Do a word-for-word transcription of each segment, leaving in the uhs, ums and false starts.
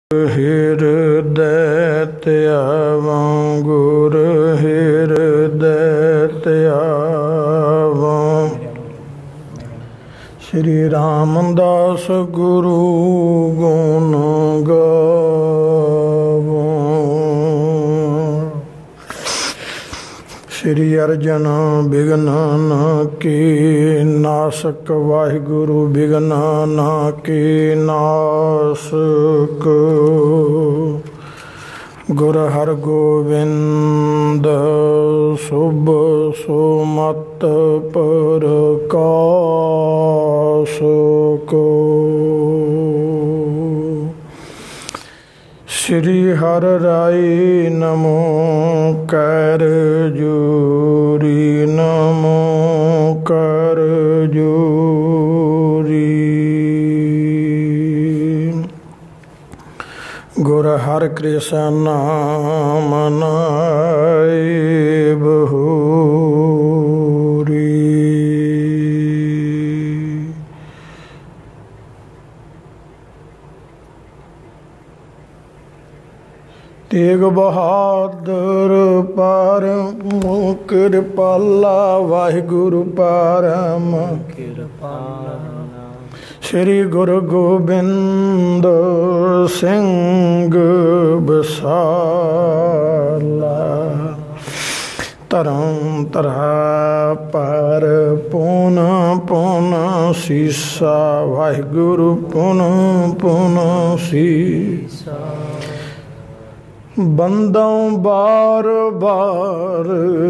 ਹਿਰਦੈ ਧਿਆਵਾਂ ਗੁਰ ਹਿਰਦੈ ਧਿਆਵਾਂ। ਸ਼੍ਰੀ ਰਾਮਦਾਸ ਗੁਰੂ ਗੁਣ ਗਾਵੋਂ। ਸ਼੍ਰੀ ਅਰਜਨ ਬਿਘਨ ਕੀ ਨਾਸਕ ਵਾਹਿਗੁਰੂ ਬਿਘਨ ਕੀ ਨਾਸਕ। ਗੁਰ ਹਰਗੋਬਿੰਦ ਸੁਭ ਸੁਮਤ ਪ੍ਰਕਾਸ਼ ਕੋ। ਸ਼੍ਰੀ ਹਰਿ ਰਾਇ ਨਮੋ ਕਰ ਜੋਰੀ ਨਮੋ ਕਰ ਜੋਰੀ। ਗੁਰ ਹਰਿ ਕ੍ਰਿਸ਼ਨ ਨਾਮ ਨਾਇ ਬਹੁਰੀ। ਤੇਗ ਬਹਾਦਰ ਪਰਮ ਕਿਰਪਾਲਾ ਵਾਹਿਗੁਰੂ ਪਰਮ ਕਿਰਪਾਲਾ। ਸ਼੍ਰੀ ਗੁਰੂ ਗੋਬਿੰਦ ਸਿੰਘ ਬਸਾਲਾ। ਧਰਮ ਧਰਾ ਪਰ ਪੁਨ ਪੁਨ ਸੀਸਾ ਵਾਹਿਗੁਰੂ ਪੁਨ ਪੁਨ ਸੀਸਾ। ਬੰਦੋਂ ਬਾਰ ਬਾਰ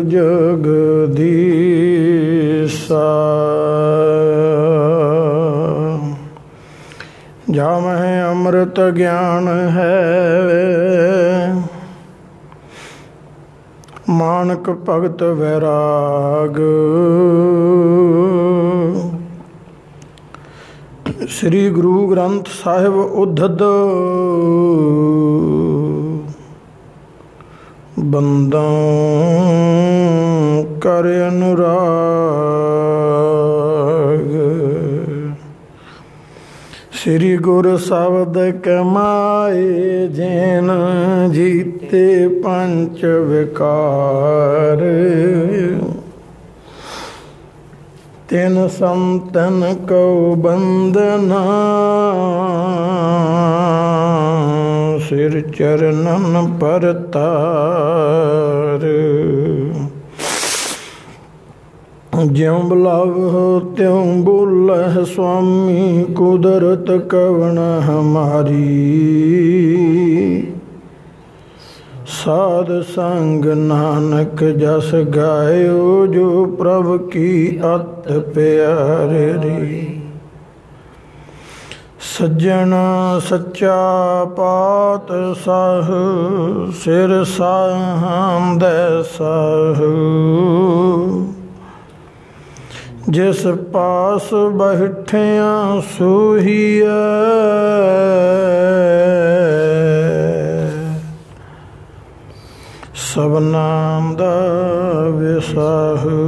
ਜਗਦੀਸਾ। ਜਾ ਮਹਿ ਅੰਮ੍ਰਿਤ ਗਿਆਨ ਹੈ ਮਾਨਕ ਭਗਤ ਵੈਰਾਗ। ਸ੍ਰੀ ਗੁਰੂ ਗ੍ਰੰਥ ਸਾਹਿਬ ਉद्धਤ ਬੰਦੋਂ ਕਰ ਅਨੁਰਾਗ। ਸ੍ਰੀ ਗੁਰ ਸ਼ਬਦ ਕਮਾਏ ਜਿਨ ਜੀਤੇ ਪੰਚ ਵਿਕਾਰ। ਤਿਨ ਸੰਤਨ ਕੋ ਬੰਦਨਾ ਸਿਰ ਚਰਨਨ ਪਰਤਾਰ। ਜਿਉ ਬੁਲਾਵਹੁ ਤਿਉ ਬੋਲਹਿ ਸੁਆਮੀ ਕੁਦਰਤ ਕਵਣ ਹਮਾਰੀ। ਸਾਧ ਸੰਗ ਨਾਨਕ ਜਸ ਗਾਇਓ ਜੋ ਪ੍ਰਭ ਕੀ ਅਤ ਪਿਆਰੀ। ਸੱਜਣ ਸੱਚਾ ਪਾਤਸ਼ਾਹ ਸਿਰ ਸਾਂਧੈ ਸਾਹੁ। ਜਿਸ ਪਾਸ ਬੈਠਿਆਂ ਸੋਹੀਐ ਸਭਨਾਂ ਦਾ ਵਿਸਾਹੂ।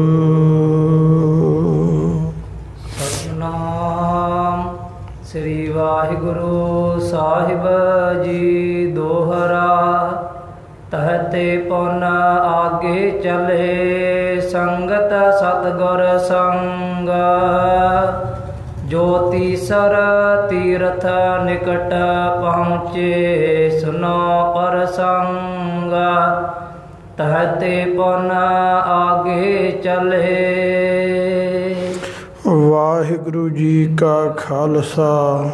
ਸਤਿਨਾਮ ਸ੍ਰੀ ਵਾਹਿਗੁਰੂ ਸਾਹਿਬ ਜੀ ਦੋਹਰਾ। ਤਹਤੇ ਪੁਨ ਆਗੇ ਚਲੇ ਸੰਗਤ ਸਤਿਗੁਰ ਸੰਗ। ਜੋ ਤੀਸਰ ਤੀਰਥ ਨਿਕਟ ਪਹੁੰਚੇ ਸੁਨੋ ਪ੍ਰਸੰਗ। ਤਹਤੇ ਪੁਨ ਆਗੇ ਚਲੇ। ਵਾਹਿਗੁਰੂ ਜੀ ਕਾ ਖਾਲਸਾ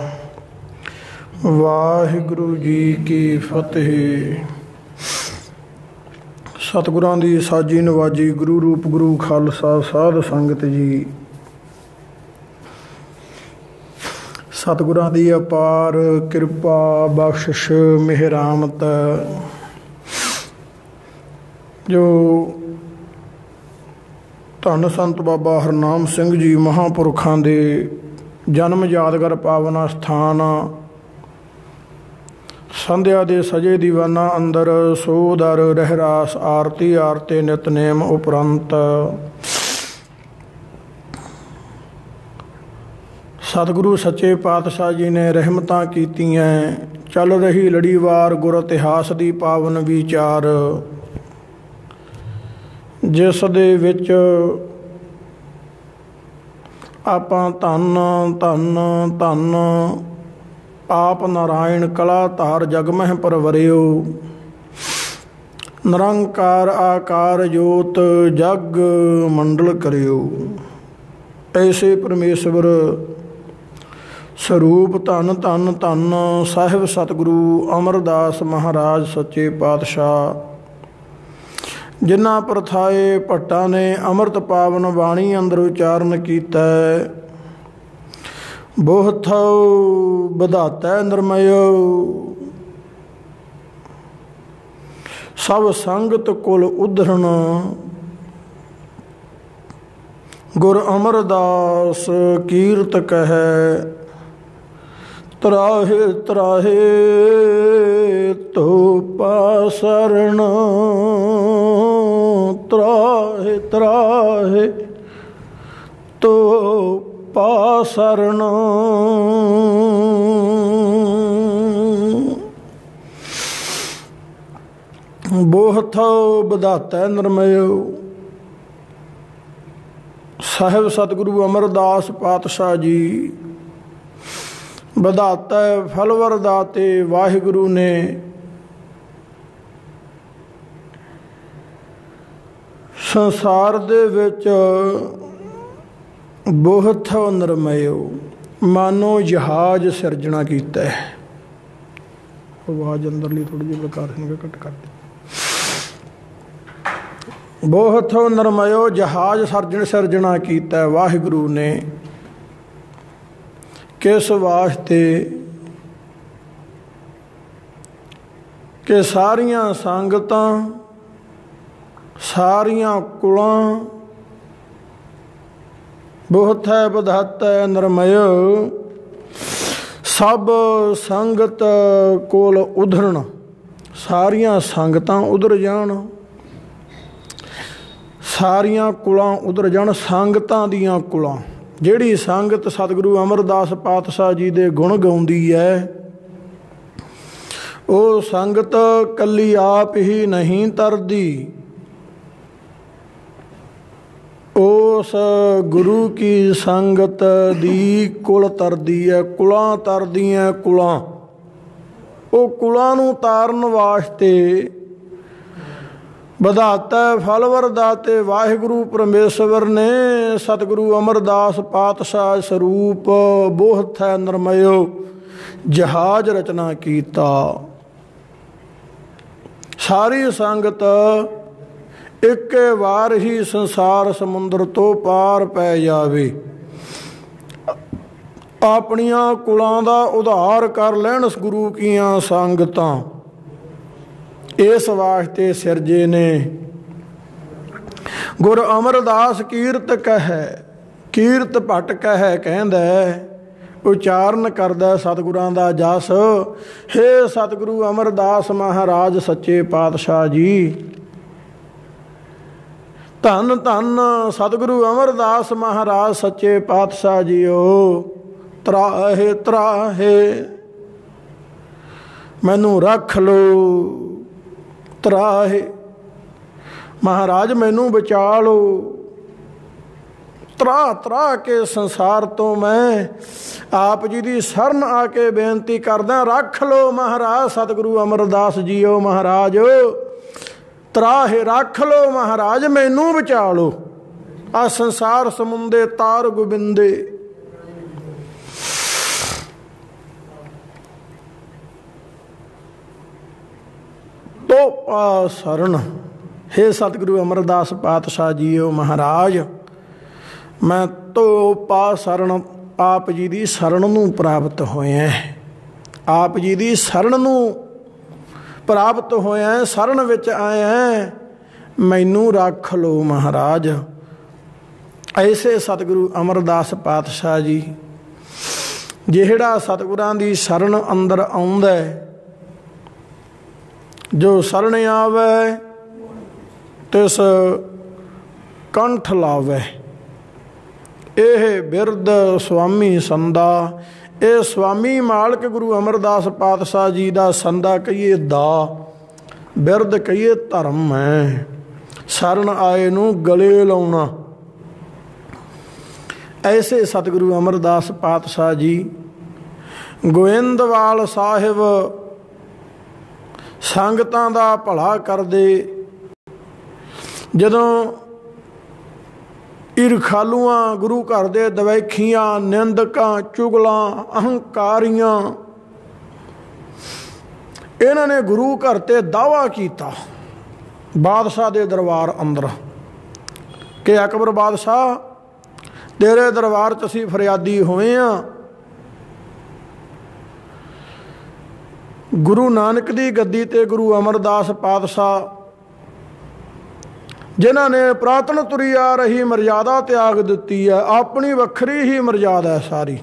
ਵਾਹਿਗੁਰੂ ਜੀ ਕੀ ਫਤਿਹ। ਸਤਿਗੁਰਾਂ ਦੀ ਸਾਜੀ ਨਵਾਜੀ ਗੁਰੂ ਰੂਪ ਗੁਰੂ ਖਾਲਸਾ ਸਾਧ ਸੰਗਤ ਜੀ। ਸਤਿਗੁਰਾਂ ਦੀ ਅਪਾਰ ਕਿਰਪਾ ਬਖਸ਼ਿਸ਼ ਮਿਹਰਾਮਤ ਜੋ ਧੰਨ ਸੰਤ ਬਾਬਾ ਹਰਨਾਮ ਸਿੰਘ ਜੀ ਮਹਾਂਪੁਰਖਾਂ ਦੇ ਜਨਮ ਯਾਦਗਾਰ ਪਾਵਨ ਸਥਾਨ ਸੰਧਿਆ ਦੇ ਸਜੇ ਦੀਵਾਨਾਂ ਅੰਦਰ ਸੋਦਰ ਰਹਿਰਾਸ ਆਰਤੀ ਆਰਤੇ ਨਿਤਨੇਮ ਉਪਰੰਤ ਸਤਿਗੁਰੂ ਸੱਚੇ ਪਾਤਸ਼ਾਹ ਜੀ ਨੇ ਰਹਿਮਤਾਂ ਕੀਤੀਆਂ। ਚੱਲ ਰਹੀ ਲੜੀਵਾਰ ਗੁਰ ਇਤਿਹਾਸ ਦੀ ਪਾਵਨ ਵਿਚਾਰ, ਜਿਸ ਦੇ ਵਿੱਚ ਆਪਾਂ ਧੰਨ ਧੰਨ ਧੰਨ ਆਪ ਨਾਰਾਇਣ ਕਲਾ ਧਾਰ ਜਗ ਮਹਿ ਪਰਵਰਿਓ। ਨਿਰੰਕਾਰ ਆਕਾਰ ਜੋਤ ਜਗ ਮੰਡਲ ਕਰਿਓ। ਐਸੇ ਪਰਮੇਸ਼ਵਰ ਸਰੂਪ ਧੰਨ ਧੰਨ ਧੰਨ ਸਾਹਿਬ ਸਤਿਗੁਰੂ ਅਮਰਦਾਸ ਮਹਾਰਾਜ ਸੱਚੇ ਪਾਤਸ਼ਾਹ, ਜਿਨ੍ਹਾਂ ਪ੍ਰਥਾਏ ਭੱਟਾਂ ਨੇ ਅੰਮ੍ਰਿਤ ਪਾਵਨ ਬਾਣੀ ਅੰਦਰ ਉਚਾਰਨ ਕੀਤਾ। ਬੋਹਥਉ ਵਧਾਤੈ ਨਿਰਮਯੋ, ਸਭ ਸੰਗਤ ਕੁਲ ਉਧਰਨ। ਗੁਰ ਅਮਰਦਾਸ ਕੀਰਤ ਕਹਿ, ਤਰਾਹੇ ਤਰਾਹੇ ਤੋ ਪਾਸਰਣ। ਤਰਾਹੇ ਤਰਾਹੇ ਤੋ ਪਾਸਰਣ। ਬੋਹਥਉ ਵਧਾਤੈ ਨਿਰਮਯੋ, ਸਾਹਿਬ ਸਤਿਗੁਰੂ ਅਮਰਦਾਸ ਪਾਤਸ਼ਾਹ ਜੀ ਵਧਾਤਾ ਫਲਵਰ ਦਾਤੇ ਵਾਹਿਗੁਰੂ ਨੇ ਸੰਸਾਰ ਦੇ ਵਿੱਚ ਬੋਹਥਉ ਨਿਰਮਯੋ ਮਾਨੋ ਜਹਾਜ਼ ਸਿਰਜਣਾ ਕੀਤਾ ਹੈ। ਆਵਾਜ਼ ਅੰਦਰਲੀ ਥੋੜੀ ਜਿਹੀ ਪ੍ਰਕਾਰ ਸਿੰਘ ਘੱਟ ਕਰ ਦੇ। ਬੋਹਥਉ ਨਿਰਮਯੋ ਜਹਾਜ਼ ਸਰਜਣ ਸਿਰਜਣਾ ਕੀਤਾ ਵਾਹਿਗੁਰੂ ਨੇ। ਕਿਸ ਵਾਸਤੇ ਕਿ ਸਾਰੀਆਂ ਸੰਗਤਾਂ ਸਾਰੀਆਂ ਕੁਲਾਂ ਬੋਹਥੈ ਵਧਾਤੈ ਨਿਰਮਯੋ, ਸਭ ਸੰਗਤ ਕੋਲ ਉਧਰਨ। ਸਾਰੀਆਂ ਸੰਗਤਾਂ ਉਧਰ ਜਾਣ, ਸਾਰੀਆਂ ਕੁਲਾਂ ਉਧਰ ਜਾਣ। ਸੰਗਤਾਂ ਦੀਆਂ ਕੁਲਾਂ, ਜਿਹੜੀ ਸੰਗਤ ਸਤਿਗੁਰੂ ਅਮਰਦਾਸ ਪਾਤਸ਼ਾਹ ਜੀ ਦੇ ਗੁਣ ਗਾਉਂਦੀ ਹੈ, ਉਹ ਸੰਗਤ ਕੱਲੀ ਆਪ ਹੀ ਨਹੀਂ ਤਰਦੀ, ਉਸ ਗੁਰੂ ਕੀ ਸੰਗਤ ਦੀ ਕੁਲ ਤਰਦੀ ਹੈ। ਕੁਲਾਂ ਤਰਦੀਆਂ ਕੁਲਾਂ। ਉਹ ਕੁਲਾਂ ਨੂੰ ਤਾਰਨ ਵਾਸਤੇ ਵਧਾਤਾ ਫਲਵਰ ਦਾਤੇ ਵਾਹਿਗੁਰੂ ਪਰਮੇਸ਼ਵਰ ਨੇ ਸਤਿਗੁਰੂ ਅਮਰਦਾਸ ਪਾਤਸ਼ਾਹ ਸਰੂਪ ਬੋਹਥੈ ਨਿਰਮਯੋ ਜਹਾਜ਼ ਰਚਨਾ ਕੀਤਾ। ਸਾਰੀ ਸੰਗਤ ਇੱਕ ਵਾਰ ਹੀ ਸੰਸਾਰ ਸਮੁੰਦਰ ਤੋਂ ਪਾਰ ਪੈ ਜਾਵੇ, ਆਪਣੀਆਂ ਕੁਲਾਂ ਦਾ ਉਧਾਰ ਕਰ ਲੈਣ ਗੁਰੂ ਕੀਆਂ ਸੰਗਤਾਂ। ਇਸ ਵਾਸਤੇ ਸਿਰਜੇ ਨੇ। ਗੁਰ ਅਮਰਦਾਸ ਕੀਰਤ ਕਹਿ, ਕੀਰਤ ਭੱਟ ਕਹਿ ਕਹਿੰਦਾ, ਉਚਾਰਨ ਕਰਦਾ ਸਤਿਗੁਰਾਂ ਦਾ ਜਸ। ਹੇ ਸਤਿਗੁਰੂ ਅਮਰਦਾਸ ਮਹਾਰਾਜ ਸੱਚੇ ਪਾਤਸ਼ਾਹ ਜੀ, ਧੰਨ ਧੰਨ ਸਤਿਗੁਰੂ ਅਮਰਦਾਸ ਮਹਾਰਾਜ ਸੱਚੇ ਪਾਤਸ਼ਾਹ ਜੀਓ। ਤਰਾਹੇ ਤਰਾਹੇ ਮੈਨੂੰ ਰੱਖ ਲਓ, ਤਰਾਹੇ ਮਹਾਰਾਜ ਮੈਨੂੰ ਬਚਾ ਲਓ। ਤਰਾ ਤਰਾ ਕੇ ਸੰਸਾਰ ਤੋਂ ਮੈਂ ਆਪ ਜੀ ਦੀ ਸ਼ਰਨ ਆ ਕੇ ਬੇਨਤੀ ਕਰਦਾ, ਰੱਖ ਲਓ ਮਹਾਰਾਜ ਸਤਿਗੁਰੂ ਅਮਰਦਾਸ ਜੀਓ। ਮਹਾਰਾਜ ਤਰਾਹੇ ਰੱਖ ਲਓ, ਮਹਾਰਾਜ ਮੈਨੂੰ ਬਚਾ ਲਓ। ਆ ਸੰਸਾਰ ਸਮੁੰਦੇ ਤਾਰ ਗੋਬਿੰਦੇ। ਤੋ ਪਾ ਸ਼ਰਨ, ਹੇ ਸਤਿਗੁਰੂ ਅਮਰਦਾਸ ਪਾਤਸ਼ਾਹ ਜੀਓ। ਮਹਾਰਾਜ ਮੈਂ ਤੋ ਪਾ ਸ਼ਰਨ, ਆਪ ਜੀ ਦੀ ਸ਼ਰਨ ਨੂੰ ਪ੍ਰਾਪਤ ਹੋਇਆ। ਆਪ ਜੀ ਦੀ ਸ਼ਰਨ ਨੂੰ ਪ੍ਰਾਪਤ ਹੋਇਆ, ਸ਼ਰਨ ਵਿੱਚ ਆਇਆ, ਮੈਨੂੰ ਰੱਖ ਲਓ ਮਹਾਰਾਜ। ਐਸੇ ਸਤਿਗੁਰੂ ਅਮਰਦਾਸ ਪਾਤਸ਼ਾਹ ਜੀ, ਜਿਹੜਾ ਸਤਿਗੁਰਾਂ ਦੀ ਸ਼ਰਨ ਅੰਦਰ ਆਉਂਦਾ, ਜੋ ਸ਼ਰਨ ਆਵੇ ਤਿਸ ਕੰਠ ਲਾਵੇ। ਇਹ ਬਿਰਦ ਸੁਆਮੀ ਸੰਦਾ, ਇਹ ਸਵਾਮੀ ਮਾਲਕ ਗੁਰੂ ਅਮਰਦਾਸ ਪਾਤਸ਼ਾਹ ਜੀ ਦਾ ਸੰਦਾ ਕਹੀਏ ਦਾ, ਬਿਰਧ ਕਹੀਏ ਧਰਮ ਹੈ। ਸ਼ਰਨ ਆਏ ਨੂੰ ਗਲੇ ਲਾਉਣਾ। ਐਸੇ ਸਤਿਗੁਰੂ ਅਮਰਦਾਸ ਪਾਤਸ਼ਾਹ ਜੀ ਗੋਇੰਦਵਾਲ ਸਾਹਿਬ ਸੰਗਤਾਂ ਦਾ ਭਲਾ ਕਰਦੇ। ਜਦੋਂ ਈਰਖਾਲੂਆਂ, ਗੁਰੂ ਘਰ ਦੇ ਦਵੈਖੀਆਂ, ਨਿੰਦਕਾਂ, ਚੁਗਲਾਂ, ਅਹੰਕਾਰੀਆਂ, ਇਹਨਾਂ ਨੇ ਗੁਰੂ ਘਰ ਤੇ ਦਾਅਵਾ ਕੀਤਾ ਬਾਦਸ਼ਾਹ ਦੇ ਦਰਬਾਰ ਅੰਦਰ ਕਿ ਅਕਬਰ ਬਾਦਸ਼ਾਹ, ਤੇਰੇ ਦਰਬਾਰ 'ਚ ਅਸੀਂ ਫਰਿਆਦੀ ਹੋਏ ਹਾਂ। ਗੁਰੂ ਨਾਨਕ ਦੀ ਗੱਦੀ ਤੇ ਗੁਰੂ ਅਮਰਦਾਸ ਪਾਤਸ਼ਾਹ ਜਿਨ੍ਹਾਂ ਨੇ ਪੁਰਾਤਨ ਤੁਰੀ ਆ ਰਹੀ ਮਰਜ਼ਾਦਾ ਤਿਆਗ ਦਿੱਤੀ ਹੈ, ਆਪਣੀ ਵੱਖਰੀ ਹੀ ਮਰਜ਼ਾਦਾ ਹੈ ਸਾਰੀ।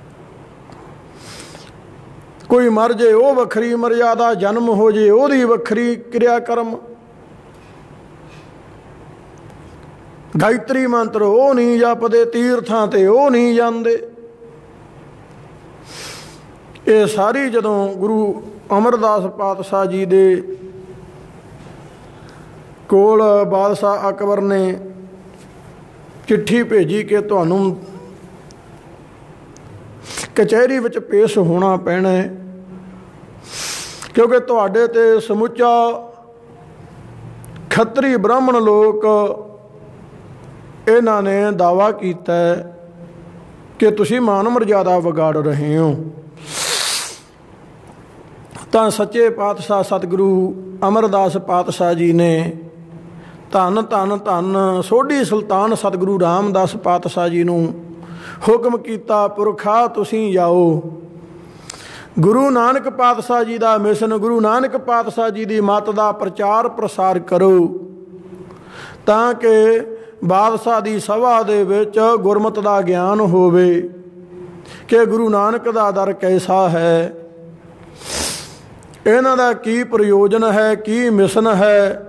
ਕੋਈ ਮਰ ਜੇ ਉਹ ਵੱਖਰੀ ਮਰਜ਼ਾਦਾ, ਜਨਮ ਹੋ ਜੇ ਉਹਦੀ ਵੱਖਰੀ ਕਿਰਿਆ ਕਰਮ, ਗਾਇਤਰੀ ਮੰਤਰ ਉਹ ਨਹੀਂ ਜਪਦੇ, ਤੀਰਥਾਂ ਤੇ ਉਹ ਨਹੀਂ ਜਾਂਦੇ। ਇਹ ਸਾਰੀ ਜਦੋਂ ਗੁਰੂ ਅਮਰਦਾਸ ਪਾਤਸ਼ਾਹ ਜੀ ਦੇ ਕੋਲ ਬਾਦਸ਼ਾਹ ਅਕਬਰ ਨੇ ਚਿੱਠੀ ਭੇਜੀ ਕਿ ਤੁਹਾਨੂੰ ਕਚਹਿਰੀ ਵਿੱਚ ਪੇਸ਼ ਹੋਣਾ ਪੈਣਾ ਹੈ, ਕਿਉਂਕਿ ਤੁਹਾਡੇ ਤੇ ਸਮੁੱਚਾ ਖੱਤਰੀ ਬ੍ਰਾਹਮਣ ਲੋਕ ਇਹਨਾਂ ਨੇ ਦਾਅਵਾ ਕੀਤਾ ਕਿ ਤੁਸੀਂ ਮਾਨ ਮਰਜ਼ਾਦਾ ਵਿਗਾੜ ਰਹੇ ਹੋ। ਤਾਂ ਸੱਚੇ ਪਾਤਸ਼ਾਹ ਸਤਿਗੁਰੂ ਅਮਰਦਾਸ ਪਾਤਸ਼ਾਹ ਜੀ ਨੇ ਧੰਨ ਧੰਨ ਧੰਨ ਸੋਢੀ ਸੁਲਤਾਨ ਸਤਿਗੁਰੂ ਰਾਮਦਾਸ ਪਾਤਸ਼ਾਹ ਜੀ ਨੂੰ ਹੁਕਮ ਕੀਤਾ, ਪੁਰਖਾ ਤੁਸੀਂ ਜਾਓ, ਗੁਰੂ ਨਾਨਕ ਪਾਤਸ਼ਾਹ ਜੀ ਦਾ ਮਿਸ਼ਨ, ਗੁਰੂ ਨਾਨਕ ਪਾਤਸ਼ਾਹ ਜੀ ਦੀ ਮੱਤ ਦਾ ਪ੍ਰਚਾਰ ਪ੍ਰਸਾਰ ਕਰੋ, ਤਾਂ ਕਿ ਬਾਦਸ਼ਾਹ ਦੀ ਸਭਾ ਦੇ ਵਿੱਚ ਗੁਰਮਤਿ ਦਾ ਗਿਆਨ ਹੋਵੇ ਕਿ ਗੁਰੂ ਨਾਨਕ ਦਾ ਦਰ ਕੈਸਾ ਹੈ, ਇਹਨਾਂ ਦਾ ਕੀ ਪ੍ਰਯੋਜਨ ਹੈ, ਕੀ ਮਿਸ਼ਨ ਹੈ।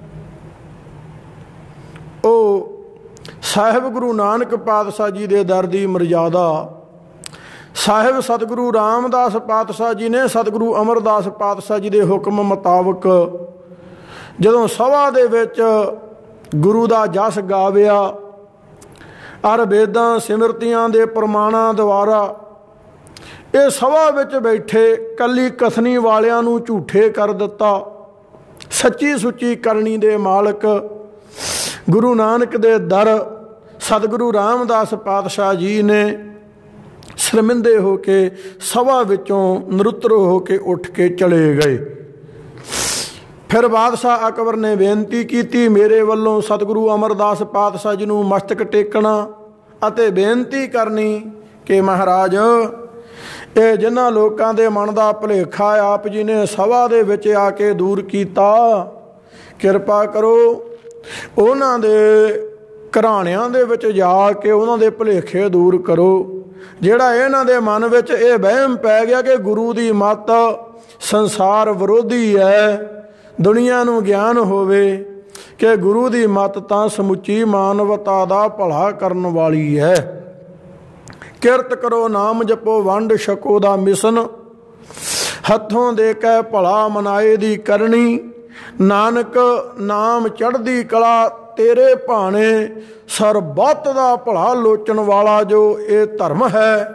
ਉਹ ਸਾਹਿਬ ਗੁਰੂ ਨਾਨਕ ਪਾਤਸ਼ਾਹ ਜੀ ਦੇ ਦਰ ਦੀ ਮਰਜ਼ਾਦਾ ਸਾਹਿਬ ਸਤਿਗੁਰੂ ਰਾਮਦਾਸ ਪਾਤਸ਼ਾਹ ਜੀ ਨੇ ਸਤਿਗੁਰੂ ਅਮਰਦਾਸ ਪਾਤਸ਼ਾਹ ਜੀ ਦੇ ਹੁਕਮ ਮੁਤਾਬਕ ਜਦੋਂ ਸਭਾ ਦੇ ਵਿੱਚ ਗੁਰੂ ਦਾ ਜਸ ਗਾਵਿਆ, ਅਰ ਵੇਦਾਂ ਸਿਮਰਤੀਆਂ ਦੇ ਪ੍ਰਮਾਣਾਂ ਦੁਆਰਾ ਇਹ ਸਭਾ ਵਿੱਚ ਬੈਠੇ ਕੱਲੀ ਕਥਨੀ ਵਾਲਿਆਂ ਨੂੰ ਝੂਠੇ ਕਰ ਦਿੱਤਾ। ਸੱਚੀ ਸੁੱਚੀ ਕਰਨੀ ਦੇ ਮਾਲਕ ਗੁਰੂ ਨਾਨਕ ਦੇ ਦਰ ਸਤਿਗੁਰੂ ਰਾਮਦਾਸ ਪਾਤਸ਼ਾਹ ਜੀ ਨੇ ਸ਼ਰਮਿੰਦੇ ਹੋ ਕੇ ਸਭਾ ਵਿੱਚੋਂ ਨਿਰੁੱਤਰ ਹੋ ਕੇ ਉੱਠ ਕੇ ਚਲੇ ਗਏ। ਫਿਰ ਬਾਦਸ਼ਾਹ ਅਕਬਰ ਨੇ ਬੇਨਤੀ ਕੀਤੀ, ਮੇਰੇ ਵੱਲੋਂ ਸਤਿਗੁਰੂ ਅਮਰਦਾਸ ਪਾਤਸ਼ਾਹ ਜੀ ਨੂੰ ਮਸਤਕ ਟੇਕਣਾ ਅਤੇ ਬੇਨਤੀ ਕਰਨੀ ਕਿ ਮਹਾਰਾਜ, ਇਹ ਜਿਨ੍ਹਾਂ ਲੋਕਾਂ ਦੇ ਮਨ ਦਾ ਭੁਲੇਖਾ ਆਪ ਜੀ ਨੇ ਸਭਾ ਦੇ ਵਿੱਚ ਆ ਕੇ ਦੂਰ ਕੀਤਾ, ਕਿਰਪਾ ਕਰੋ ਉਹਨਾਂ ਦੇ ਘਰਾਣਿਆਂ ਦੇ ਵਿੱਚ ਜਾ ਕੇ ਉਹਨਾਂ ਦੇ ਭੁਲੇਖੇ ਦੂਰ ਕਰੋ। ਜਿਹੜਾ ਇਹਨਾਂ ਦੇ ਮਨ ਵਿੱਚ ਇਹ ਵਹਿਮ ਪੈ ਗਿਆ ਕਿ ਗੁਰੂ ਦੀ ਮੱਤ ਸੰਸਾਰ ਵਿਰੋਧੀ ਹੈ, ਦੁਨੀਆ ਨੂੰ ਗਿਆਨ ਹੋਵੇ ਕਿ ਗੁਰੂ ਦੀ ਮੱਤ ਤਾਂ ਸਮੁੱਚੀ ਮਾਨਵਤਾ ਦਾ ਭਲਾ ਕਰਨ ਵਾਲੀ ਹੈ। ਕਿਰਤ ਕਰੋ, ਨਾਮ ਜਪੋ, ਵੰਡ ਛਕੋ ਦਾ ਮਿਸ਼ਨ, ਹੱਥੋਂ ਦੇ ਕੇ ਭਲਾ ਮਨਾਏ ਦੀ ਕਰਨੀ, ਨਾਨਕ ਨਾਮ ਚੜ੍ਹਦੀ ਕਲਾ ਤੇਰੇ ਭਾਣੇ, ਸਰਬੱਤ ਦਾ ਭਲਾ ਲੋਚਣ ਵਾਲਾ ਜੋ ਇਹ ਧਰਮ ਹੈ।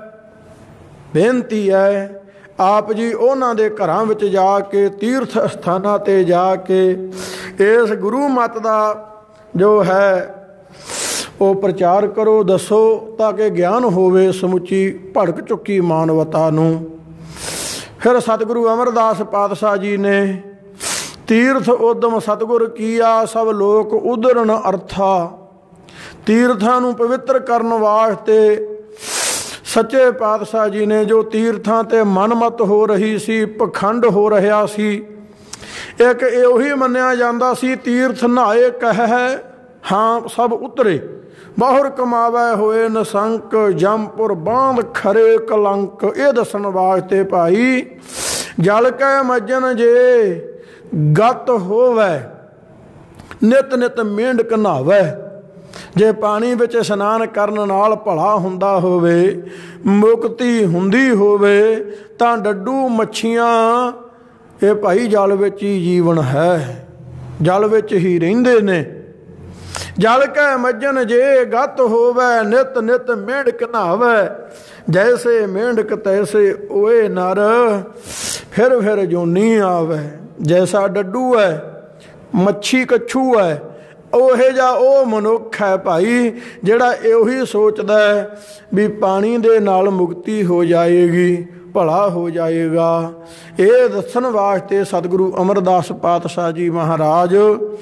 ਬੇਨਤੀ ਹੈ ਆਪ ਜੀ ਉਹਨਾਂ ਦੇ ਘਰਾਂ ਵਿੱਚ ਜਾ ਕੇ, ਤੀਰਥ ਸਥਾਨਾਂ 'ਤੇ ਜਾ ਕੇ ਇਸ ਗੁਰੂ ਮੱਤ ਦਾ ਜੋ ਹੈ ਉਹ ਪ੍ਰਚਾਰ ਕਰੋ, ਦੱਸੋ, ਤਾਂ ਕਿ ਗਿਆਨ ਹੋਵੇ ਸਮੁੱਚੀ ਭੜਕ ਚੁੱਕੀ ਮਾਨਵਤਾ ਨੂੰ। ਫਿਰ ਸਤਿਗੁਰੂ ਅਮਰਦਾਸ ਪਾਤਸ਼ਾਹ ਜੀ ਨੇ ਤੀਰਥ ਉਦਮ ਸਤਿਗੁਰ ਕੀਆ, ਸਭ ਲੋਕ ਉਦਰਨ ਅਰਥਾ। ਤੀਰਥਾਂ ਨੂੰ ਪਵਿੱਤਰ ਕਰਨ ਵਾਸਤੇ ਸੱਚੇ ਪਾਤਸ਼ਾਹ ਜੀ ਨੇ ਜੋ ਤੀਰਥਾਂ 'ਤੇ ਮਨਮਤ ਹੋ ਰਹੀ ਸੀ, ਪਖੰਡ ਹੋ ਰਿਹਾ ਸੀ, ਇੱਕ ਇਹੋ ਹੀ ਮੰਨਿਆ ਜਾਂਦਾ ਸੀ ਤੀਰਥ ਨਹਾਏ ਕਹਿ ਹਾਂ ਸਭ ਉਤਰੇ, ਬਾਹਰ ਕਮਾਵੇ ਹੋਏ ਨਸੰਕ, ਜੰਪੁਰ ਬਾਂਧ ਖਰੇ ਕਲੰਕ। ਇਹ ਦੱਸਣ ਵਾਸਤੇ ਭਾਈ ਜਲ ਕੈ ਮੱਜਨ ਜੇ ਗਤ ਹੋਵੇ, ਨਿਤ ਨਿਤ ਮੇਂਢ ਕਨਾਵੇ। ਜੇ ਪਾਣੀ ਵਿੱਚ ਇਸ਼ਨਾਨ ਕਰਨ ਨਾਲ ਭਲਾ ਹੁੰਦਾ ਹੋਵੇ, ਮੁਕਤੀ ਹੁੰਦੀ ਹੋਵੇ, ਤਾਂ ਡੱਡੂ ਮੱਛੀਆਂ ਇਹ ਭਾਈ ਜਲ ਵਿੱਚ ਹੀ ਜੀਵਨ ਹੈ, ਜਲ ਵਿੱਚ ਹੀ ਰਹਿੰਦੇ ਨੇ। ਜਲ ਕੈ ਮੱਜਨ ਜੇ ਗਤ ਹੋਵੇ, ਨਿਤ ਨਿਤ ਮੇਢਕ ਨਹਾਵੇ, ਜੈਸੇ ਮੇਢਕ ਤੈਸੇ ਓਏ ਨਰ, ਫਿਰ ਫਿਰ ਜੋਨੀ ਆਵੇ। ਜੈਸਾ ਡੱਡੂ ਹੈ, ਮੱਛੀ ਕੱਛੂ ਹੈ, ਉਹੇ ਜਿਹਾ ਉਹ ਮਨੁੱਖ ਹੈ ਭਾਈ ਜਿਹੜਾ ਇਹੀ ਸੋਚਦਾ ਵੀ ਪਾਣੀ ਦੇ ਨਾਲ ਮੁਕਤੀ ਹੋ ਜਾਏਗੀ, ਭਲਾ ਹੋ ਜਾਏਗਾ। ਇਹ ਦੱਸਣ ਵਾਸਤੇ ਸਤਿਗੁਰੂ ਅਮਰਦਾਸ ਪਾਤਸ਼ਾਹ ਜੀ ਮਹਾਰਾਜ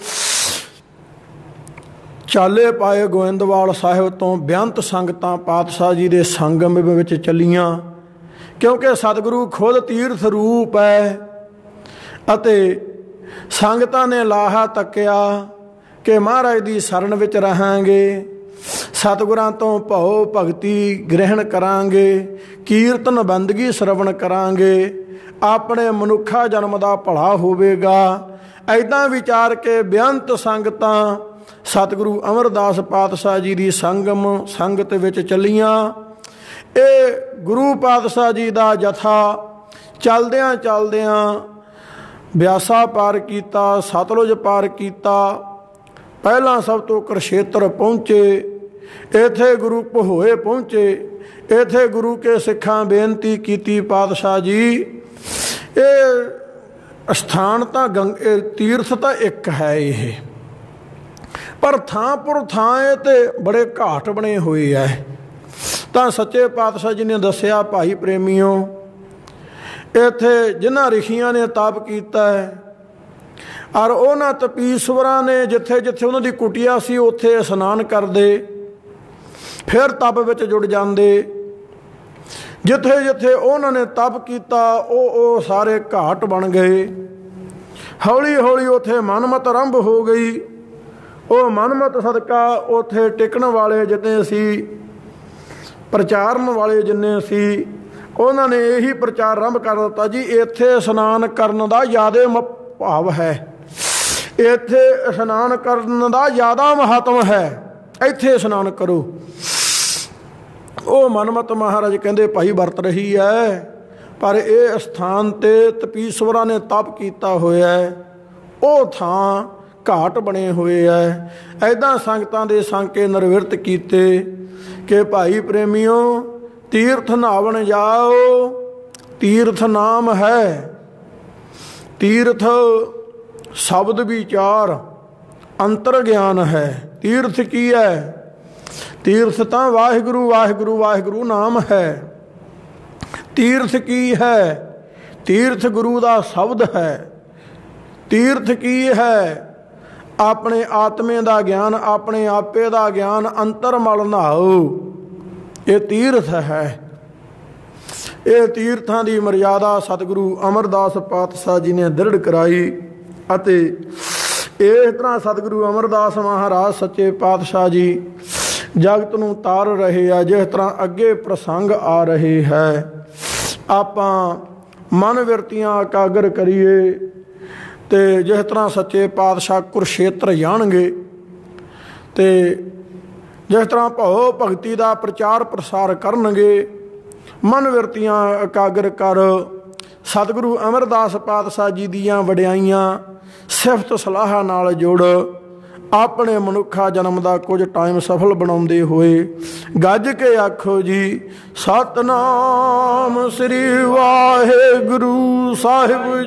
ਚਾਲੇ ਪਾਏ ਗੋਇੰਦਵਾਲ ਸਾਹਿਬ ਤੋਂ ਬੇਅੰਤ ਸੰਗਤਾਂ ਪਾਤਸ਼ਾਹ ਜੀ ਦੇ ਸੰਗਮ ਵਿੱਚ ਚੱਲੀਆਂ, ਕਿਉਂਕਿ ਸਤਿਗੁਰੂ ਖੁਦ ਤੀਰਥ ਰੂਪ ਹੈ। ਅਤੇ ਸੰਗਤਾਂ ਨੇ ਲਾਹਾ ਤੱਕਿਆ ਕਿ ਮਹਾਰਾਜ ਦੀ ਸ਼ਰਨ ਵਿੱਚ ਰਹਾਂਗੇ, ਸਤਿਗੁਰਾਂ ਤੋਂ ਭਉ ਭਗਤੀ ਗ੍ਰਹਿਣ ਕਰਾਂਗੇ, ਕੀਰਤਨ ਬੰਦਗੀ ਸਰਵਣ ਕਰਾਂਗੇ, ਆਪਣੇ ਮਨੁੱਖਾ ਜਨਮ ਦਾ ਭਲਾ ਹੋਵੇਗਾ। ਐਦਾਂ ਵਿਚਾਰ ਕੇ ਬੇਅੰਤ ਸੰਗਤਾਂ ਸਤਿਗੁਰੂ ਅਮਰਦਾਸ ਪਾਤਸ਼ਾਹ ਜੀ ਦੀ ਸੰਗਮ ਸੰਗਤ ਵਿੱਚ ਚੱਲੀਆਂ। ਇਹ ਗੁਰੂ ਪਾਤਸ਼ਾਹ ਜੀ ਦਾ ਜਥਾ ਚਲਦਿਆਂ ਚਲਦਿਆਂ ਬਿਆਸਾ ਪਾਰ ਕੀਤਾ, ਸਤਲੁਜ ਪਾਰ ਕੀਤਾ, ਪਹਿਲਾਂ ਸਭ ਤੋਂ ਕੁਰਸ਼ੇਤਰ ਪਹੁੰਚੇ। ਇੱਥੇ ਗੁਰੂ ਭਹੋਏ ਪਹੁੰਚੇ। ਇੱਥੇ ਗੁਰੂ ਕੇ ਸਿੱਖਾਂ ਬੇਨਤੀ ਕੀਤੀ, ਪਾਤਸ਼ਾਹ ਜੀ ਇਹ ਸਥਾਨ ਤਾਂ ਗੰਗ ਤੀਰਥ ਤਾਂ ਇੱਕ ਹੈ ਇਹ, ਪਰ ਥਾਂ ਪੁਰ ਥਾਂ ਇਹ ਤੇ ਬੜੇ ਘਾਟ ਬਣੇ ਹੋਏ ਹੈ। ਤਾਂ ਸੱਚੇ ਪਾਤਸ਼ਾਹ ਜੀ ਨੇ ਦੱਸਿਆ, ਭਾਈ ਪ੍ਰੇਮੀਓ, ਇੱਥੇ ਜਿਨ੍ਹਾਂ ਰਿਸ਼ੀਆਂ ਨੇ ਤਪ ਕੀਤਾ ਹੈ ਔਰ ਉਹਨਾਂ ਤਪੀਸ਼ਵਰਾਂ ਨੇ ਜਿੱਥੇ ਜਿੱਥੇ ਉਹਨਾਂ ਦੀ ਕੁਟੀਆ ਸੀ ਉੱਥੇ ਇਸ਼ਨਾਨ ਕਰਦੇ, ਫਿਰ ਤਪ ਵਿੱਚ ਜੁੜ ਜਾਂਦੇ। ਜਿੱਥੇ ਜਿੱਥੇ ਉਹਨਾਂ ਨੇ ਤਪ ਕੀਤਾ ਉਹ ਉਹ ਸਾਰੇ ਘਾਟ ਬਣ ਗਏ। ਹੌਲੀ ਹੌਲੀ ਉੱਥੇ ਮਨਮਤ ਆਰੰਭ ਹੋ ਗਈ। ਉਹ ਮਨਮਤ ਸਦਕਾ ਉੱਥੇ ਟਿਕਣ ਵਾਲੇ ਜਿੰਨੇ ਸੀ, ਪ੍ਰਚਾਰਨ ਵਾਲੇ ਜਿੰਨੇ ਸੀ, ਉਹਨਾਂ ਨੇ ਇਹੀ ਪ੍ਰਚਾਰ ਆਰੰਭ ਕਰ ਦਿੱਤਾ ਜੀ ਇੱਥੇ ਇਸ਼ਨਾਨ ਕਰਨ ਦਾ ਜ਼ਿਆਦਾ ਭਾਵ ਹੈ, ਇੱਥੇ ਇਸ਼ਨਾਨ ਕਰਨ ਦਾ ਜ਼ਿਆਦਾ ਮਹੱਤਵ ਹੈ, ਇੱਥੇ ਇਸ਼ਨਾਨ ਕਰੋ। ਉਹ ਮਨਮਤ ਮਹਾਰਾਜ ਕਹਿੰਦੇ ਭਾਈ ਵਰਤ ਰਹੀ ਹੈ, ਪਰ ਇਹ ਸਥਾਨ 'ਤੇ ਤਪੀਸ਼ਵਰਾਂ ਨੇ ਤਪ ਕੀਤਾ ਹੋਇਆ, ਉਹ ਥਾਂ ਘਾਟ ਬਣੇ ਹੋਏ ਹੈ। ਐਦਾਂ ਸੰਗਤਾਂ ਦੇ ਸੰਕੇ ਨਿਰਵਿਰਤ ਕੀਤੇ ਕਿ ਭਾਈ ਪ੍ਰੇਮੀਓ ਤੀਰਥ ਨਹਾਵਣ ਜਾਓ, ਤੀਰਥ ਨਾਮ ਹੈ। ਤੀਰਥ ਸ਼ਬਦ ਵਿਚਾਰ ਅੰਤਰ ਗਿਆਨ ਹੈ। ਤੀਰਥ ਕੀ ਹੈ? ਤੀਰਥ ਤਾਂ ਵਾਹਿਗੁਰੂ ਵਾਹਿਗੁਰੂ ਵਾਹਿਗੁਰੂ ਨਾਮ ਹੈ। ਤੀਰਥ ਕੀ ਹੈ? ਤੀਰਥ ਗੁਰੂ ਦਾ ਸ਼ਬਦ ਹੈ। ਤੀਰਥ ਕੀ ਹੈ? ਆਪਣੇ ਆਤਮੇ ਦਾ ਗਿਆਨ, ਆਪਣੇ ਆਪੇ ਦਾ ਗਿਆਨ, ਅੰਤਰ ਮਲ ਨਹਾਓ, ਇਹ ਤੀਰਥ ਹੈ। ਇਹ ਤੀਰਥਾਂ ਦੀ ਮਰਿਆਦਾ ਸਤਿਗੁਰੂ ਅਮਰਦਾਸ ਪਾਤਸ਼ਾਹ ਜੀ ਨੇ ਦ੍ਰਿੜ ਕਰਾਈ। ਅਤੇ ਇਸ ਤਰ੍ਹਾਂ ਸਤਿਗੁਰੂ ਅਮਰਦਾਸ ਮਹਾਰਾਜ ਸੱਚੇ ਪਾਤਸ਼ਾਹ ਜੀ ਜਗਤ ਨੂੰ ਤਾਰ ਰਹੇ ਆ। ਜਿਸ ਤਰ੍ਹਾਂ ਅੱਗੇ ਪ੍ਰਸੰਗ ਆ ਰਹੇ ਹੈ, ਆਪਾਂ ਮਨ ਬਿਰਤੀਆਂ ਇਕਾਗਰ ਕਰੀਏ ਅਤੇ ਜਿਸ ਤਰ੍ਹਾਂ ਸੱਚੇ ਪਾਤਸ਼ਾਹ ਕੁਰਸ਼ੇਤਰ ਜਾਣਗੇ ਅਤੇ ਜਿਸ ਤਰ੍ਹਾਂ ਭਉ ਭਗਤੀ ਦਾ ਪ੍ਰਚਾਰ ਪ੍ਰਸਾਰ ਕਰਨਗੇ, ਮਨ ਬਿਰਤੀਆਂ ਇਕਾਗਰ ਕਰ ਸਤਿਗੁਰੂ ਅਮਰਦਾਸ ਪਾਤਸ਼ਾਹ ਜੀ ਦੀਆਂ ਵਡਿਆਈਆਂ ਸਿਫਤ ਸਲਾਹਾਂ ਨਾਲ ਜੁੜ ਆਪਣੇ ਮਨੁੱਖਾ ਜਨਮ ਦਾ ਕੁਝ ਟਾਈਮ ਸਫਲ ਬਣਾਉਂਦੇ ਹੋਏ ਗੱਜ ਕੇ ਆਖੋ ਜੀ ਸਤਨਾਮ ਸ੍ਰੀ ਵਾਹਿਗੁਰੂ ਸਾਹਿਬ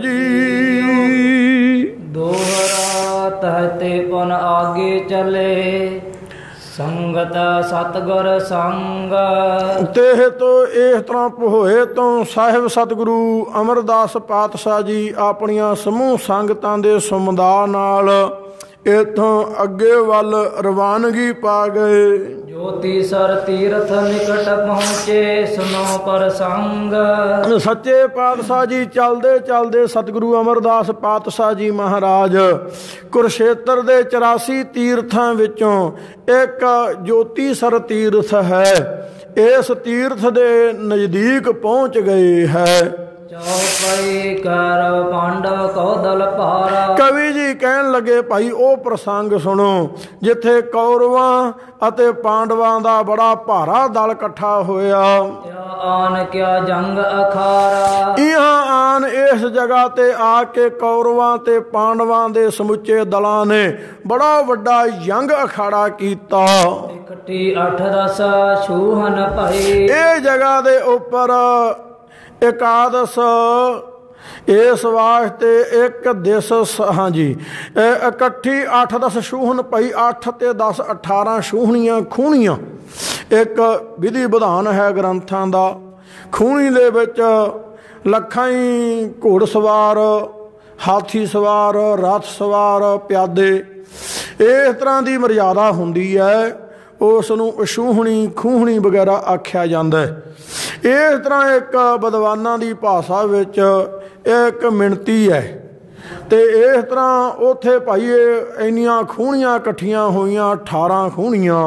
ਜੀ। ਦੋਹਰਾ ਤਹਤੇ ਪੁਨ ਆਗੇ ਚਲੇ, ਸੰਗਤ ਸਤਿਗੁਰ ਸੰਗ। ਤੇ ਤੋਂ ਇਸ ਤਰ੍ਹਾਂ ਭਹੋਏ ਤੋਂ ਸਾਹਿਬ ਸਤਿਗੁਰੂ ਅਮਰਦਾਸ ਪਾਤਸ਼ਾਹ ਜੀ ਆਪਣੀਆਂ ਸਮੂਹ ਸੰਗਤਾਂ ਦੇ ਸਮੁਦਾਇ ਨਾਲ ਇੱਥੋਂ ਅੱਗੇ ਵੱਲ ਰਵਾਨਗੀ ਪਾ ਗਏ। ਜੋਤੀ ਸਰ ਤੀਰਥ ਨਿਕਟ ਪਹੁੰਚੇ, ਸੁਨੋ ਪ੍ਰਸੰਗ। ਸੱਚੇ ਪਾਤਸ਼ਾਹ ਜੀ ਚਲਦੇ ਚਲਦੇ ਸਤਿਗੁਰੂ ਅਮਰਦਾਸ ਪਾਤਸ਼ਾਹ ਜੀ ਮਹਾਰਾਜ ਕੁਰਸ਼ੇਤਰ ਦੇ ਚੁਰਾਸੀ ਤੀਰਥਾਂ ਵਿੱਚੋਂ ਇੱਕ ਜੋਤੀ ਸਰ ਤੀਰਥ ਹੈ, ਇਸ ਤੀਰਥ ਦੇ ਨਜ਼ਦੀਕ ਪਹੁੰਚ ਗਏ ਹੈ। ਚੌਪਈ ਕਰ ਪਾਂਡਵ ਕੋ ਦਲ ਭਾਰਾ। ਕਵੀ ਜੀ ਕਹਿਣ ਲੱਗੇ ਭਾਈ ਉਹ ਪ੍ਰਸੰਗ ਸੁਣੋ ਜਿੱਥੇ ਕੌਰਵਾਂ ਅਤੇ ਪਾਂਡਵਾਂ ਦਾ ਬੜਾ ਭਾਰਾ ਦਲ ਇਕੱਠਾ ਹੋਇਆ। ਆਨ ਕਿਆ ਜੰਗ ਅਖਾਰਾ। ਇਹਾਂ ਆਨ ਇਸ ਜਗ੍ਹਾ ਤੇ ਆ ਕੇ ਕੌਰਵਾਂ ਤੇ ਪਾਂਡਵਾਂ ਦੇ ਸਮੁੱਚੇ ਦਲਾਂ ਨੇ ਬੜਾ ਵੱਡਾ ਜੰਗ ਅਖਾੜਾ ਕੀਤਾ। ਇਕੱਠੀ ਅੱਠ ਦਸ ਛੂਹਨ ਭਈ। ਇਹ ਜਗ੍ਹਾ ਦੇ ਉੱਪਰ ਇਕਾਦਸ਼ ਇਸ ਵਾਸਤੇ ਇੱਕ ਦਿਸ ਹਾਂਜੀ ਇਕੱਠੀ ਅੱਠ ਦਸ ਛੂਹਣ ਪਈ। ਅੱਠ ਤੇ ਦਸ ਅਠਾਰਾਂ ਛੂਹਣੀਆਂ ਖੂਹਣੀਆਂ ਇੱਕ ਵਿਧੀ ਵਿਧਾਨ ਹੈ ਗ੍ਰੰਥਾਂ ਦਾ। ਖੂਹਣੀ ਦੇ ਵਿੱਚ ਲੱਖਾਂ ਹੀ ਘੋੜ ਸਵਾਰ, ਹਾਥੀ ਸਵਾਰ, ਰੱਥ ਸਵਾਰ, ਪਿਆਦੇ ਇਸ ਤਰ੍ਹਾਂ ਦੀ ਮਰਿਆਦਾ ਹੁੰਦੀ ਹੈ। ਉਸ ਨੂੰ ਛੂਹਣੀ ਖੂਹਣੀ ਵਗੈਰਾ ਆਖਿਆ ਜਾਂਦਾ। ਇਸ ਤਰ੍ਹਾਂ ਇੱਕ ਵਿਦਵਾਨਾਂ ਦੀ ਭਾਸ਼ਾ ਵਿੱਚ ਇੱਕ ਮਿਣਤੀ ਹੈ ਤੇ ਇਸ ਤਰ੍ਹਾਂ ਉੱਥੇ ਭਾਈ ਇੰਨੀਆਂ ਖੂਹਣੀਆਂ ਇਕੱਠੀਆਂ ਹੋਈਆਂ ਅਠਾਰਾਂ ਖੂਹਣੀਆਂ।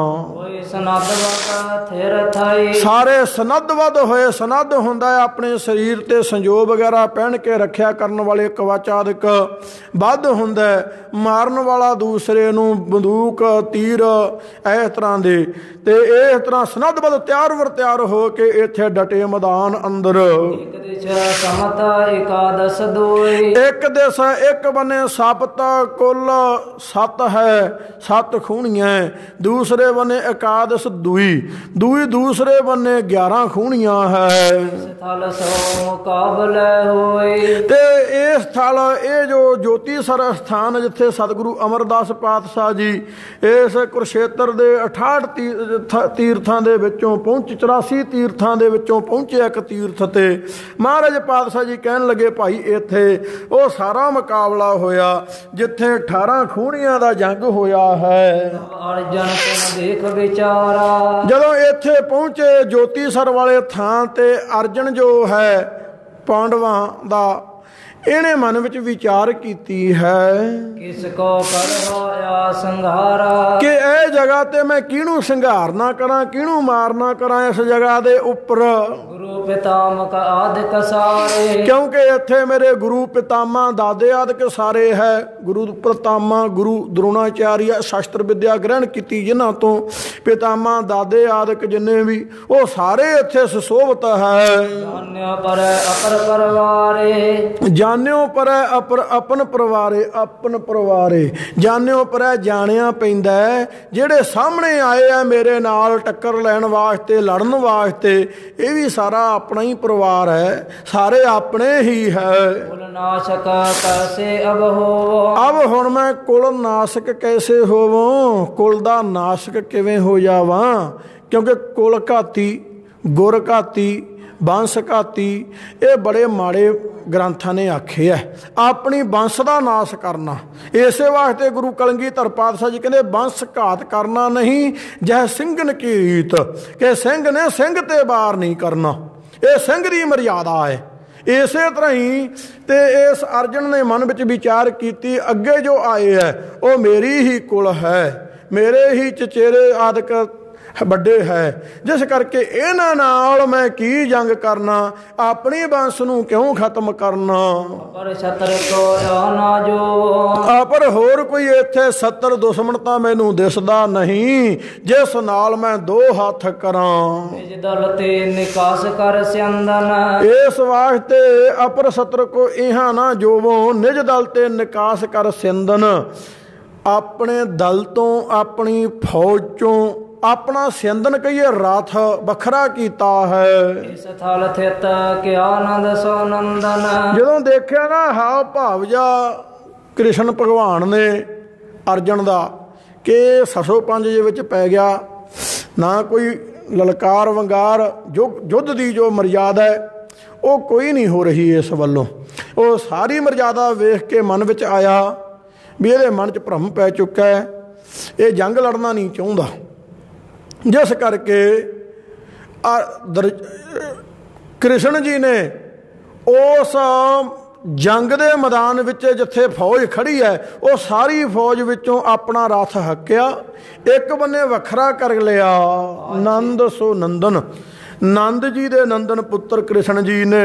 ਸਾਰੇ ਸਨੱਧਵੱਧ ਹੋਏ। ਸਨੱਧ ਹੁੰਦਾ ਹੈ ਆਪਣੇ ਸਰੀਰ ਤੇ ਸੰਜੋਗ ਵਗੈਰਾ ਪਹਿਨ ਕੇ ਰੱਖਿਆ ਕਰਨ ਵਾਲੇ ਕਵਚਾਦਿਕ ਵੱਧ ਹੁੰਦਾ। ਮਾਰਨ ਵਾਲਾ ਦੂਸਰੇ ਨੂੰ ਬੰਦੂਕ ਤੀਰ ਇਸ ਤਰ੍ਹਾਂ ਦੇ ਤੇ ਇਸ ਤਰ੍ਹਾਂ ਸਨੱਧਵੱਧ ਤਿਆਰ ਵਰ ਤਿਆਰ ਹੋ ਕੇ ਇੱਥੇ ਡਟੇ ਮੈਦਾਨ ਅੰਦਰ। ਇੱਕ ਦਿਸ ਇੱਕ ਬੰਨੇ ਸਪਤ ਕੁੱਲ ਸੱਤ ਹੈ, ਸੱਤ ਖੂਹਣੀਆਂ। ਦੂਸਰੇ ਬੰਨੇ ਇਕਾਦਸ਼ ਦੂਈ ਦੂਈ ਦੂਸਰੇ ਬੰਨੇ ਗਿਆਰਾਂ ਖੂਹਣੀਆਂ ਹੈ। ਤੇ ਇਹ ਸਥਲ ਇਹ ਜੋ ਜੋਤੀਸਰ ਸਥਾਨ ਜਿੱਥੇ ਸਤਿਗੁਰੂ ਅਮਰਦਾਸ ਪਾਤਸ਼ਾਹ ਜੀ ਇਸ ਕੁਰਸ਼ੇਤਰ ਦੇ ਅਠਾਹਠ ਤੀਰਥਾਂ ਦੇ ਵਿੱਚੋਂ ਪਹੁੰਚ ਚੁਰਾਸੀ ਤੀਰਥਾਂ ਦੇ ਵਿੱਚੋਂ ਪਹੁੰਚੇ ਇੱਕ ਤੀਰਥ ਤੇ ਮਹਾਰਾਜ ਪਾਤਸ਼ਾਹ ਜੀ ਕਹਿਣ ਲੱਗੇ ਭਾਈ ਇੱਥੇ ਉਹ ਸਾਰਾ ਮੁਕਾਬਲਾ ਹੋਇਆ ਜਿੱਥੇ ਅਠਾਰਾਂ ਖੂਹਣੀਆਂ ਦਾ ਜੰਗ ਹੋਇਆ ਹੈ। ਦੇਖ ਵਿਚਾਰਾ ਜਦੋਂ ਇੱਥੇ ਪਹੁੰਚੇ ਜੋਤੀਸਰ ਵਾਲੇ ਥਾਂ ਤੇ ਅਰਜਨ ਜੋ ਹੈ ਪਾਂਡਵਾਂ ਦਾ ਇਹਨੇ ਮਨ ਵਿੱਚ ਵਿਚਾਰ ਕੀਤੀ ਹੈ ਕਿਸ ਕੋ ਕਰਵਾਇਆ ਸੰਘਾਰਾ ਕਿ ਇਹ ਜਗ੍ਹਾ ਤੇ ਮੈਂ ਕਿਹਨੂੰ ਸੰਘਾਰਨਾ ਕਰਾਂ, ਕਿਹਨੂੰ ਮਾਰਨਾ ਕਰਾਂ। ਇਸ ਜਗ੍ਹਾ ਦੇ ਉੱਪਰ ਗੁਰੂ ਪਿਤਾਮਹ ਆਦਿਕ ਸਾਰੇ ਕਿਉਂਕਿ ਇੱਥੇ ਮੇਰੇ ਗੁਰੂ ਪਿਤਾਮਾ ਦਾਦੇ ਆਦਿਕ ਸਾਰੇ ਹੈ। ਗੁਰੂ ਪਿਤਾਮਾ ਗੁਰੂ ਦਰੋਣਾਚਾਰੀਆ ਸ਼ਸਤਰ ਵਿਦਿਆ ਗ੍ਰਹਿਣ ਕੀਤੀ ਜਿਨ੍ਹਾਂ ਤੋਂ ਪਿਤਾਮਾ ਦਾਦੇ ਆਦਿਕ ਜਿੰਨੇ ਵੀ ਉਹ ਸਾਰੇ ਇੱਥੇ ਸੁਸ਼ੋਭਿਤ ਹੈ। ਜਾਨਿਓ ਪਰ ਅਪਰ ਪਰਵਾਰੇ ਜਾਨਿਓ ਪਰ ਅਪਰ ਆਪਨ ਪਰਿਵਾਰੇ ਆਪਨ ਪਰਿਵਾਰੇ ਜਾਨਿਓ ਪਰ ਜਾਣਿਆ ਪੈਂਦਾ ਜਿਹੜੇ ਸਾਹਮਣੇ ਆਏ ਆ ਮੇਰੇ ਨਾਲ ਟੱਕਰ ਲੈਣ ਵਾਸਤੇ ਲੜਨ ਵਾਸਤੇ ਇਹ ਵੀ ਸਾਰਾ ਆਪਣਾ ਹੀ ਪਰਿਵਾਰ ਹੈ, ਸਾਰੇ ਆਪਣੇ ਹੀ ਹੈ। ਕੁਲ ਨਾਸ਼ਕ ਕੈਸੇ ਅਬ ਹੋਵੋ ਅਬ ਹੁਣ ਮੈਂ ਕੁਲ ਨਾਸ਼ਕ ਕੈਸੇ ਹੋਵੋ ਕੁਲ ਦਾ ਨਾਸ਼ਕ ਕਿਵੇਂ ਹੋ ਜਾਵਾਂ ਕਿਉਂਕਿ ਕੁਲ ਘਾਤੀ ਗੁਰ ਘਾਤੀ ਬੰਸ ਘਾਤੀ ਇਹ ਬੜੇ ਮਾੜੇ ਗ੍ਰੰਥਾਂ ਨੇ ਆਖੇ ਹੈ। ਆਪਣੀ ਬੰਸ ਦਾ ਨਾਸ਼ ਕਰਨਾ ਇਸੇ ਵਾਸਤੇ ਗੁਰੂ ਕਲਗੀਧਰ ਪਾਤਸ਼ਾਹ ਜੀ ਕਹਿੰਦੇ ਬੰਸ ਘਾਤ ਕਰਨਾ ਨਹੀਂ ਜਹ ਸਿੰਘਨ ਕੀ ਰੀਤ ਕਿ ਸਿੰਘ ਨੇ ਸਿੰਘ ਤੇ ਵਾਰ ਨਹੀਂ ਕਰਨਾ। ਇਹ ਸਿੰਘ ਦੀ ਮਰਿਆਦਾ ਹੈ। ਇਸੇ ਤਰ੍ਹਾਂ ਹੀ ਤੇ ਇਸ ਅਰਜਨ ਨੇ ਮਨ ਵਿੱਚ ਵਿਚਾਰ ਕੀਤੀ ਅੱਗੇ ਜੋ ਆਏ ਹੈ ਉਹ ਮੇਰੀ ਹੀ ਕੁਲ ਹੈ, ਮੇਰੇ ਹੀ ਚਚੇਰੇ ਆਦਿਕ ਵੱਡੇ ਹੈ, ਜਿਸ ਕਰਕੇ ਇਹਨਾਂ ਨਾਲ ਮੈਂ ਕੀ ਜੰਗ ਕਰਨਾ, ਆਪਣੀ ਬੰਸ ਨੂੰ ਕਿਉਂ ਖਤਮ ਕਰਨਾ। ਪਰ ਛਤਰ ਕੋ ਨਾ ਜੋ ਪਰ ਹੋਰ ਕੋਈ ਇੱਥੇ ਸੱਤਰ ਦੁਸ਼ਮਣ ਤਾਂ ਮੈਨੂੰ ਦਿਸਦਾ ਨਹੀਂ ਜਿਸ ਨਾਲ ਮੈਂ ਦੋ ਹੱਥ ਕਰਾਂ। ਨਿਜ ਦਲ ਤੇ ਨਿਕਾਸ ਕਰ ਸਿੰਦਨ ਇਸ ਵਾਸਤੇ ਅਪਰ ਸੱਤਰ ਕੋ ਇਹਾਂ ਨਾ ਜੋਵੋ ਨਿਜ ਦਲ ਤੇ ਨਿਕਾਸ ਕਰ ਸਿੰਦਨ ਆਪਣੇ ਦਲ ਤੋਂ ਆਪਣੀ ਫੌਜ ਚੋਂ ਆਪਣਾ ਸਿੰਦਨ ਕਹੀਏ ਰਥ ਵੱਖਰਾ ਕੀਤਾ ਹੈ। ਇਸ ਥਲ ਥਿਤ ਕਿਆ ਆਨੰਦ ਸੋ ਨੰਦਨ ਜਦੋਂ ਦੇਖਿਆ ਨਾ ਹਾਵ ਭਾਵ ਜਾ ਕ੍ਰਿਸ਼ਨ ਭਗਵਾਨ ਨੇ ਅਰਜਨ ਦਾ ਕਿ ਸਸੋ ਪੰਜ ਦੇ ਵਿੱਚ ਪੈ ਗਿਆ ਨਾ ਕੋਈ ਲਲਕਾਰ ਵੰਗਾਰ ਜੋ ਯੁੱਧ ਦੀ ਜੋ ਮਰਿਆਦਾ ਹੈ ਉਹ ਕੋਈ ਨਹੀਂ ਹੋ ਰਹੀ ਇਸ ਵੱਲੋਂ। ਉਹ ਸਾਰੀ ਮਰਿਆਦਾ ਵੇਖ ਕੇ ਮਨ ਵਿੱਚ ਆਇਆ ਵੀ ਇਹਦੇ ਮਨ 'ਚ ਭਰਮ ਪੈ ਚੁੱਕਾ ਹੈ, ਇਹ ਜੰਗ ਲੜਨਾ ਨਹੀਂ ਚਾਹੁੰਦਾ। ਜਿਸ ਕਰਕੇ ਕ੍ਰਿਸ਼ਨ ਜੀ ਨੇ ਉਸ ਜੰਗ ਦੇ ਮੈਦਾਨ ਵਿੱਚ ਜਿੱਥੇ ਫੌਜ ਖੜੀ ਹੈ ਉਹ ਸਾਰੀ ਫੌਜ ਵਿੱਚੋਂ ਆਪਣਾ ਰਥ ਹੱਕਿਆ, ਇੱਕ ਬੰਨੇ ਵੱਖਰਾ ਕਰ ਲਿਆ। ਨੰਦ ਸੋ ਨੰਦਨ ਨੰਦ ਜੀ ਦੇ ਨੰਦਨ ਪੁੱਤਰ ਕ੍ਰਿਸ਼ਨ ਜੀ ਨੇ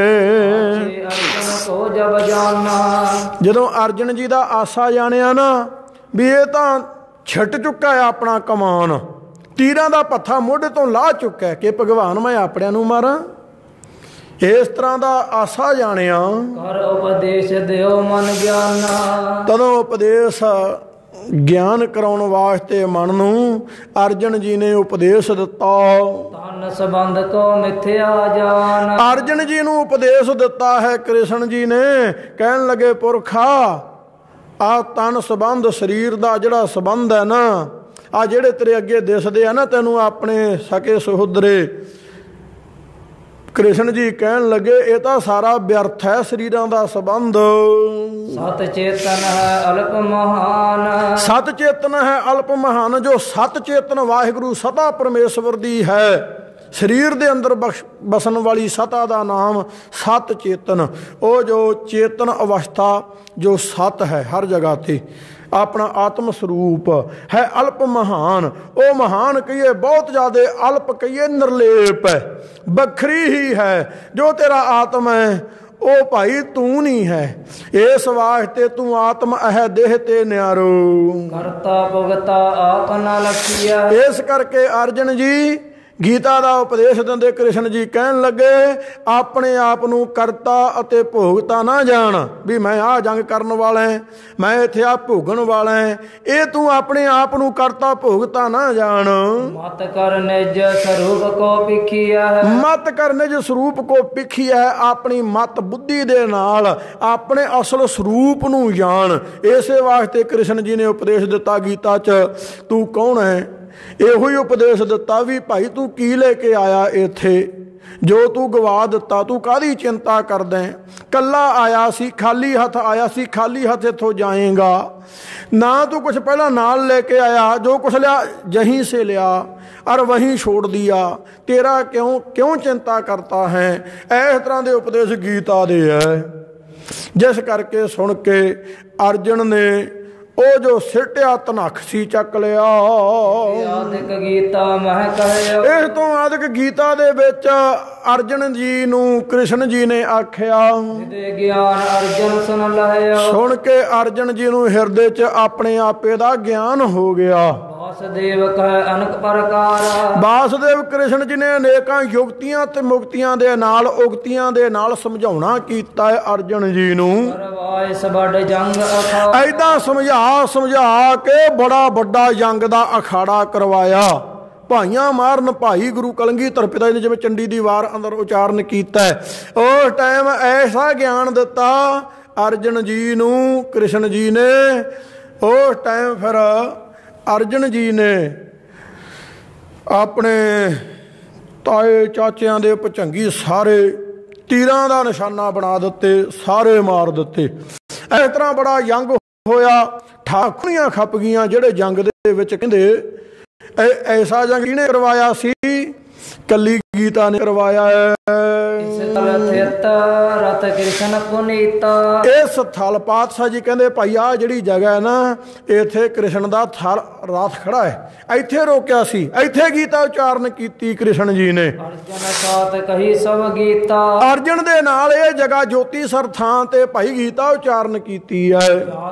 ਜਦੋਂ ਅਰਜਨ ਜੀ ਦਾ ਆਸਾ ਜਾਣਿਆ ਨਾ ਵੀ ਇਹ ਤਾਂ ਛੱਟ ਚੁੱਕਾ ਹੈ ਆਪਣਾ ਕਮਾਨ, ਤੀਰਾਂ ਦਾ ਪੱਥਾ ਮੋਢੇ ਤੋਂ ਲਾਹ ਚੁੱਕਾ ਕਿ ਭਗਵਾਨ ਮੈਂ ਆਪਣਿਆਂ ਨੂੰ ਮਾਰਾਂ, ਇਸ ਤਰ੍ਹਾਂ ਦਾ ਆਸਾ ਜਾਣਿਆ ਕਰ ਉਪਦੇਸ਼ ਦਿਓ ਮਨ ਗਿਆਨਾ। ਤਦੋਂ ਉਪਦੇਸ਼ ਗਿਆਨ ਕਰਾਉਣ ਵਾਸਤੇ ਮਨ ਨੂੰ ਅਰਜਨ ਜੀ ਨੇ ਉਪਦੇਸ਼ ਦਿੱਤਾ। ਤਨ ਸੰਬੰਧ ਕੋ ਮਿਥਿਆ ਜਾਨ, ਅਰਜਨ ਜੀ ਨੂੰ ਉਪਦੇਸ਼ ਦਿੱਤਾ ਹੈ ਕ੍ਰਿਸ਼ਨ ਜੀ ਨੇ। ਕਹਿਣ ਲੱਗੇ ਪੁਰਖਾ ਆ ਤਨ ਸੰਬੰਧ ਸਰੀਰ ਦਾ ਜਿਹੜਾ ਸੰਬੰਧ ਹੈ ਨਾ, ਆ ਜਿਹੜੇ ਤੇਰੇ ਅੱਗੇ ਦਿਸਦੇ ਆ ਨਾ ਤੈਨੂੰ ਆਪਣੇ ਸਕੇ ਸਹੋਦਰੇ, ਕ੍ਰਿਸ਼ਨ ਜੀ ਕਹਿਣ ਲੱਗੇ ਇਹ ਤਾਂ ਸਾਰਾ ਵਿਅਰਥ ਹੈ ਸਰੀਰਾਂ ਦਾ ਸੰਬੰਧ। ਸਤ ਚੇਤਨ ਹੈ ਅਲਪ ਮਹਾਨ, ਸਤ ਚੇਤਨ ਹੈ ਅਲਪ ਮਹਾਨ। ਜੋ ਸਤ ਚੇਤਨ ਵਾਹਿਗੁਰੂ ਸਤਾ ਪਰਮੇਸ਼ਵਰ ਦੀ ਹੈ, ਸਰੀਰ ਦੇ ਅੰਦਰ ਬਖਸ਼ ਬਸਣ ਵਾਲੀ ਸਤਾ ਦਾ ਨਾਮ ਸਤ ਚੇਤਨ। ਉਹ ਜੋ ਚੇਤਨ ਅਵਸਥਾ ਜੋ ਸਤ ਹੈ ਹਰ ਜਗ੍ਹਾ ਤੇ ਆਪਣਾ ਆਤਮ ਸਰੂਪ ਹੈ, ਅਲਪ ਮਹਾਨ। ਉਹ ਮਹਾਨ ਕਹੀਏ ਬਹੁਤ ਜ਼ਿਆਦਾ, ਅਲਪ ਕਹੀਏ ਨਿਰਲੇਪ ਹੈ, ਵੱਖਰੀ ਹੀ ਹੈ। ਜੋ ਤੇਰਾ ਆਤਮ ਹੈ ਉਹ ਭਾਈ ਤੂੰ ਨਹੀਂ ਹੈ, ਇਸ ਵਾਸਤੇ ਤੂੰ ਆਤਮ ਅਹਿ ਦੇਹ ਤੇ ਨਿਆਰੋ, ਕਰਤਾ ਭੁਗਤਾ ਆਪ ਨਾ ਲਖੀਆ। ਇਸ ਕਰਕੇ ਅਰਜਨ ਜੀ ਗੀਤਾ ਦਾ ਉਪਦੇਸ਼ ਦਿੰਦੇ ਕ੍ਰਿਸ਼ਨ ਜੀ ਕਹਿਣ ਲੱਗੇ ਆਪਣੇ ਆਪ ਨੂੰ ਕਰਤਾ ਅਤੇ ਭੋਗਤਾ ਨਾ ਜਾਣ ਵੀ ਮੈਂ ਆਹ ਜੰਗ ਕਰਨ ਵਾਲਾ, ਮੈਂ ਇੱਥੇ ਆ ਭੋਗਣ ਵਾਲਾ, ਇਹ ਤੂੰ ਆਪਣੇ ਆਪ ਨੂੰ ਕਰਤਾ ਭੋਗਤਾ ਨਾ ਜਾਣ। ਮਤ ਕਰ ਨਿਜ ਸਰੂਪ ਕੋ ਪਿਖੀਆ, ਮਤ ਕਰ ਨਿਜ ਸਰੂਪ ਕੋ ਪਿਖੀਆ, ਆਪਣੀ ਮਤ ਬੁੱਧੀ ਦੇ ਨਾਲ ਆਪਣੇ ਅਸਲ ਸਰੂਪ ਨੂੰ ਜਾਣ। ਇਸੇ ਵਾਸਤੇ ਕ੍ਰਿਸ਼ਨ ਜੀ ਨੇ ਉਪਦੇਸ਼ ਦਿੱਤਾ ਗੀਤਾ 'ਚ ਤੂੰ ਕੌਣ ਹੈ। ਇਹੋ ਹੀ ਉਪਦੇਸ਼ ਦਿੱਤਾ ਵੀ ਭਾਈ ਤੂੰ ਕੀ ਲੈ ਕੇ ਆਇਆ ਇੱਥੇ, ਜੋ ਤੂੰ ਗਵਾ ਦਿੱਤਾ ਤੂੰ ਕਾਹਦੀ ਚਿੰਤਾ ਕਰਦਾ, ਕੱਲਾ ਆਇਆ ਸੀ ਖਾਲੀ ਹੱਥ ਆਇਆ ਸੀ, ਖਾਲੀ ਹੱਥ ਇੱਥੋਂ ਜਾਏਗਾ ਨਾ, ਤੂੰ ਕੁਛ ਪਹਿਲਾਂ ਨਾਲ ਲੈ ਕੇ ਆਇਆ, ਜੋ ਕੁਛ ਲਿਆ ਜਹੀਂ ਸੇ ਲਿਆ ਔਰ ਵਹੀਂ ਛੋੜ ਦਿਆ, ਤੇਰਾ ਕਿਉਂ ਕਿਉਂ ਚਿੰਤਾ ਕਰਤਾ ਹੈ। ਇਸ ਤਰ੍ਹਾਂ ਦੇ ਉਪਦੇਸ਼ ਗੀਤਾ ਦੇ ਹੈ, ਜਿਸ ਕਰਕੇ ਸੁਣ ਕੇ ਅਰਜਨ ਨੇ ਉਹ ਜੋ ਸਿੱਟਿਆ ਧਨਖ ਸੀ ਚੱਕ ਲਿਆ। ਆਦਿਕ ਗੀਤਾ ਮਹਿ ਕਹਿਓ, ਇਸ ਤੋਂ ਆਦਿਕ ਗੀਤਾ ਦੇ ਵਿੱਚ ਅਰਜਨ ਜੀ ਨੂੰ ਕ੍ਰਿਸ਼ਨ ਜੀ ਨੇ ਆਖਿਆ, ਜਿਹਦੇ ਗਿਆਨ ਅਰਜਨ ਸੁਣ ਲਹਿਓ। ਸੁਣ ਕੇ ਅਰਜਨ ਜੀ ਨੂੰ ਹਿਰਦੇ 'ਚ ਆਪਣੇ ਆਪੇ ਦਾ ਗਿਆਨ ਹੋ ਗਿਆ। ਵਾਸੁਦੇਵ ਕਹਿ ਅਨਕ ਪ੍ਰਕਾਰ, ਵਾਸੁਦੇਵ ਕ੍ਰਿਸ਼ਨ ਜੀ ਨੇ ਅਨੇਕਾਂ ਯੁਕਤੀਆਂ ਤੇ ਮੁਕਤੀਆਂ ਦੇ ਨਾਲ ਉਗਤੀਆਂ ਦੇ ਨਾਲ ਸਮਝਾਉਣਾ ਕੀਤਾ ਹੈ ਅਰਜਨ ਜੀ ਨੂੰ। ਐਦਾਂ ਸਮਝਾ ਸਮਝਾ ਕੇ ਬੜਾ ਵੱਡਾ ਜੰਗ ਦਾ ਅਖਾੜਾ ਕਰਵਾਇਆ। ਭਾਈਆਂ ਮਾਰਨ ਭਾਈ ਗੁਰੂ ਕਲਗੀਧਰ ਪਿਤਾ ਜੀ ਨੇ ਜਿਵੇਂ ਚੰਡੀ ਦੀ ਵਾਰ ਅੰਦਰ ਉਚਾਰਨ ਕੀਤਾ, ਉਸ ਟਾਈਮ ਐਸਾ ਗਿਆਨ ਦਿੱਤਾ ਅਰਜਨ ਜੀ ਨੂੰ ਕ੍ਰਿਸ਼ਨ ਜੀ ਨੇ। ਉਸ ਟਾਈਮ ਫਿਰ ਅਰਜਨ ਜੀ ਨੇ ਆਪਣੇ ਤਾਏ ਚਾਚਿਆਂ ਦੇ ਭੁਜੰਗੀ ਸਾਰੇ ਤੀਰਾਂ ਦਾ ਨਿਸ਼ਾਨਾ ਬਣਾ ਦਿੱਤੇ, ਸਾਰੇ ਮਾਰ ਦਿੱਤੇ। ਇਸ ਤਰ੍ਹਾਂ ਬੜਾ ਜੰਗ ਹੋਇਆ, ਠਾਕੁਰੀਆਂ ਖੱਪ ਗਈਆਂ ਜਿਹੜੇ ਜੰਗ ਦੇ ਵਿੱਚ। ਕਹਿੰਦੇ ਐਸਾ ਜੰਗ ਕਿਹਨੇ ਕਰਵਾਇਆ ਸੀ, ਕੱਲੀ ਗੀਤਾ ਨੇ ਕਰਵਾਇਆ ਹੈ। ਇਸ ਥਲ ਪਾਤਸ਼ਾਹ ਜੀ ਕਹਿੰਦੇ ਭਾਈ ਆਹ ਜਿਹੜੀ ਜਗ੍ਹਾ ਹੈ ਨਾ, ਇੱਥੇ ਕ੍ਰਿਸ਼ਨ ਦਾ ਥਲ ਰਾਤ ਖੜਾ ਹੈ, ਇੱਥੇ ਰੋਕਿਆ ਸੀ, ਇੱਥੇ ਗੀਤਾ ਉਚਾਰਨ ਕੀਤੀ ਕ੍ਰਿਸ਼ਨ ਜੀ ਨੇ। ਅਰਜਨ ਦੇ ਨਾਲ ਇਹ ਜਗ੍ਹਾ ਜੋਤੀ ਸਰ ਥਾਂ ਤੇ ਭਾਈ ਗੀਤਾ ਉਚਾਰਨ ਕੀਤੀ ਹੈ।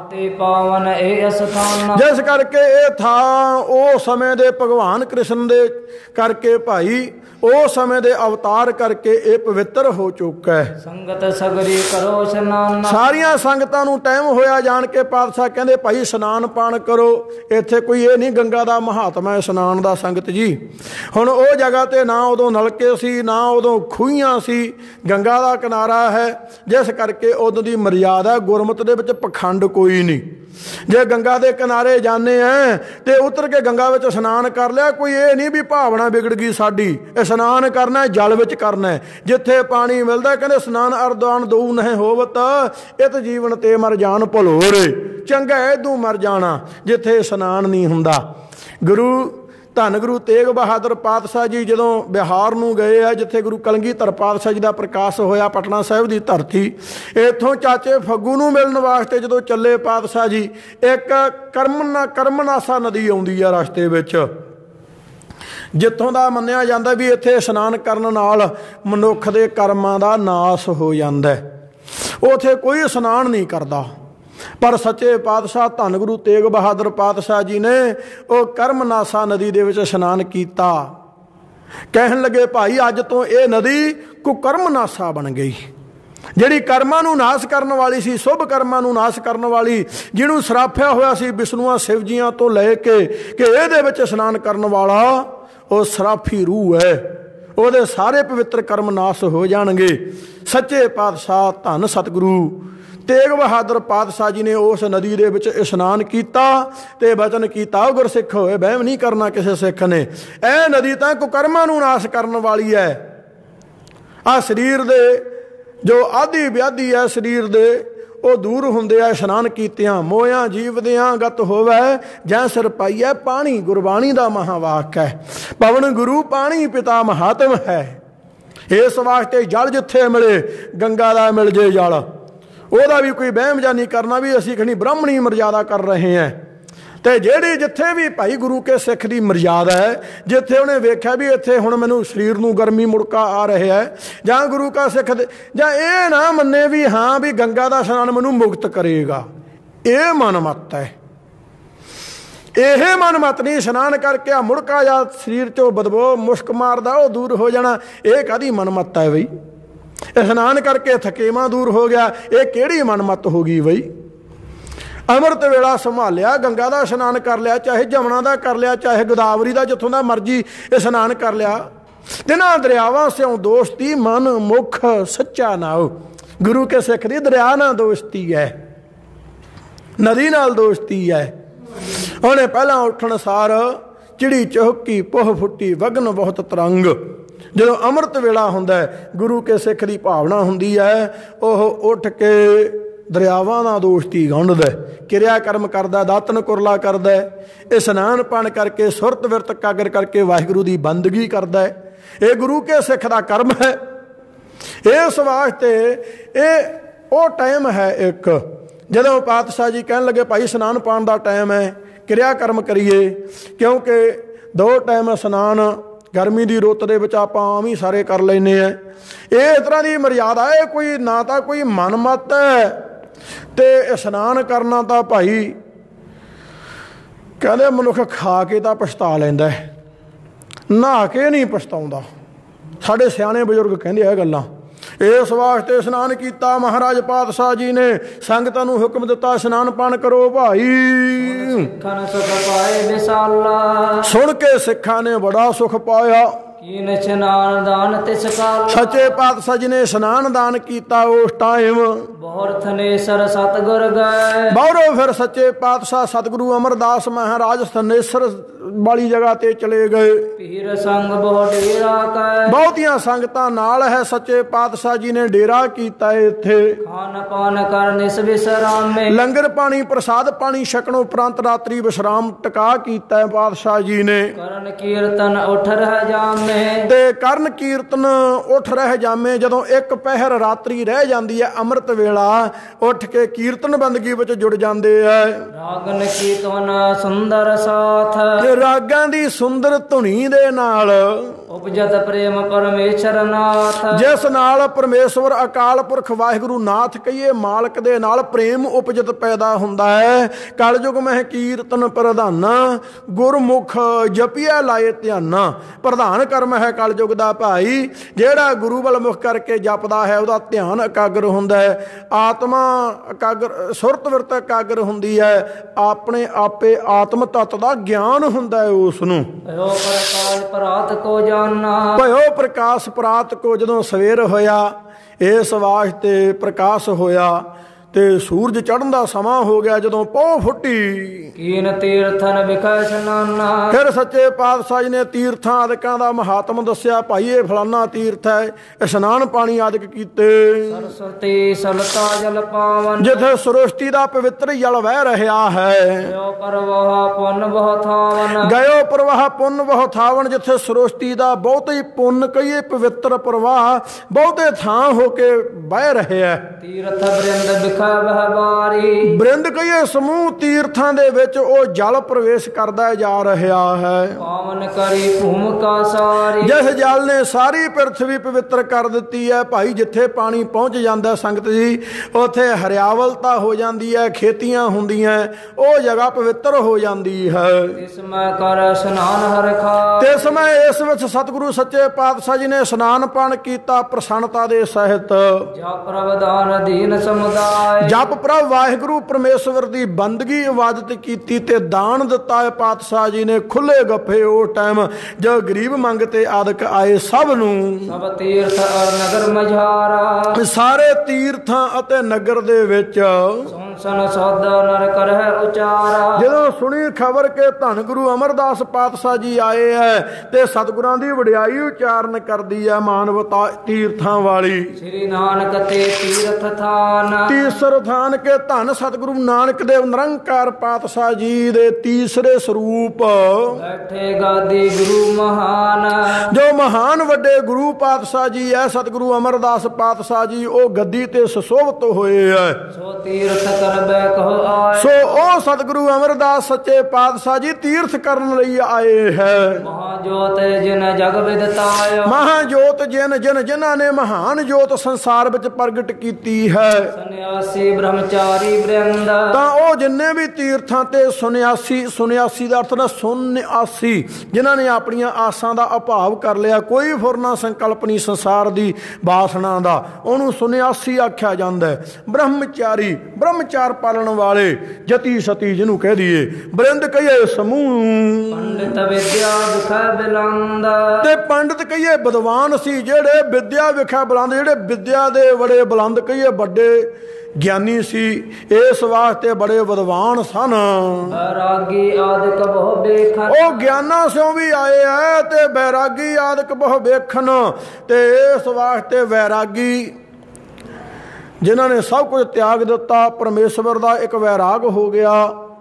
ਜਿਸ ਕਰਕੇ ਇਹ ਥਾਂ ਉਹ ਸਮੇਂ ਦੇ ਭਗਵਾਨ ਕ੍ਰਿਸ਼ਨ ਦੇ ਕਰਕੇ ਭਾਈ ਉਸ ਸਮੇਂ ਦੇ ਅਵਤਾਰ ਕਰਕੇ ਇਹ ਪਵਿੱਤਰ ਹੋ ਚੁੱਕਾ ਹੈ। ਸੰਗਤ ਸਗਰੀ ਕਰੋ ਇਸ਼ਨਾਨ, ਸਾਰੀਆਂ ਸੰਗਤਾਂ ਨੂੰ ਟਾਈਮ ਹੋਇਆ ਜਾਣ ਕੇ ਪਾਤਸ਼ਾਹ ਕਹਿੰਦੇ ਭਾਈ ਇਸ਼ਨਾਨ ਪਾਣ ਕਰੋ। ਇੱਥੇ ਕੋਈ ਇਹ ਨਹੀਂ ਗੰਗਾ ਦਾ ਮਹਾਤਮਾ ਇਸ਼ਨਾਨ ਦਾ ਸੰਗਤ ਜੀ। ਹੁਣ ਉਹ ਜਗ੍ਹਾ ਤੇ ਨਾ ਉਦੋਂ ਨਲਕੇ ਸੀ, ਨਾ ਉਦੋਂ ਖੂਹੀਆਂ ਸੀ, ਗੰਗਾ ਦਾ ਕਿਨਾਰਾ ਹੈ, ਜਿਸ ਕਰਕੇ ਉਦੋਂ ਦੀ ਮਰਿਆਦਾ ਗੁਰਮਤਿ ਦੇ ਵਿੱਚ ਪਖੰਡ ਕੋਈ ਨਹੀਂ। ਜੇ ਗੰਗਾ ਦੇ ਕਿਨਾਰੇ ਜਾਂਦੇ ਆ ਤੇ ਉਤਰ ਕੇ ਗੰਗਾ ਵਿੱਚ ਇਸ਼ਨਾਨ ਕਰ ਲਿਆ, ਕੋਈ ਇਹ ਨਹੀਂ ਵੀ ਭਾਵਨਾ ਵਿਗੜ ਗਈ ਸਾਡੀ। ਇਸ਼ਨਾਨ ਕਰਨਾ ਜਲ ਵਿੱਚ ਕਰਨਾ, ਜਿੱਥੇ ਪਾਣੀ ਮਿਲਦਾ ਕਹਿੰਦੇ ਇਸ਼ਨਾਨ ਅਰਦਾਨ ਦਊ ਨਹੀਂ ਹੋਵਤ ਇਤ ਜੀਵਨ ਤੇ ਮਰ ਜਾਣ ਭਲੋਰੇ, ਚੰਗਾ ਇਦੂ ਮਰ ਜਾਣਾ ਜਿੱਥੇ ਇਸ਼ਨਾਨ ਨਹੀਂ ਹੁੰਦਾ। ਗੁਰੂ ਧੰਨ ਗੁਰੂ ਤੇਗ ਬਹਾਦਰ ਪਾਤਸ਼ਾਹ ਜੀ ਜਦੋਂ ਬਿਹਾਰ ਨੂੰ ਗਏ ਆ, ਜਿੱਥੇ ਗੁਰੂ ਕਲਗੀਧਰ ਪਾਤਸ਼ਾਹ ਜੀ ਦਾ ਪ੍ਰਕਾਸ਼ ਹੋਇਆ, ਪਟਨਾ ਸਾਹਿਬ ਦੀ ਧਰਤੀ, ਇੱਥੋਂ ਚਾਚੇ ਫੱਗੂ ਨੂੰ ਮਿਲਣ ਵਾਸਤੇ ਜਦੋਂ ਚੱਲੇ ਪਾਤਸ਼ਾਹ ਜੀ, ਇੱਕ ਕਰਮਨਾ ਕਰਮਨਾਸਾ ਨਦੀ ਆਉਂਦੀ ਆ ਰਸਤੇ ਵਿੱਚ। ਜਿੱਥੋਂ ਦਾ ਮੰਨਿਆ ਜਾਂਦਾ ਵੀ ਇੱਥੇ ਇਸ਼ਨਾਨ ਕਰਨ ਨਾਲ ਮਨੁੱਖ ਦੇ ਕਰਮਾਂ ਦਾ ਨਾਸ ਹੋ ਜਾਂਦਾ, ਉੱਥੇ ਕੋਈ ਇਸ਼ਨਾਨ ਨਹੀਂ ਕਰਦਾ। ਪਰ ਸੱਚੇ ਪਾਤਸ਼ਾਹ ਧੰਨ ਗੁਰੂ ਤੇਗ ਬਹਾਦਰ ਪਾਤਸ਼ਾਹ ਜੀ ਨੇ ਉਹ ਕਰਮਨਾਸਾ ਨਦੀ ਦੇ ਵਿੱਚ ਇਸ਼ਨਾਨ ਕੀਤਾ। ਕਹਿਣ ਲੱਗੇ ਭਾਈ ਅੱਜ ਤੋਂ ਇਹ ਨਦੀ ਕੁਕਰਮਨਾਸਾ ਬਣ ਗਈ, ਜਿਹੜੀ ਕਰਮਾਂ ਨੂੰ ਨਾਸ਼ ਕਰਨ ਵਾਲੀ ਸੀ, ਸ਼ੁਭ ਕਰਮਾਂ ਨੂੰ ਨਾਸ਼ ਕਰਨ ਵਾਲੀ, ਜਿਹਨੂੰ ਸਰਾਫਿਆ ਹੋਇਆ ਸੀ ਵਿਸ਼ਨੂਆਂ ਸ਼ਿਵ ਜੀਆਂ ਤੋਂ ਲੈ ਕੇ ਕਿ ਇਹਦੇ ਵਿੱਚ ਇਸ਼ਨਾਨ ਕਰਨ ਵਾਲਾ ਉਹ ਸਰਾਫੀ ਰੂਹ ਹੈ, ਉਹਦੇ ਸਾਰੇ ਪਵਿੱਤਰ ਕਰਮ ਨਾਸ਼ ਹੋ ਜਾਣਗੇ। ਸੱਚੇ ਪਾਤਸ਼ਾਹ ਧੰਨ ਸਤਿਗੁਰੂ ਤੇਗ ਬਹਾਦਰ ਪਾਤਸ਼ਾਹ ਜੀ ਨੇ ਉਸ ਨਦੀ ਦੇ ਵਿੱਚ ਇਸ਼ਨਾਨ ਕੀਤਾ ਤੇ ਬਚਨ ਕੀਤਾ, ਗੁਰਸਿੱਖ ਹੋਏ ਵਹਿਮ ਨਹੀਂ ਕਰਨਾ ਕਿਸੇ ਸਿੱਖ ਨੇ, ਇਹ ਨਦੀ ਤਾਂ ਕੁਕਰਮਾਂ ਨੂੰ ਨਾਸ਼ ਕਰਨ ਵਾਲੀ ਹੈ। ਆਹ ਸਰੀਰ ਦੇ ਜੋ ਆਦਿ ਵਿਆਧੀ ਹੈ ਸਰੀਰ ਦੇ ਉਹ ਦੂਰ ਹੁੰਦੇ ਆ ਇਸ਼ਨਾਨ ਕੀਤਿਆਂ। ਮੋਇਆਂ ਜੀਵਦਿਆਂ ਗਤ ਹੋਵੇ ਜੈ ਸਿਰ ਪਾਈਐ ਪਾਣੀ, ਗੁਰਬਾਣੀ ਦਾ ਮਹਾਵਾਕ ਹੈ। ਪਵਨ ਗੁਰੂ ਪਾਣੀ ਪਿਤਾ ਮਹਾਤਮ ਹੈ। ਇਸ ਵਾਸਤੇ ਜਲ ਜਿੱਥੇ ਮਿਲੇ ਗੰਗਾ ਦਾ ਮਿਲ ਜੇ ਜਲ, ਉਹਦਾ ਵੀ ਕੋਈ ਵਹਿਮ ਜਾਂ ਨਹੀਂ ਕਰਨਾ ਵੀ ਅਸੀਂ ਖਣੀ ਬ੍ਰਾਹਮਣੀ ਮਰਜ਼ਾਦਾ ਕਰ ਰਹੇ ਹਾਂ। ਤੇ ਜਿਹੜੀ ਜਿੱਥੇ ਵੀ ਭਾਈ ਗੁਰੂ ਕੇ ਸਿੱਖ ਦੀ ਮਰਜ਼ਾਦਾ ਹੈ, ਜਿੱਥੇ ਉਹਨੇ ਵੇਖਿਆ ਵੀ ਇੱਥੇ ਹੁਣ ਮੈਨੂੰ ਸਰੀਰ ਨੂੰ ਗਰਮੀ ਮੁੜਕਾ ਆ ਰਿਹਾ ਹੈ, ਜਾਂ ਗੁਰੂ ਕਾ ਸਿੱਖ ਜਾਂ ਇਹ ਨਾ ਮੰਨੇ ਵੀ ਹਾਂ ਵੀ ਗੰਗਾ ਦਾ ਇਸ਼ਨਾਨ ਮੈਨੂੰ ਮੁਕਤ ਕਰੇਗਾ, ਇਹ ਮਨ ਮੱਤ ਹੈ। ਇਹ ਮਨ ਮੱਤ ਨਹੀਂ ਇਸ਼ਨਾਨ ਕਰਕੇ ਆ ਮੁੜਕਾ ਜਾਂ ਸਰੀਰ ਚੋਂ ਬਦਬੋ ਮੁਸ਼ਕ ਮਾਰਦਾ ਉਹ ਦੂਰ ਹੋ ਜਾਣਾ, ਇਹ ਕਾਹਦੀ ਮਨ ਮੱਤ ਹੈ ਬਈ। ਇਸ਼ਨਾਨ ਕਰਕੇ ਥਕੇਵਾਂ ਦੂਰ ਹੋ ਗਿਆ, ਇਹ ਕਿਹੜੀ ਮਨ ਮੱਤ ਹੋ ਗਈ ਬਈ। ਅੰਮ੍ਰਿਤ ਵੇਲਾ ਸੰਭਾਲਿਆ, ਗੰਗਾ ਦਾ ਇਸ਼ਨਾਨ ਕਰ ਲਿਆ, ਚਾਹੇ ਜਮਨਾ ਦਾ ਕਰ ਲਿਆ, ਚਾਹੇ ਗੋਦਾਵਰੀ ਦਾ, ਜਿੱਥੋਂ ਦਾ ਮਰਜੀ ਇਸ਼ਨਾਨ ਕਰ ਲਿਆ। ਤਿੰਨਾਂ ਦਰਿਆਵਾਂ ਸਿਉ ਦੋਸਤੀ ਮਨ ਮੁਖ ਸੱਚਾ ਨਾਉ। ਗੁਰੂ ਕੇ ਸਿੱਖ ਦੀ ਦਰਿਆ ਨਾਲ ਦੋਸਤੀ ਹੈ, ਨਦੀ ਨਾਲ ਦੋਸਤੀ ਹੈ। ਉਹਨੇ ਪਹਿਲਾਂ ਉੱਠਣ ਸਾਰ ਚਿੜੀ ਚਹੁਕੀ ਪੋਹ ਫੁੱਟੀ ਵਗਨ ਬਹੁਤ ਤਰੰਗ। ਜਦੋਂ ਅੰਮ੍ਰਿਤ ਵੇਲਾ ਹੁੰਦਾ ਗੁਰੂ ਕੇ ਸਿੱਖ ਦੀ ਭਾਵਨਾ ਹੁੰਦੀ ਹੈ, ਉਹ ਉੱਠ ਕੇ ਦਰਿਆਵਾਂ ਨਾਲ ਦੋਸਤੀ ਗੰਢਦਾ, ਕਿਰਿਆ ਕਰਮ ਕਰਦਾ, ਦਾਤਨ ਕੁਰਲਾ ਕਰਦਾ, ਇਸ਼ਨਾਨ ਪਾਣ ਕਰਕੇ ਸੁਰਤ ਵਿਰਤ ਕਾਗਰ ਕਰਕੇ ਵਾਹਿਗੁਰੂ ਦੀ ਬੰਦਗੀ ਕਰਦਾ। ਇਹ ਗੁਰੂ ਕੇ ਸਿੱਖ ਦਾ ਕਰਮ ਹੈ। ਇਸ ਵਾਸਤੇ ਇਹ ਉਹ ਟਾਈਮ ਹੈ ਇੱਕ ਜਦੋਂ ਪਾਤਸ਼ਾਹ ਜੀ ਕਹਿਣ ਲੱਗੇ ਭਾਈ ਇਸ਼ਨਾਨ ਪਾਣ ਦਾ ਟਾਈਮ ਹੈ, ਕਿਰਿਆ ਕਰਮ ਕਰੀਏ। ਕਿਉਂਕਿ ਦੋ ਟਾਈਮ ਇਸ਼ਨਾਨ ਗਰਮੀ ਦੀ ਰੁੱਤ ਦੇ ਵਿੱਚ ਆਪਾਂ ਆਮ ਹੀ ਸਾਰੇ ਕਰ ਲੈਂਦੇ ਹਾਂ। ਇਹ ਇਸ ਤਰ੍ਹਾਂ ਦੀ ਮਰਜ਼ਾਦਾ ਹੈ, ਕੋਈ ਨਾ ਤਾਂ ਕੋਈ ਮਨ ਮੱਤ ਹੈ ਤੇ ਇਸ਼ਨਾਨ ਕਰਨਾ ਤਾਂ ਭਾਈ ਕਹਿੰਦੇ ਮਨੁੱਖ ਖਾ ਕੇ ਤਾਂ ਪਛਤਾ ਲੈਂਦਾ, ਨਹਾ ਕੇ ਨਹੀਂ ਪਛਤਾਉਂਦਾ। ਸਾਡੇ ਸਿਆਣੇ ਬਜ਼ੁਰਗ ਕਹਿੰਦੇ ਇਹ ਗੱਲਾਂ। ਇਸ ਵਾਸਤੇ ਇਸ਼ਨਾਨ ਕੀਤਾ ਮਹਾਰਾਜ ਪਾਤਸ਼ਾਹ ਜੀ ਨੇ, ਸੰਗਤਾਂ ਨੂੰ ਹੁਕਮ ਦਿੱਤਾ ਇਸ਼ਨਾਨ ਪਾਣ ਕਰੋ ਭਾਈ। ਸੁਣ ਕੇ ਸਿੱਖਾਂ ਨੇ ਬੜਾ ਸੁਖ ਪਾਇਆ। ਸੱਚੇ ਪਾਤਸ਼ਾਹ ਜੀ ਨੇ ਇਸ਼ਨਾਨ ਦਾਨ ਕੀਤਾ ਉਸ ਟਾਈਮ। ਬਹੁਰੋ ਫਿਰ ਸੱਚੇ ਪਾਤਸ਼ਾਹ ਸਤਿਗੁਰੂ ਅਮਰਦਾਸ ਮਹਾਰਾਜ ਥਨੇਸਰ ਵਾਲੀ ਜਗ੍ਹਾ ਤੇ ਚਲੇ ਗਏ। ਪੀਰ ਸੰਗ ਬਹੁ ਡੇਰਾ ਕੈ, ਬਹੁਤੀਆਂ ਸੰਗਤਾਂ ਨਾਲ ਹੈ। ਸੱਚੇ ਪਾਤਸ਼ਾਹ ਜੀ ਨੇ ਡੇਰਾ ਕੀਤਾ ਇੱਥੇ। ਖਾਨ ਪਾਨ ਕਰ ਨਿਸ ਵਿਸਰਾਮੇ, ਲੰਗਰ ਪਾਣੀ ਪ੍ਰਸਾਦ ਪਾਣੀ ਛਕਣ ਉਪਰੰਤ ਰਾਤਰੀ ਵਿਸ਼ਰਾਮ ਟਿਕਾ ਕੀਤਾ ਪਾਤਸ਼ਾਹ ਜੀ ਨੇ। ਕਰਨ ਕੀਰਤਨ ਉੱਠ ਰਹਿ ਜਾਮੇ, ਤੇ ਕਰਨ ਕੀਰਤਨ ਉੱਠ ਰਹਿ ਜਾਮੇ। ਜਦੋਂ ਇੱਕ ਪਹਿਰ ਰਾਤਰੀ ਰਹਿ ਜਾਂਦੀ ਹੈ ਅੰਮ੍ਰਿਤ ਵੇਲਾ, ਉੱਠ ਕੇ ਕੀਰਤਨ ਬੰਦਗੀ ਵਿੱਚ ਜੁੜ ਜਾਂਦੇ ਹੈ। ਰਾਗਨ ਕੀਰਤਨ ਸੁੰਦਰ ਸਾਥ, ਰਾਗਾਂ ਦੀ ਸੁੰਦਰ ਧੁਨੀ ਦੇ ਨਾਲ ਉਪਜਤ ਪ੍ਰੇਮ ਪਰਮੇਸ਼ਰ ਨਾਥ, ਜਿਸ ਨਾਲ ਪਰਮੇਸ਼ਵਰ ਅਕਾਲ ਪੁਰਖ ਵਾਹਿਗੁਰੂ ਨਾਥ ਕਹੀਏ ਮਾਲਕ ਦੇ ਨਾਲ ਪ੍ਰੇਮ ਉਪਜਤ ਪੈਦਾ ਹੁੰਦਾ ਹੈ। ਕਲਯੁਗ ਮਹਿ ਕੀਰਤਨ ਪ੍ਰਧਾਨਾ, ਗੁਰਮੁਖ ਜਪਿਆ ਲਾਏ ਧਿਆਨਾ। ਪ੍ਰਧਾਨ ਕਰਮ ਹੈ ਕਲਯੁਗ ਦਾ ਭਾਈ। ਜਿਹੜਾ ਗੁਰੂ ਵੱਲ ਮੁਖ ਕਰਕੇ ਜਪਦਾ ਹੈ ਉਹਦਾ ਧਿਆਨ ਇਕਾਗਰ ਹੁੰਦਾ ਹੈ, ਆਤਮਾ ਇਕਾਗਰ, ਸੁਰਤ ਵਿਰਤ ਇਕਾਗਰ ਹੁੰਦੀ ਹੈ, ਆਪਣੇ ਆਪੇ ਆਤਮ ਤੱਤ ਦਾ ਗਿਆਨ ਹੁੰਦਾ ਹੈ ਉਸ ਨੂੰ। ਭਇਓ ਪ੍ਰਕਾਸ਼ ਪ੍ਰਾਤ ਕੋ ਜਾਨਾ, ਭਇਓ ਪ੍ਰਕਾਸ਼ ਪ੍ਰਾਤ ਕੋ, ਜਦੋਂ ਸਵੇਰ ਹੋਇਆ ਇਸ ਵਾਸਤੇ ਪ੍ਰਕਾਸ਼ ਹੋਇਆ ਤੇ ਸੂਰਜ ਚੜ੍ਹਨ ਦਾ ਸਮਾਂ ਹੋ ਗਿਆ। ਜਦੋਂ ਪੋਹ ਫੁੱਟੀ ਕੀਨ ਤੀਰਥਨ ਵਿਖੇ ਇਸ਼ਨਾਨਾ, ਫਿਰ ਸੱਚੇ ਪਾਤਸ਼ਾਹ ਜੀ ਨੇ ਤੀਰਥਾਂ ਆਦਿਕਾਂ ਦਾ ਮਹਾਤਮ ਦੱਸਿਆ। ਭਾਈ ਇਹ ਫਲਾਨਾ ਤੀਰਥ ਹੈ, ਇਸ਼ਨਾਨ ਪਾਣੀ ਆਦਿਕ ਕੀਤੇ। ਸਰਸਵਤੀ ਸਲਤਾ ਜਲ ਪਾਵਨ, ਜਿੱਥੇ ਸਰਸਵਤੀ ਦਾ ਪਵਿੱਤਰ ਜਲ ਵਹਿ ਰਿਹਾ ਹੈ। ਗਇਓ ਪ੍ਰਵਾਹ ਪੁੰਨ ਬਹੁ ਥਾਵਨ, ਗਇਓ ਪ੍ਰਵਾਹ ਪੁੰਨ ਬਹੁ ਥਾਵਨ, ਜਿੱਥੇ ਸਰਸਵਤੀ ਦਾ ਬਹੁਤ ਹੀ ਪੁੰਨ ਕਹੀਏ ਪਵਿੱਤਰ ਪ੍ਰਵਾਹ ਬਹੁਤੇ ਥਾਂ ਹੋ ਕੇ ਵਹਿ ਰਿਹਾ। ਤੀਰਥ ਬ੍ਰਿੰਦ ਦਿਖੈ ਬਹਿ ਬਾਰੀ। ਬ੍ਰਿੰਦ ਕਹੀਏ ਸਮੂਹ ਤੀਰਥਾਂ ਦੇ ਵਿੱਚ ਉਹ ਜਲ ਪ੍ਰਵੇਸ਼ ਕਰਦਾ ਜਾ ਰਿਹਾ ਹੈ। ਪਾਵਨ ਕਰੀ ਭੂਮਿਕਾ ਸਾਰੀ। ਜਿਸ ਜਲ ਨੇ ਸਾਰੀ ਪ੍ਰਿਥਵੀ ਪਵਿੱਤਰ ਕਰ ਦਿੱਤੀ ਹੈ ਭਾਈ। ਜਿੱਥੇ ਪਾਣੀ ਪਹੁੰਚ ਜਾਂਦਾ ਸੰਗਤ ਜੀ, ਉੱਥੇ ਹਰਿਆਵਲਤਾ ਹੋ ਜਾਂਦੀ ਹੈ, ਖੇਤੀਆਂ ਹੁੰਦੀਆਂ, ਉਹ ਜਗ੍ਹਾ ਪਵਿੱਤਰ ਹੋ ਜਾਂਦੀ ਹੈ। ਇਸ ਮੈਂ ਕਰ ਇਸ਼ਨਾਨ ਹਰਿ ਖਾਏ। ਤੇ ਸਮੇਂ ਇਸ ਵਿੱਚ ਸਤਿਗੁਰੂ ਸੱਚੇ ਪਾਤਸ਼ਾਹ ਜੀ ਨੇ ਇਸ਼ਨਾਨ ਪਾਣ ਕੀਤਾ ਪ੍ਰਸੰਨਤਾ ਦੇ ਸਹਿਤ। ਜਪ ਪ੍ਰਵਧਾਨ ਅਧੀਨ ਸਮੁਦਾਇ। ਜਪ ਪ੍ਰਭ ਵਾਹਿਗੁਰੂ ਪਰਮੇਸ਼ਵਰ ਦੀ ਬੰਦਗੀ ਇਬਾਦਤ ਕੀਤੀ ਤੇ ਦਾਨ ਦਿੱਤਾ ਹੈ ਪਾਤਸ਼ਾਹ ਜੀ ਨੇ ਖੁੱਲੇ ਗੱਫੇ। ਉਹ ਟਾਈਮ ਜੋ ਗਰੀਬ ਮੰਗਤੇ ਆਦਿਕ ਆਏ ਸਭ ਨੂੰ। ਸਭ ਤੀਰਥ ਅਰ ਨਗਰ ਮਝਾਰਾ। ਸਾਰੇ ਤੀਰਥਾਂ ਅਤੇ ਨਗਰ ਦੇ ਵਿੱਚ ਸੁਨ ਸਨ ਸੌਦਾ ਨਰ ਕਰਹਿ ਉਚਾਰਾ। ਜਦੋਂ ਸੁਣੀ ਖਬਰ ਕਿ ਧੰਨ ਗੁਰੂ ਅਮਰਦਾਸ ਪਾਤਸ਼ਾਹ ਜੀ ਆਏ ਹੈ ਤੇ ਸਤਿਗੁਰਾਂ ਦੀ ਵਡਿਆਈ ਉਚਾਰਨ ਕਰਦੀ ਹੈ ਮਾਨਵਤਾ ਤੀਰਥਾਂ ਵਾਲੀ। ਸ੍ਰੀ ਨਾਨਕ ਤੇ ਤੀਰਥ ਥਾਨ। ਤੀਸਰ ਥਾਨ ਕੇ ਧੰਨ ਸਤਿਗੁਰੂ ਨਾਨਕ ਦੇਵ ਨਿਰੰਕਾਰ ਪਾਤਸ਼ਾਹ ਜੀ ਦੇ ਤੀਸਰੇ ਸਰੂਪ ਬੈਠੇ ਗਾਦੀ ਗੁਰੂ ਮਹਾਨ। ਜੋ ਮਹਾਨ ਵੱਡੇ ਗੁਰੂ ਪਾਤਸ਼ਾਹ ਜੀ ਹੈ ਸਤਿਗੁਰੂ ਅਮਰਦਾਸ ਪਾਤਸ਼ਾਹ ਜੀ, ਉਹ ਗੱਦੀ ਤੇ ਸੁਸ਼ੋਭਿਤ ਹੋਏ ਹੈ। ਸੋ ਤੀਰਥ ਕਰਬੈ ਕਹੋ ਆਏ। ਸੋ ਉਹ ਸਤਿਗੁਰੂ ਅਮਰਦਾਸ ਸੱਚੇ ਪਾਤਸ਼ਾਹ ਜੀ ਤੀਰਥ ਕਰਨ ਲਈ ਆਏ ਹੈ। ਮਹਾਜੋਤ ਜਿਨ ਜਗ ਵਿਦਤਾਇ। ਮਹਾਜੋਤ ਜਿਨ ਜਿਨ ਜਿਨ੍ਹਾਂ ਨੇ ਮਹਾਨ ਜੋਤ ਸੰਸਾਰ ਵਿੱਚ ਪ੍ਰਗਟ ਕੀਤੀ ਹੈ। ਸੰਨਿਆਸੀ ਬ੍ਰਹਮਚਾਰੀ ਬ੍ਰਿੰਦ। ਤਾਂ ਉਹ ਜਿੰਨੇ ਵੀ ਤੀਰਥਾਂ ਤੇ ਸੁਨਿਆਸੀ, ਸੁਨਿਆਸੀ ਦਾ ਅਰਥ ਨਾ ਸੁਨਿਆਸੀ, ਜਿਨ੍ਹਾਂ ਨੇ ਆਪਣੀਆਂ ਆਸਾਂ ਦਾ ਅਭਾਵ ਕਰ ਲਿਆ, ਕੋਈ ਫੁਰਨਾ ਸੰਕਲਪ ਨਹੀਂ ਸੰਸਾਰ ਦੀ ਬਾਸਨਾ ਦਾ, ਉਹਨੂੰ ਸੁਨਿਆਸੀ ਆਖਿਆ ਜਾਂਦਾ ਹੈ। ਬ੍ਰਹਮਚਾਰੀ, ਬ੍ਰਹਮਚਾਰ ਪਾਲਣ ਵਾਲੇ, ਜਤੀ ਸਤੀ ਜਿਹਨੂੰ ਕਹਿ ਦਈਏ, ਬ੍ਰਿੰਦ ਕਹੀਏ ਸਮੂਹ। ਪੰਡਿਤ ਵਿਦਿਆ ਵਿਖੈ ਬੁਲੰਦ। ਤੇ ਪੰਡਿਤ ਕਹੀਏ ਵਿਦਵਾਨ ਸੀ, ਜਿਹੜੇ ਵਿਦਿਆ ਵਿਖੈ ਬੁਲੰਦ, ਜਿਹੜੇ ਵਿਦਿਆ ਦੇ ਬੜੇ ਬੁਲੰਦ ਕਹੀਏ ਵੱਡੇ ਗਿਆਨੀ ਸੀ, ਇਸ ਵਾਸਤੇ ਬੜੇ ਵਿਦਵਾਨ ਸਨ। ਬੈਰਾਗੀ ਆਦਿਕ ਬਹੁ ਵੇਖਨ। ਉਹ ਗਿਆਨਾਂ ਸਿਓ ਵੀ ਆਏ ਹੈ ਤੇ ਬੈਰਾਗੀ ਆਦਿਕ ਬਹੁ ਵੇਖਣ। ਤੇ ਇਸ ਵਾਸਤੇ ਵੈਰਾਗੀ ਜਿਨ੍ਹਾਂ ਨੇ ਸਭ ਕੁਝ ਤਿਆਗ ਦਿੱਤਾ, ਪਰਮੇਸ਼ਵਰ ਦਾ ਇੱਕ ਵੈਰਾਗ ਹੋ ਗਿਆ।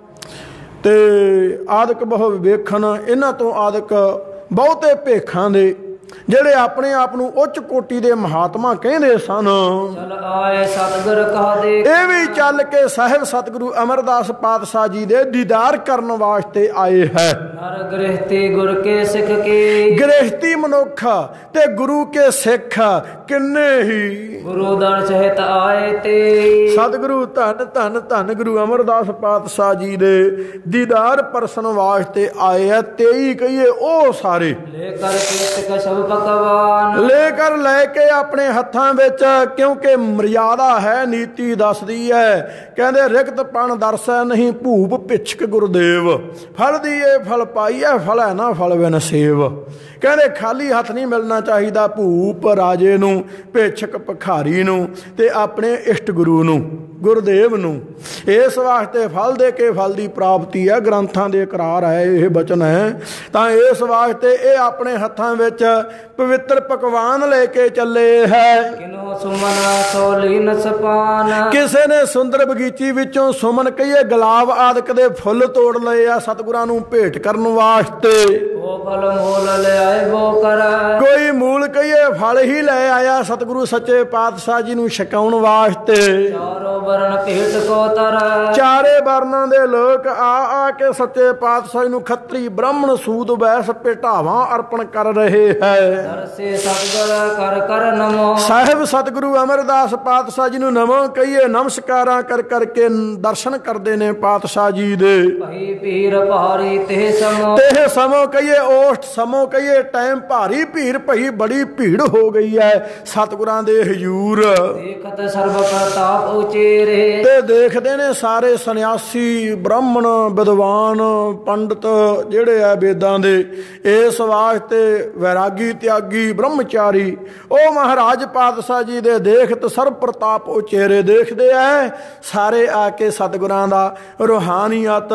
ਤੇ ਆਦਿਕ ਬਹੁ ਵੇਖਣ, ਇਹਨਾਂ ਤੋਂ ਆਦਿਕ ਬਹੁਤੇ ਭੇਖਾਂ ਦੇ, ਜਿਹੜੇ ਆਪਣੇ ਆਪ ਨੂੰ ਉੱਚ ਕੋਟੀ ਦੇ ਮਹਾਤਮਾ ਕਹਿੰਦੇ ਸਨ। ਚਲ ਆਏ ਸਤਿਗੁਰ ਕਾ ਦੇਖ। ਇਹ ਵੀ ਚੱਲ ਕੇ ਸਾਹਿਬ ਸਤਿਗੁਰੂ ਅਮਰਦਾਸ ਪਾਤਸ਼ਾਹ ਜੀ ਦੇ ਦੀਦਾਰ ਕਰਨ ਵਾਸਤੇ ਆਏ ਹੈ। ਨਰ ਗ੍ਰਹਿਤੀ ਗੁਰ ਕੇ ਸਿੱਖ ਕੇ। ਗ੍ਰਹਿਤੀ ਮਨੁੱਖ ਤੇ ਗੁਰੂ ਕੇ ਸਿੱਖ ਕਿੰਨੇ ਹੀ। ਗੁਰੂ ਦਰ ਸਹਿਤ ਆਏ ਤੇ। ਸਤਿਗੁਰੂ ਧੰਨ ਧੰਨ ਧੰਨ ਗੁਰੂ ਅਮਰਦਾਸ ਪਾਤਸ਼ਾਹ ਜੀ ਦੇ ਦੀਦਾਰ ਪਰਸਨ ਵਾਸਤੇ ਆਏ ਹੈ। ਤੇਈ ਕਹੀਏ ਉਹ ਸਾਰੇ ਲੈ ਕਰ ਕੀਰਤਿਕ ਸਭ ਪਕਵਾਨ। ਲੈ ਕਰ ਲੈ ਕੇ ਆਪਣੇ ਹੱਥਾਂ ਵਿੱਚ, ਕਿਉਂਕਿ ਮਰਿਆਦਾ ਹੈ, ਨੀਤੀ ਦੱਸਦੀ ਹੈ। ਕਹਿੰਦੇ ਰਿਕਤ ਪਣ ਦਰਸੈ ਨਹੀਂ ਭੂਪ ਪਿਛਕ ਗੁਰਦੇਵ। ਫਲ ਦੀਏ ਫਲ ਪਾਈਐ ਫਲ ਹੈ ਨਾ ਫਲ ਬਿਨ ਸੇਵ। ਕਹਿੰਦੇ ਖਾਲੀ ਹੱਥ ਨਹੀਂ ਮਿਲਣਾ ਚਾਹੀਦਾ ਭੂਪ ਰਾਜੇ ਨੂੰ, ਭਿਛਕ ਭਿਖਾਰੀ ਨੂੰ, ਤੇ ਆਪਣੇ ਇਸ਼ਟ ਗੁਰੂ ਨੂੰ, ਗੁਰਦੇਵ ਨੂੰ। ਇਸ ਵਾਸਤੇ ਫਲ ਦੇ ਕੇ ਫਲ ਦੀ ਪ੍ਰਾਪਤੀ ਹੈ, ਗ੍ਰੰਥਾਂ ਦੇ ਇਕਰਾਰ ਹੈ, ਇਹ ਬਚਨ ਹੈ। ਤਾਂ ਇਸ ਵਾਸਤੇ ਇਹ ਆਪਣੇ ਹੱਥਾਂ ਵਿੱਚ ਪਵਿੱਤਰ ਪਕਵਾਨ ਲੈ ਕੇ ਚੱਲੇ ਹੈ। ਕਿਨੋ ਸੁਮਨ ਸੋਲੀ ਨਸਪਾਨ। ਕਿਸੇ ਨੇ ਸੁੰਦਰ ਬਗੀਚੀ ਵਿੱਚੋਂ ਸੁਮਨ ਕਹੀਏ ਗੁਲਾਬ ਆਦਿਕ ਦੇ ਫੁੱਲ ਤੋੜ ਲਏ ਆ ਸਤਿਗੁਰਾਂ ਨੂੰ ਭੇਟ ਕਰਨ ਵਾਸਤੇ। ਉਹ ਫਲ ਮੂਲ ਲੈ ਆਏ ਬੋ ਕਰ। ਕੋਈ ਮੂਲ ਕਹੀਏ ਫਲ ਹੀ ਲੈ ਆਇਆ ਸਤਿਗੁਰੂ ਸੱਚੇ ਪਾਤਸ਼ਾਹ ਜੀ ਨੂੰ ਛਕਾਉਣ ਵਾਸਤੇ। ਚਾਰੋ ਵਰਨ ਭੇਟ ਕੋ ਤਰ। ਚਾਰੇ ਵਰਨਾਂ ਦੇ ਲੋਕ ਆ ਆ ਕੇ ਸੱਚੇ ਪਾਤਸ਼ਾਹ ਨੂੰ ਖੱਤਰੀ ਬ੍ਰਾਹਮਣ ਸੂਦ ਵੈਸ ਭੇਟਾਵਾਂ ਅਰਪਣ ਕਰ ਰਹੇ ਹੈ। ਦਰਸੇ ਸਤਿਗੁਰ ਕਰ ਕਰ ਨਮੋ। ਸਾਹਿਬ ਸਤਿਗੁਰੂ ਅਮਰਦਾਸ ਪਾਤਸ਼ਾਹ ਜੀ ਨੂੰ ਨਮੋ ਕਹੀਏ, ਨਮਸਕਾਰਾਂ ਕਰ ਕਰਕੇ ਦਰਸ਼ਨ ਕਰਦੇ ਨੇ ਪਾਤਸ਼ਾਹ ਜੀ ਦੇ। ਭਈ ਪੀਰ ਭਾਰੀ ਤੇ ਸਮੋ। ਤੇ ਸਮੋ ਕਹੀਏ ਉਸ ਸਮੋ ਕਹੀਏ ਟਾਈਮ ਭਾਰੀ ਭੀੜ ਭਈ, ਬੜੀ ਭੀੜ ਹੋ ਗਈ ਹੈ ਸਤਿਗੁਰਾਂ ਦੇ ਹਜ਼ੂਰ। ਦੇਖਤ ਸਰਬ ਪ੍ਰਤਾਪ ਉਚੇਰੇ। ਤੇ ਦੇਖਦੇ ਨੇ ਸਾਰੇ ਸੰਨਿਆਸੀ, ਬ੍ਰਾਹਮਣ, ਵਿਦਵਾਨ, ਪੰਡਤ ਜਿਹੜੇ ਆ ਵੇਦਾਂ ਦੇ। ਇਸ ਵਾਸਤੇ ਵੈਰਾਗੀ, ਤਿਆਗੀ, ਬ੍ਰਹਮਚਾਰੀ ਉਹ ਮਹਾਰਾਜ ਪਾਤਸ਼ਾਹ ਜੀ ਦੇ ਦੇਖਤ ਸਰਬ ਪ੍ਰਤਾਪ ਉਚੇਰੇ ਦੇਖਦੇ ਐ। ਸਾਰੇ ਆ ਕੇ ਸਤਿਗੁਰਾਂ ਦਾ ਰੂਹਾਨੀਅਤ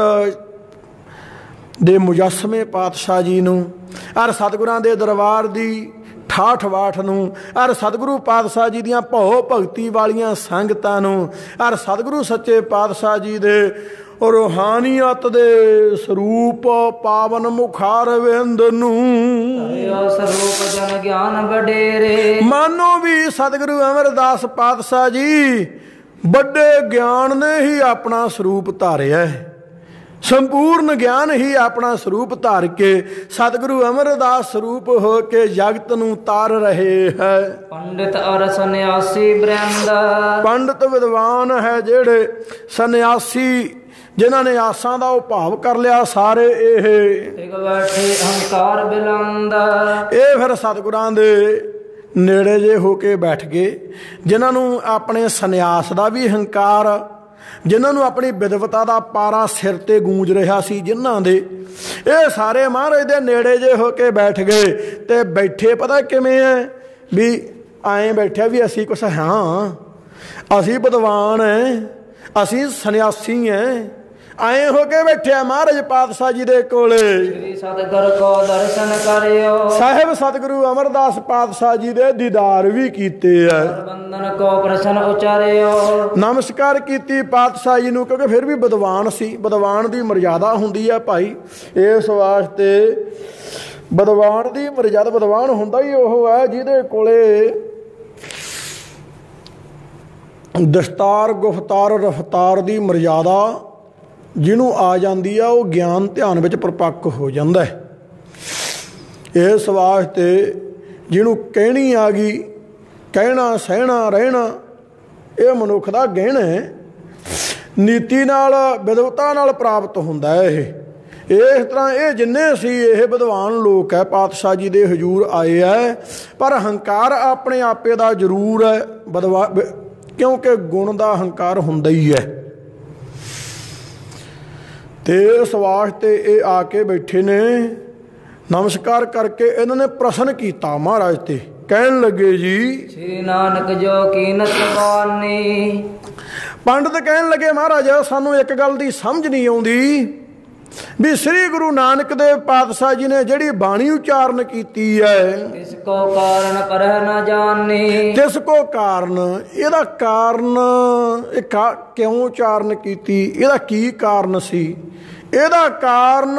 ਦੇ ਮੁਜੱਸਮੇ ਪਾਤਸ਼ਾਹ ਜੀ ਨੂੰ, ਅਰ ਸਤਿਗੁਰਾਂ ਦੇ ਦਰਬਾਰ ਦੀ ਠਾਠ ਬਾਠ ਨੂੰ, ਅਰ ਸਤਿਗੁਰੂ ਪਾਤਸ਼ਾਹ ਜੀ ਦੀਆਂ ਭਉ ਭਗਤੀ ਵਾਲੀਆਂ ਸੰਗਤਾਂ ਨੂੰ, ਅਰ ਸਤਿਗੁਰੂ ਸੱਚੇ ਪਾਤਸ਼ਾਹ ਜੀ ਦੇ ਰੂਹਾਨੀਅਤ ਦੇ ਸਰੂਪ ਪਾਵਨ ਮੁਖਾਰਵਿੰਦ ਨੂੰ। ਸਰੂਪ ਜਨ ਗਿਆਨ ਵਡੇਰੇ। ਮਾਨੋ ਵੀ ਸਤਿਗੁਰੂ ਅਮਰਦਾਸ ਪਾਤਸ਼ਾਹ ਜੀ ਵੱਡੇ ਗਿਆਨ ਨੇ ਹੀ ਆਪਣਾ ਸਰੂਪ ਧਾਰਿਆ, ਸੰਪੂਰਨ ਗਿਆਨ ਹੀ ਆਪਣਾ ਸਰੂਪ ਧਾਰ ਕੇ ਸਤਿਗੁਰੂ ਅਮਰਦਾਸ ਸਰੂਪ ਹੋ ਕੇ ਜਗਤ ਨੂੰ ਤਾਰ ਰਹੇ ਹੈ। ਪੰਡਿਤ ਅਰ ਸੰਨਿਆਸੀ ਬ੍ਰਹਮੰਦ, ਪੰਡਿਤ ਵਿਦਵਾਨ ਹੈ ਜਿਹੜੇ ਸੰਨਿਆਸੀ ਜਿਨ੍ਹਾਂ ਨੇ ਆਸਾਂ ਦਾ ਉਹ ਭਾਵ ਕਰ ਲਿਆ ਸਾਰੇ ਇਹ ਟਿਕ ਬੈਠੇ ਅਹੰਕਾਰ ਬਿਲੰਦ। ਇਹ ਫਿਰ ਸਤਿਗੁਰਾਂ ਦੇ ਨੇੜੇ ਜੇ ਹੋ ਕੇ ਬੈਠ ਗਏ, ਜਿਨ੍ਹਾਂ ਨੂੰ ਆਪਣੇ ਸੰਨਿਆਸ ਦਾ ਵੀ ਹੰਕਾਰ, ਜਿਨ੍ਹਾਂ ਨੂੰ ਆਪਣੀ ਵਿਦਵਤਾ ਦਾ ਪਾਰਾ ਸਿਰ ਤੇ ਗੂੰਜ ਰਿਹਾ ਸੀ, ਜਿਨ੍ਹਾਂ ਦੇ ਇਹ ਸਾਰੇ ਮਹਾਰਾਜ ਦੇ ਨੇੜੇ ਜੇ ਹੋ ਕੇ ਬੈਠ ਗਏ। ਤੇ ਬੈਠੇ ਪਤਾ ਕਿਵੇਂ ਹੈ ਵੀ ਐਂ ਬੈਠਿਆ ਵੀ ਅਸੀਂ ਕੁਛ ਹਾਂ, ਅਸੀਂ ਵਿਦਵਾਨ ਹੈ, ਅਸੀਂ ਸੰਨਿਆਸੀ ਹੈ, ਐਂ ਹੋ ਕੇ ਬੈਠਿਆ ਮਹਾਰਾਜ ਪਾਤਸ਼ਾਹ ਜੀ ਦੇ ਕੋਲੇ। ਸ੍ਰੀ ਸਤਿਗੁਰ ਕੋ ਦਰਸ਼ਨ ਕਰਿਓ, ਸਾਹਿਬ ਸਤਿਗੁਰੂ ਅਮਰਦਾਸ ਪਾਤਸ਼ਾਹ ਜੀ ਦੇ ਦੀਦਾਰ ਵੀ ਕੀਤੇ ਆ। ਬੰਦਨ ਕੋ ਪ੍ਰਸ਼ਨ ਉਚਾਰਿਓ, ਨਮਸਕਾਰ ਕੀਤੀ ਪਾਤਸ਼ਾਹ ਜੀ ਨੂੰ, ਕਿਉਂਕਿ ਫਿਰ ਵੀ ਵਿਦਵਾਨ ਸੀ, ਵਿਦਵਾਨ ਦੀ ਮਰਜ਼ਾਦਾ ਹੁੰਦੀ ਹੈ ਭਾਈ। ਇਸ ਵਾਸਤੇ ਵਿਦਵਾਨ ਦੀ ਮਰਜ਼ਾਦਾ, ਵਿਦਵਾਨ ਹੁੰਦਾ ਹੀ ਉਹ ਹੈ ਜਿਹਦੇ ਕੋਲੇ ਦਸਤਾਰ ਗੁਫਤਾਰ ਰਫਤਾਰ ਦੀ ਮਰਜ਼ਾਦਾ ਜਿਹਨੂੰ ਆ ਜਾਂਦੀ ਆ, ਉਹ ਗਿਆਨ ਧਿਆਨ ਵਿੱਚ ਪ੍ਰਪੱਕ ਹੋ ਜਾਂਦਾ ਹੈ। ਇਸ ਵਾਸਤੇ ਜਿਹਨੂੰ ਕਹਿਣੀ ਆ ਗਈ, ਕਹਿਣਾ ਸਹਿਣਾ ਰਹਿਣਾ ਇਹ ਮਨੁੱਖ ਦਾ ਗਹਿਣਾ ਹੈ, ਨੀਤੀ ਨਾਲ ਵਿਦਵਤਾ ਨਾਲ ਪ੍ਰਾਪਤ ਹੁੰਦਾ ਹੈ। ਇਹ ਇਸ ਤਰ੍ਹਾਂ ਇਹ ਜਿੰਨੇ ਸੀ ਇਹ ਵਿਦਵਾਨ ਲੋਕ ਹੈ ਪਾਤਸ਼ਾਹ ਜੀ ਦੇ ਹਜ਼ੂਰ ਆਏ ਹੈ, ਪਰ ਹੰਕਾਰ ਆਪਣੇ ਆਪੇ ਦਾ ਜ਼ਰੂਰ ਹੈ ਬਦਵਾ, ਕਿਉਂਕਿ ਗੁਣ ਦਾ ਹੰਕਾਰ ਹੁੰਦਾ ਹੀ ਹੈ। ਤੇ ਇਸ ਵਾਸਤੇ ਇਹ ਆ ਕੇ ਬੈਠੇ ਨੇ, ਨਮਸਕਾਰ ਕਰਕੇ ਇਹਨਾਂ ਨੇ ਪ੍ਰਸ਼ਨ ਕੀਤਾ ਮਹਾਰਾਜ ਤੇ। ਕਹਿਣ ਲੱਗੇ ਜੀ ਸ੍ਰੀ ਨਾਨਕ ਜੋ ਕੀਨਤ ਬਾਨੀ। ਪੰਡਤ ਕਹਿਣ ਲੱਗੇ ਮਹਾਰਾਜ ਸਾਨੂੰ ਇੱਕ ਗੱਲ ਦੀ ਸਮਝ ਨਹੀਂ ਆਉਂਦੀ ਵੀ ਸ੍ਰੀ ਗੁਰੂ ਨਾਨਕ ਦੇਵ ਪਾਤਸ਼ਾਹ ਜੀ ਨੇ ਜਿਹੜੀ ਬਾਣੀ ਉਚਾਰਨ ਕੀਤੀ ਹੈ, ਇਸ ਕੋ ਕਾਰਨ ਕਰਹਿ ਨਾ ਜਾਣੀ। ਜਿਸ ਕੋ ਕਾਰਨ, ਇਹਦਾ ਕਾਰਨ ਇਹ ਕਿਉਂ ਉਚਾਰਨ ਕੀਤੀ, ਇਹਦਾ ਕੀ ਕਾਰਨ ਸੀ, ਇਹਦਾ ਕਾਰਨ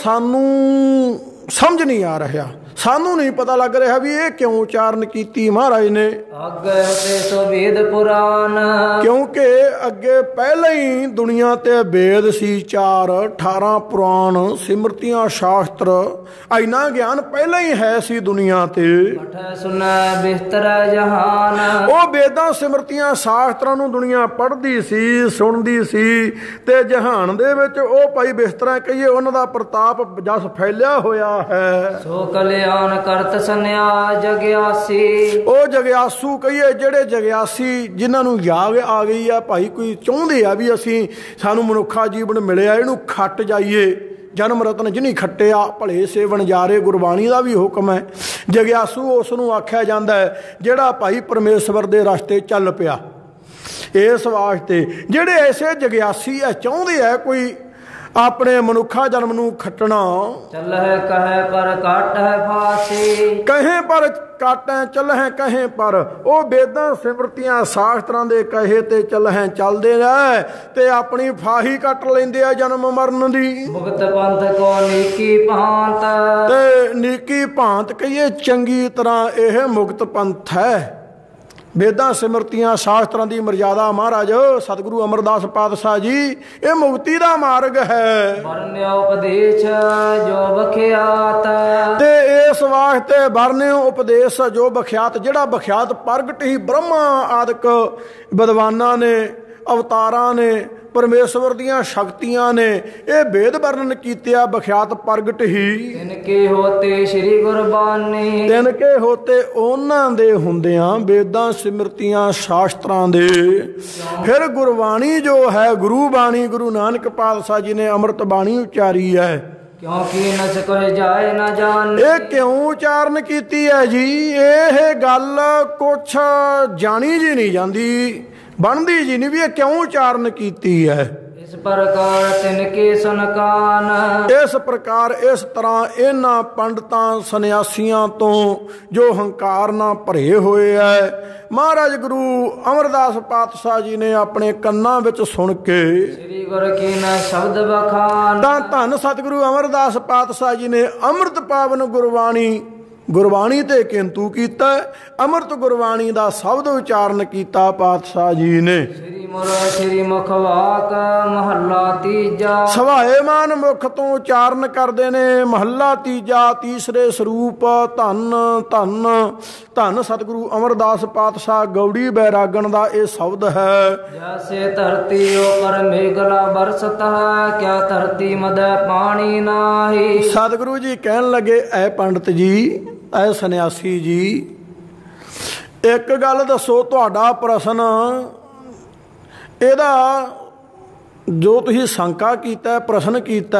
ਸਾਨੂੰ ਸਮਝ ਨਹੀਂ ਆ ਰਿਹਾ, ਸਾਨੂੰ ਨਹੀਂ ਪਤਾ ਲੱਗ ਰਿਹਾ ਵੀ ਇਹ ਕਿਉਂ ਉਚਾਰਨ ਕੀਤੀ ਮਹਾਰਾਜ ਨੇ। ਅੱਗੇ ਤੇ ਸੋ ਵੇਦ ਪੁਰਾਨ, ਕਿਉਂਕਿ ਅੱਗੇ ਪਹਿਲਾਂ ਹੀ ਦੁਨੀਆ ਤੇ ਵੇਦ ਸੀ ਚਾਰ, ਅਠਾਰਾਂ ਪੁਰਾਣ, ਸਿਮਰਤੀਆਂ, ਸ਼ਾਸਤਰ, ਇੰਨਾ ਗਿਆਨ ਪਹਿਲਾਂ ਹੀ ਹੈ ਸੀ ਦੁਨੀਆ ਤੇ। ਮਠ ਸੁਨੈ ਬਿਸਤਰ ਜਹਾਨ, ਉਹ ਵੇਦਾਂ ਸਿਮਰਤੀਆਂ ਸ਼ਾਸਤਰਾਂ ਨੂੰ ਦੁਨੀਆ ਪੜ੍ਹਦੀ ਸੀ, ਸੁਣਦੀ ਸੀ, ਤੇ ਜਹਾਨ ਦੇ ਵਿੱਚ ਉਹ ਭਾਈ ਬਿਸਤਰਾ ਕਹੀਏ ਉਹਨਾਂ ਦਾ ਪ੍ਰਤਾਪ ਜਸ ਫੈਲਿਆ ਹੋਇਆ ਹੈ। ਸੋ ਕਲਿਆਣ ਕਰਤ ਸੰਨਿਆ ਜਗਿਆਸੀ, ਉਹ ਜਗਿਆਸੂ ਕਹੀਏ ਜਿਹੜੇ ਜਗਿਆਸੀ ਜਿਨ੍ਹਾਂ ਨੂੰ ਜਾਗ ਆ ਗਈ ਆ ਭਾਈ, ਕੋਈ ਚਾਹੁੰਦੇ ਆ ਵੀ ਅਸੀਂ ਸਾਨੂੰ ਮਨੁੱਖਾ ਜੀਵਨ ਮਿਲਿਆ ਇਹਨੂੰ ਖੱਟ ਜਾਈਏ, ਜਨਮ ਰਤਨ ਜਿਨੀ ਖੱਟਿਆ ਭਲੇ ਸੇਵਨ ਜਾਰੇ, ਗੁਰਬਾਣੀ ਦਾ ਵੀ ਹੁਕਮ ਹੈ। ਜਗਿਆਸੂ ਉਸ ਨੂੰ ਆਖਿਆ ਜਾਂਦਾ ਹੈ ਜਿਹੜਾ ਭਾਈ ਪਰਮੇਸ਼ਵਰ ਦੇ ਰਸਤੇ ਚੱਲ ਪਿਆ। ਇਸ ਵਾਸਤੇ ਜਿਹੜੇ ਐਸੇ ਜਗਿਆਸੀ ਹੈ ਚਾਹੁੰਦੇ ਆ ਕੋਈ ਆਪਣੇ ਮਨੁੱਖਾ ਜਨਮ ਨੂੰ ਖੱਟਣਾ, ਚੱਲਹਿ ਕਹੈ ਪਰ ਘਟ ਹੈ ਫਾਸੀ, ਕਹੇ ਪਰ ਕਾਟੈ ਚੱਲਹਿ ਕਹੇ ਪਰ, ਉਹ ਵੇਦਾਂ ਸਿਮਰਤੀਆਂ ਸ਼ਾਸਤਰਾਂ ਦੇ ਕਹੇ ਤੇ ਚੱਲਹਿ ਚੱਲਦੇ ਨੇ ਤੇ ਆਪਣੀ ਫਾਹੀ ਕੱਟ ਲੈਂਦੇ ਆ ਜਨਮ ਮਰਨ ਦੀ। ਮੁਕਤ ਪੰਥ ਕੋ ਨੀਕੀ ਭਾਂਤ, ਤੇ ਨੀਕੀ ਭਾਂਤ ਕਹੀਏ ਚੰਗੀ ਤਰ੍ਹਾਂ ਇਹ ਮੁਕਤ ਪੰਥ ਹੈ। ਵੇਦਾਂ ਸਿਮਰਤੀਆਂ ਸ਼ਾਸਤਰਾਂ ਦੀ ਮਰਜ਼ਾਦਾ ਮਹਾਰਾਜ ਸਤਿਗੁਰੂ ਅਮਰਦਾਸ ਪਾਤਸ਼ਾਹ ਜੀ ਇਹ ਮੁਕਤੀ ਦਾ ਮਾਰਗ ਹੈ। ਵਰਨਿਓ ਉਪਦੇਸ਼ ਜੋ ਬਖਿਆਤ, ਤੇ ਇਸ ਵਾਸਤੇ ਵਰਨਿਓ ਉਪਦੇਸ਼ ਜੋ ਬਖਿਆਤ, ਜਿਹੜਾ ਬਖਿਆਤ ਪ੍ਰਗਟ ਹੀ ਬ੍ਰਹਮਾ ਆਦਿਕ ਵਿਦਵਾਨਾਂ ਨੇ, ਅਵਤਾਰਾਂ ਨੇ, ਪਰਮੇਸ਼ਵਰ ਦੀਆਂ ਸ਼ਕਤੀਆਂ ਨੇ ਇਹ ਵੇਦ ਵਰਣਨ ਕੀਤੇ ਆ, ਬਖਿਆਤ ਪ੍ਰਗਟ ਹੀ। ਤਿਨ ਕੇ ਹੋਤੇ ਸ੍ਰੀ ਗੁਰਬਾਣੀ, ਤਿਨ ਕੇ ਹੋਤੇ ਉਹਨਾਂ ਦੇ ਹੁੰਦਿਆਂ ਵੇਦਾਂ ਸਿਮਰਤੀਆਂ ਸ਼ਾਸਤਰਾਂ ਦੇ। ਫਿਰ ਗੁਰਬਾਣੀ ਜੋ ਹੈ ਗੁਰੂ ਬਾਣੀ, ਗੁਰੂ ਨਾਨਕ ਪਾਤਸ਼ਾਹ ਜੀ ਨੇ ਅੰਮ੍ਰਿਤ ਬਾਣੀ ਉਚਾਰੀ ਹੈ। ਕਿਉਂਕਿ ਨਸ ਕੋਇ ਜਾਏ ਨਾ ਜਾਣੇ, ਇਹ ਕਿਉਂ ਉਚਾਰਨ ਕੀਤੀ ਹੈ ਜੀ? ਇਹ ਗੱਲ ਕੁਛ ਜਾਣੀ ਜੀ ਨਹੀਂ ਜਾਂਦੀ, ਬਣਦੀ ਜੀ ਨਹੀਂ ਵੀ ਇਹ ਕਿਉਂ ਉਚਾਰਨ ਕੀਤੀ ਹੈ। ਇਸ ਪ੍ਰਕਾਰ ਤਿਨ ਕੇ ਸੁਨਕਾਨ, ਇਸ ਪ੍ਰਕਾਰ ਇਸ ਤਰ੍ਹਾਂ ਇਹਨਾਂ ਪੰਡਤਾਂ ਸੰਨਿਆਸੀਆਂ ਤੋਂ ਜੋ ਹੰਕਾਰ ਨਾਲ ਭਰੇ ਹੋਏ ਹੈ ਮਹਾਰਾਜ ਗੁਰੂ ਅਮਰਦਾਸ ਪਾਤਸ਼ਾਹ ਜੀ ਨੇ ਆਪਣੇ ਕੰਨਾਂ ਵਿੱਚ ਸੁਣ ਕੇ ਸ੍ਰੀ ਗੁਰ ਕੀ ਨਾ ਸ਼ਬਦ ਬਖਾਨ, ਤਾਂ ਧੰਨ ਸਤਿਗੁਰੂ ਅਮਰਦਾਸ ਪਾਤਸ਼ਾਹ ਜੀ ਨੇ ਅੰਮ੍ਰਿਤ ਪਾਵਨ ਗੁਰਬਾਣੀ ਗੁਰਬਾਣੀ ਤੇ ਕਿੰਤੂ ਕੀਤਾ, ਅੰਮ੍ਰਿਤ ਗੁਰਬਾਣੀ ਦਾ ਸ਼ਬਦ ਉਚਾਰਨ ਕੀਤਾ ਪਾਤਸ਼ਾਹ ਜੀ ਨੇ। ਸ੍ਰੀ ਮੁਰ ਸ੍ਰੀ ਮੁਖ ਵਾਕ ਮਹੱਲਾ ਤੀਜਾ। ਸਵਾਏ ਮਾਨ ਮੁਖ ਤੋਂ ਉਚਾਰਨ ਕਰਦੇ ਨੇ। ਮਹੱਲਾ ਤੀਜਾ, ਤੀਸਰੇ ਸਰੂਪ। ਧੰਨ ਧੰਨ ਧੰਨ ਸਤਿਗੁਰੂ ਅਮਰਦਾਸ ਪਾਤਸ਼ਾਹ ਗੌੜੀ ਬੈਰਾਗਣ ਦਾ ਇਹ ਸ਼ਬਦ ਹੈ। ਜੈਸੇ ਧਰਤੀ ਉਪਰ ਮੇਘਲਾ ਬਰਸਤ ਹੈ, ਕਿਆ ਧਰਤੀ ਮਦੈ ਪਾਣੀ ਨਾਹੀ। ਸਤਿਗੁਰੂ ਜੀ ਕਹਿਣ ਲੱਗੇ, ਐ ਪੰਡਤ ਜੀ, ਐ ਸੰਨਿਆਸੀ ਜੀ, ਇੱਕ ਗੱਲ ਦੱਸੋ, ਤੁਹਾਡਾ ਪ੍ਰਸ਼ਨ ਇਹਦਾ ਜੋ ਤੁਸੀਂ ਸ਼ੰਕਾ ਕੀਤਾ, ਪ੍ਰਸ਼ਨ ਕੀਤਾ,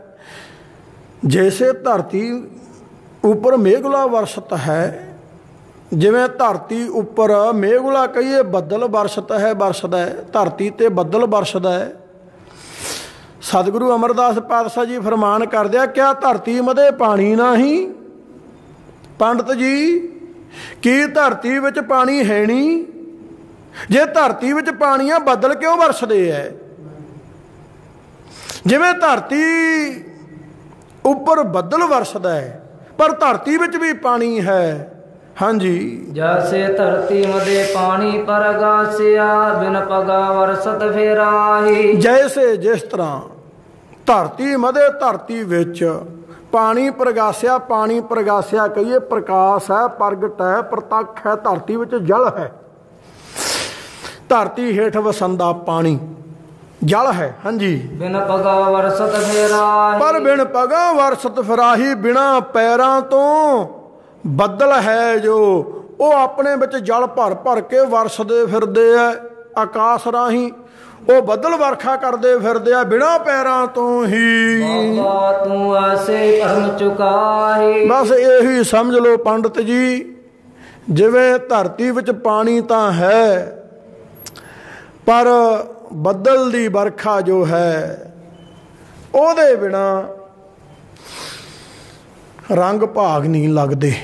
ਜੈਸੇ ਧਰਤੀ ਉੱਪਰ ਮੇਘਲਾ ਵਰਸ਼ਤ ਹੈ, ਜਿਵੇਂ ਧਰਤੀ ਉੱਪਰ ਮੇਘਲਾ ਕਹੀਏ ਬੱਦਲ ਵਰਸ਼ਤ ਹੈ, ਵਰਸਦਾ ਹੈ, ਧਰਤੀ ਤੇ ਬੱਦਲ ਵਰਸਦਾ ਹੈ। ਸਤਿਗੁਰੂ ਅਮਰਦਾਸ ਪਾਤਸ਼ਾਹ ਜੀ ਫਰਮਾਨ ਕਰਦੇ ਆ, ਕਿਆ ਧਰਤੀ ਮਦੇ ਪਾਣੀ ਨਹੀਂ। ਪੰਡਤ ਜੀ, ਕੀ ਧਰਤੀ ਵਿੱਚ ਪਾਣੀ ਹੈ ਨਹੀਂ? ਜੇ ਧਰਤੀ ਵਿੱਚ ਪਾਣੀ ਆ, ਬੱਦਲ ਕਿਉਂ ਵਰਸਦੇ ਐ? ਜਿਵੇਂ ਧਰਤੀ ਉੱਪਰ ਬੱਦਲ ਵਰਸਦਾ ਹੈ, ਪਰ ਧਰਤੀ ਵਿੱਚ ਵੀ ਪਾਣੀ ਹੈ। ਹਾਂਜੀ, ਜੈਸੇ ਧਰਤੀ ਮਦੇ ਪਾਣੀ ਪਰਗਾਸਿਆ, ਬਿਨ ਪਗਾ ਵਰਸਤ ਫੇਰਾਹੀ। ਜੈਸੇ ਜਿਸ ਤਰ੍ਹਾਂ ਧਰਤੀ ਮਦੇ ਧਰਤੀ ਵਿੱਚ ਪਾਣੀ ਪ੍ਰਗਾਸਿਆ, ਪਾਣੀ ਪ੍ਰਗਾਸਿਆ ਕਹੀਏ ਪ੍ਰਕਾਸ਼ ਹੈ, ਪ੍ਰਗਟ ਹੈ, ਪ੍ਰਤੱਖ ਹੈ। ਧਰਤੀ ਵਿੱਚ ਜਲ ਹੈ, ਧਰਤੀ ਹੇਠ ਵਸੰਦਾ ਪਾਣੀ ਜਲ ਹੈ। ਹਾਂਜੀ, ਬਿਨ ਪਗਾ ਵਰਸਤ ਫੇਰਾਹੀ। ਪਰ ਬਿਨ ਪਗਾ ਵਰਸਤ ਫਰਾਹੀ, ਬਿਨਾ ਪੈਰਾਂ ਤੋਂ ਬੱਦਲ ਹੈ ਜੋ, ਉਹ ਆਪਣੇ ਵਿੱਚ ਜਲ ਭਰ ਭਰ ਕੇ ਵਰਸਦੇ ਫਿਰਦੇ ਐ ਆਕਾਸ਼ ਰਾਹੀਂ। ਉਹ ਬੱਦਲ ਵਰਖਾ ਕਰਦੇ ਫਿਰਦੇ ਆ ਬਿਨਾਂ ਪੈਰਾਂ ਤੋਂ ਹੀ। ਬਾਬਾ ਤੂੰ ਐਸੇ ਭਰਮ ਚੁਕਾਹੀ। ਬਸ ਇਹੀ ਸਮਝ ਲਓ ਪੰਡਤ ਜੀ, ਜਿਵੇਂ ਧਰਤੀ ਵਿੱਚ ਪਾਣੀ ਤਾਂ ਹੈ, ਪਰ ਬੱਦਲ ਦੀ ਵਰਖਾ ਜੋ ਹੈ ਉਹਦੇ ਬਿਨਾਂ ਰੰਗ ਭਾਗ ਨਹੀਂ ਲੱਗਦੇ,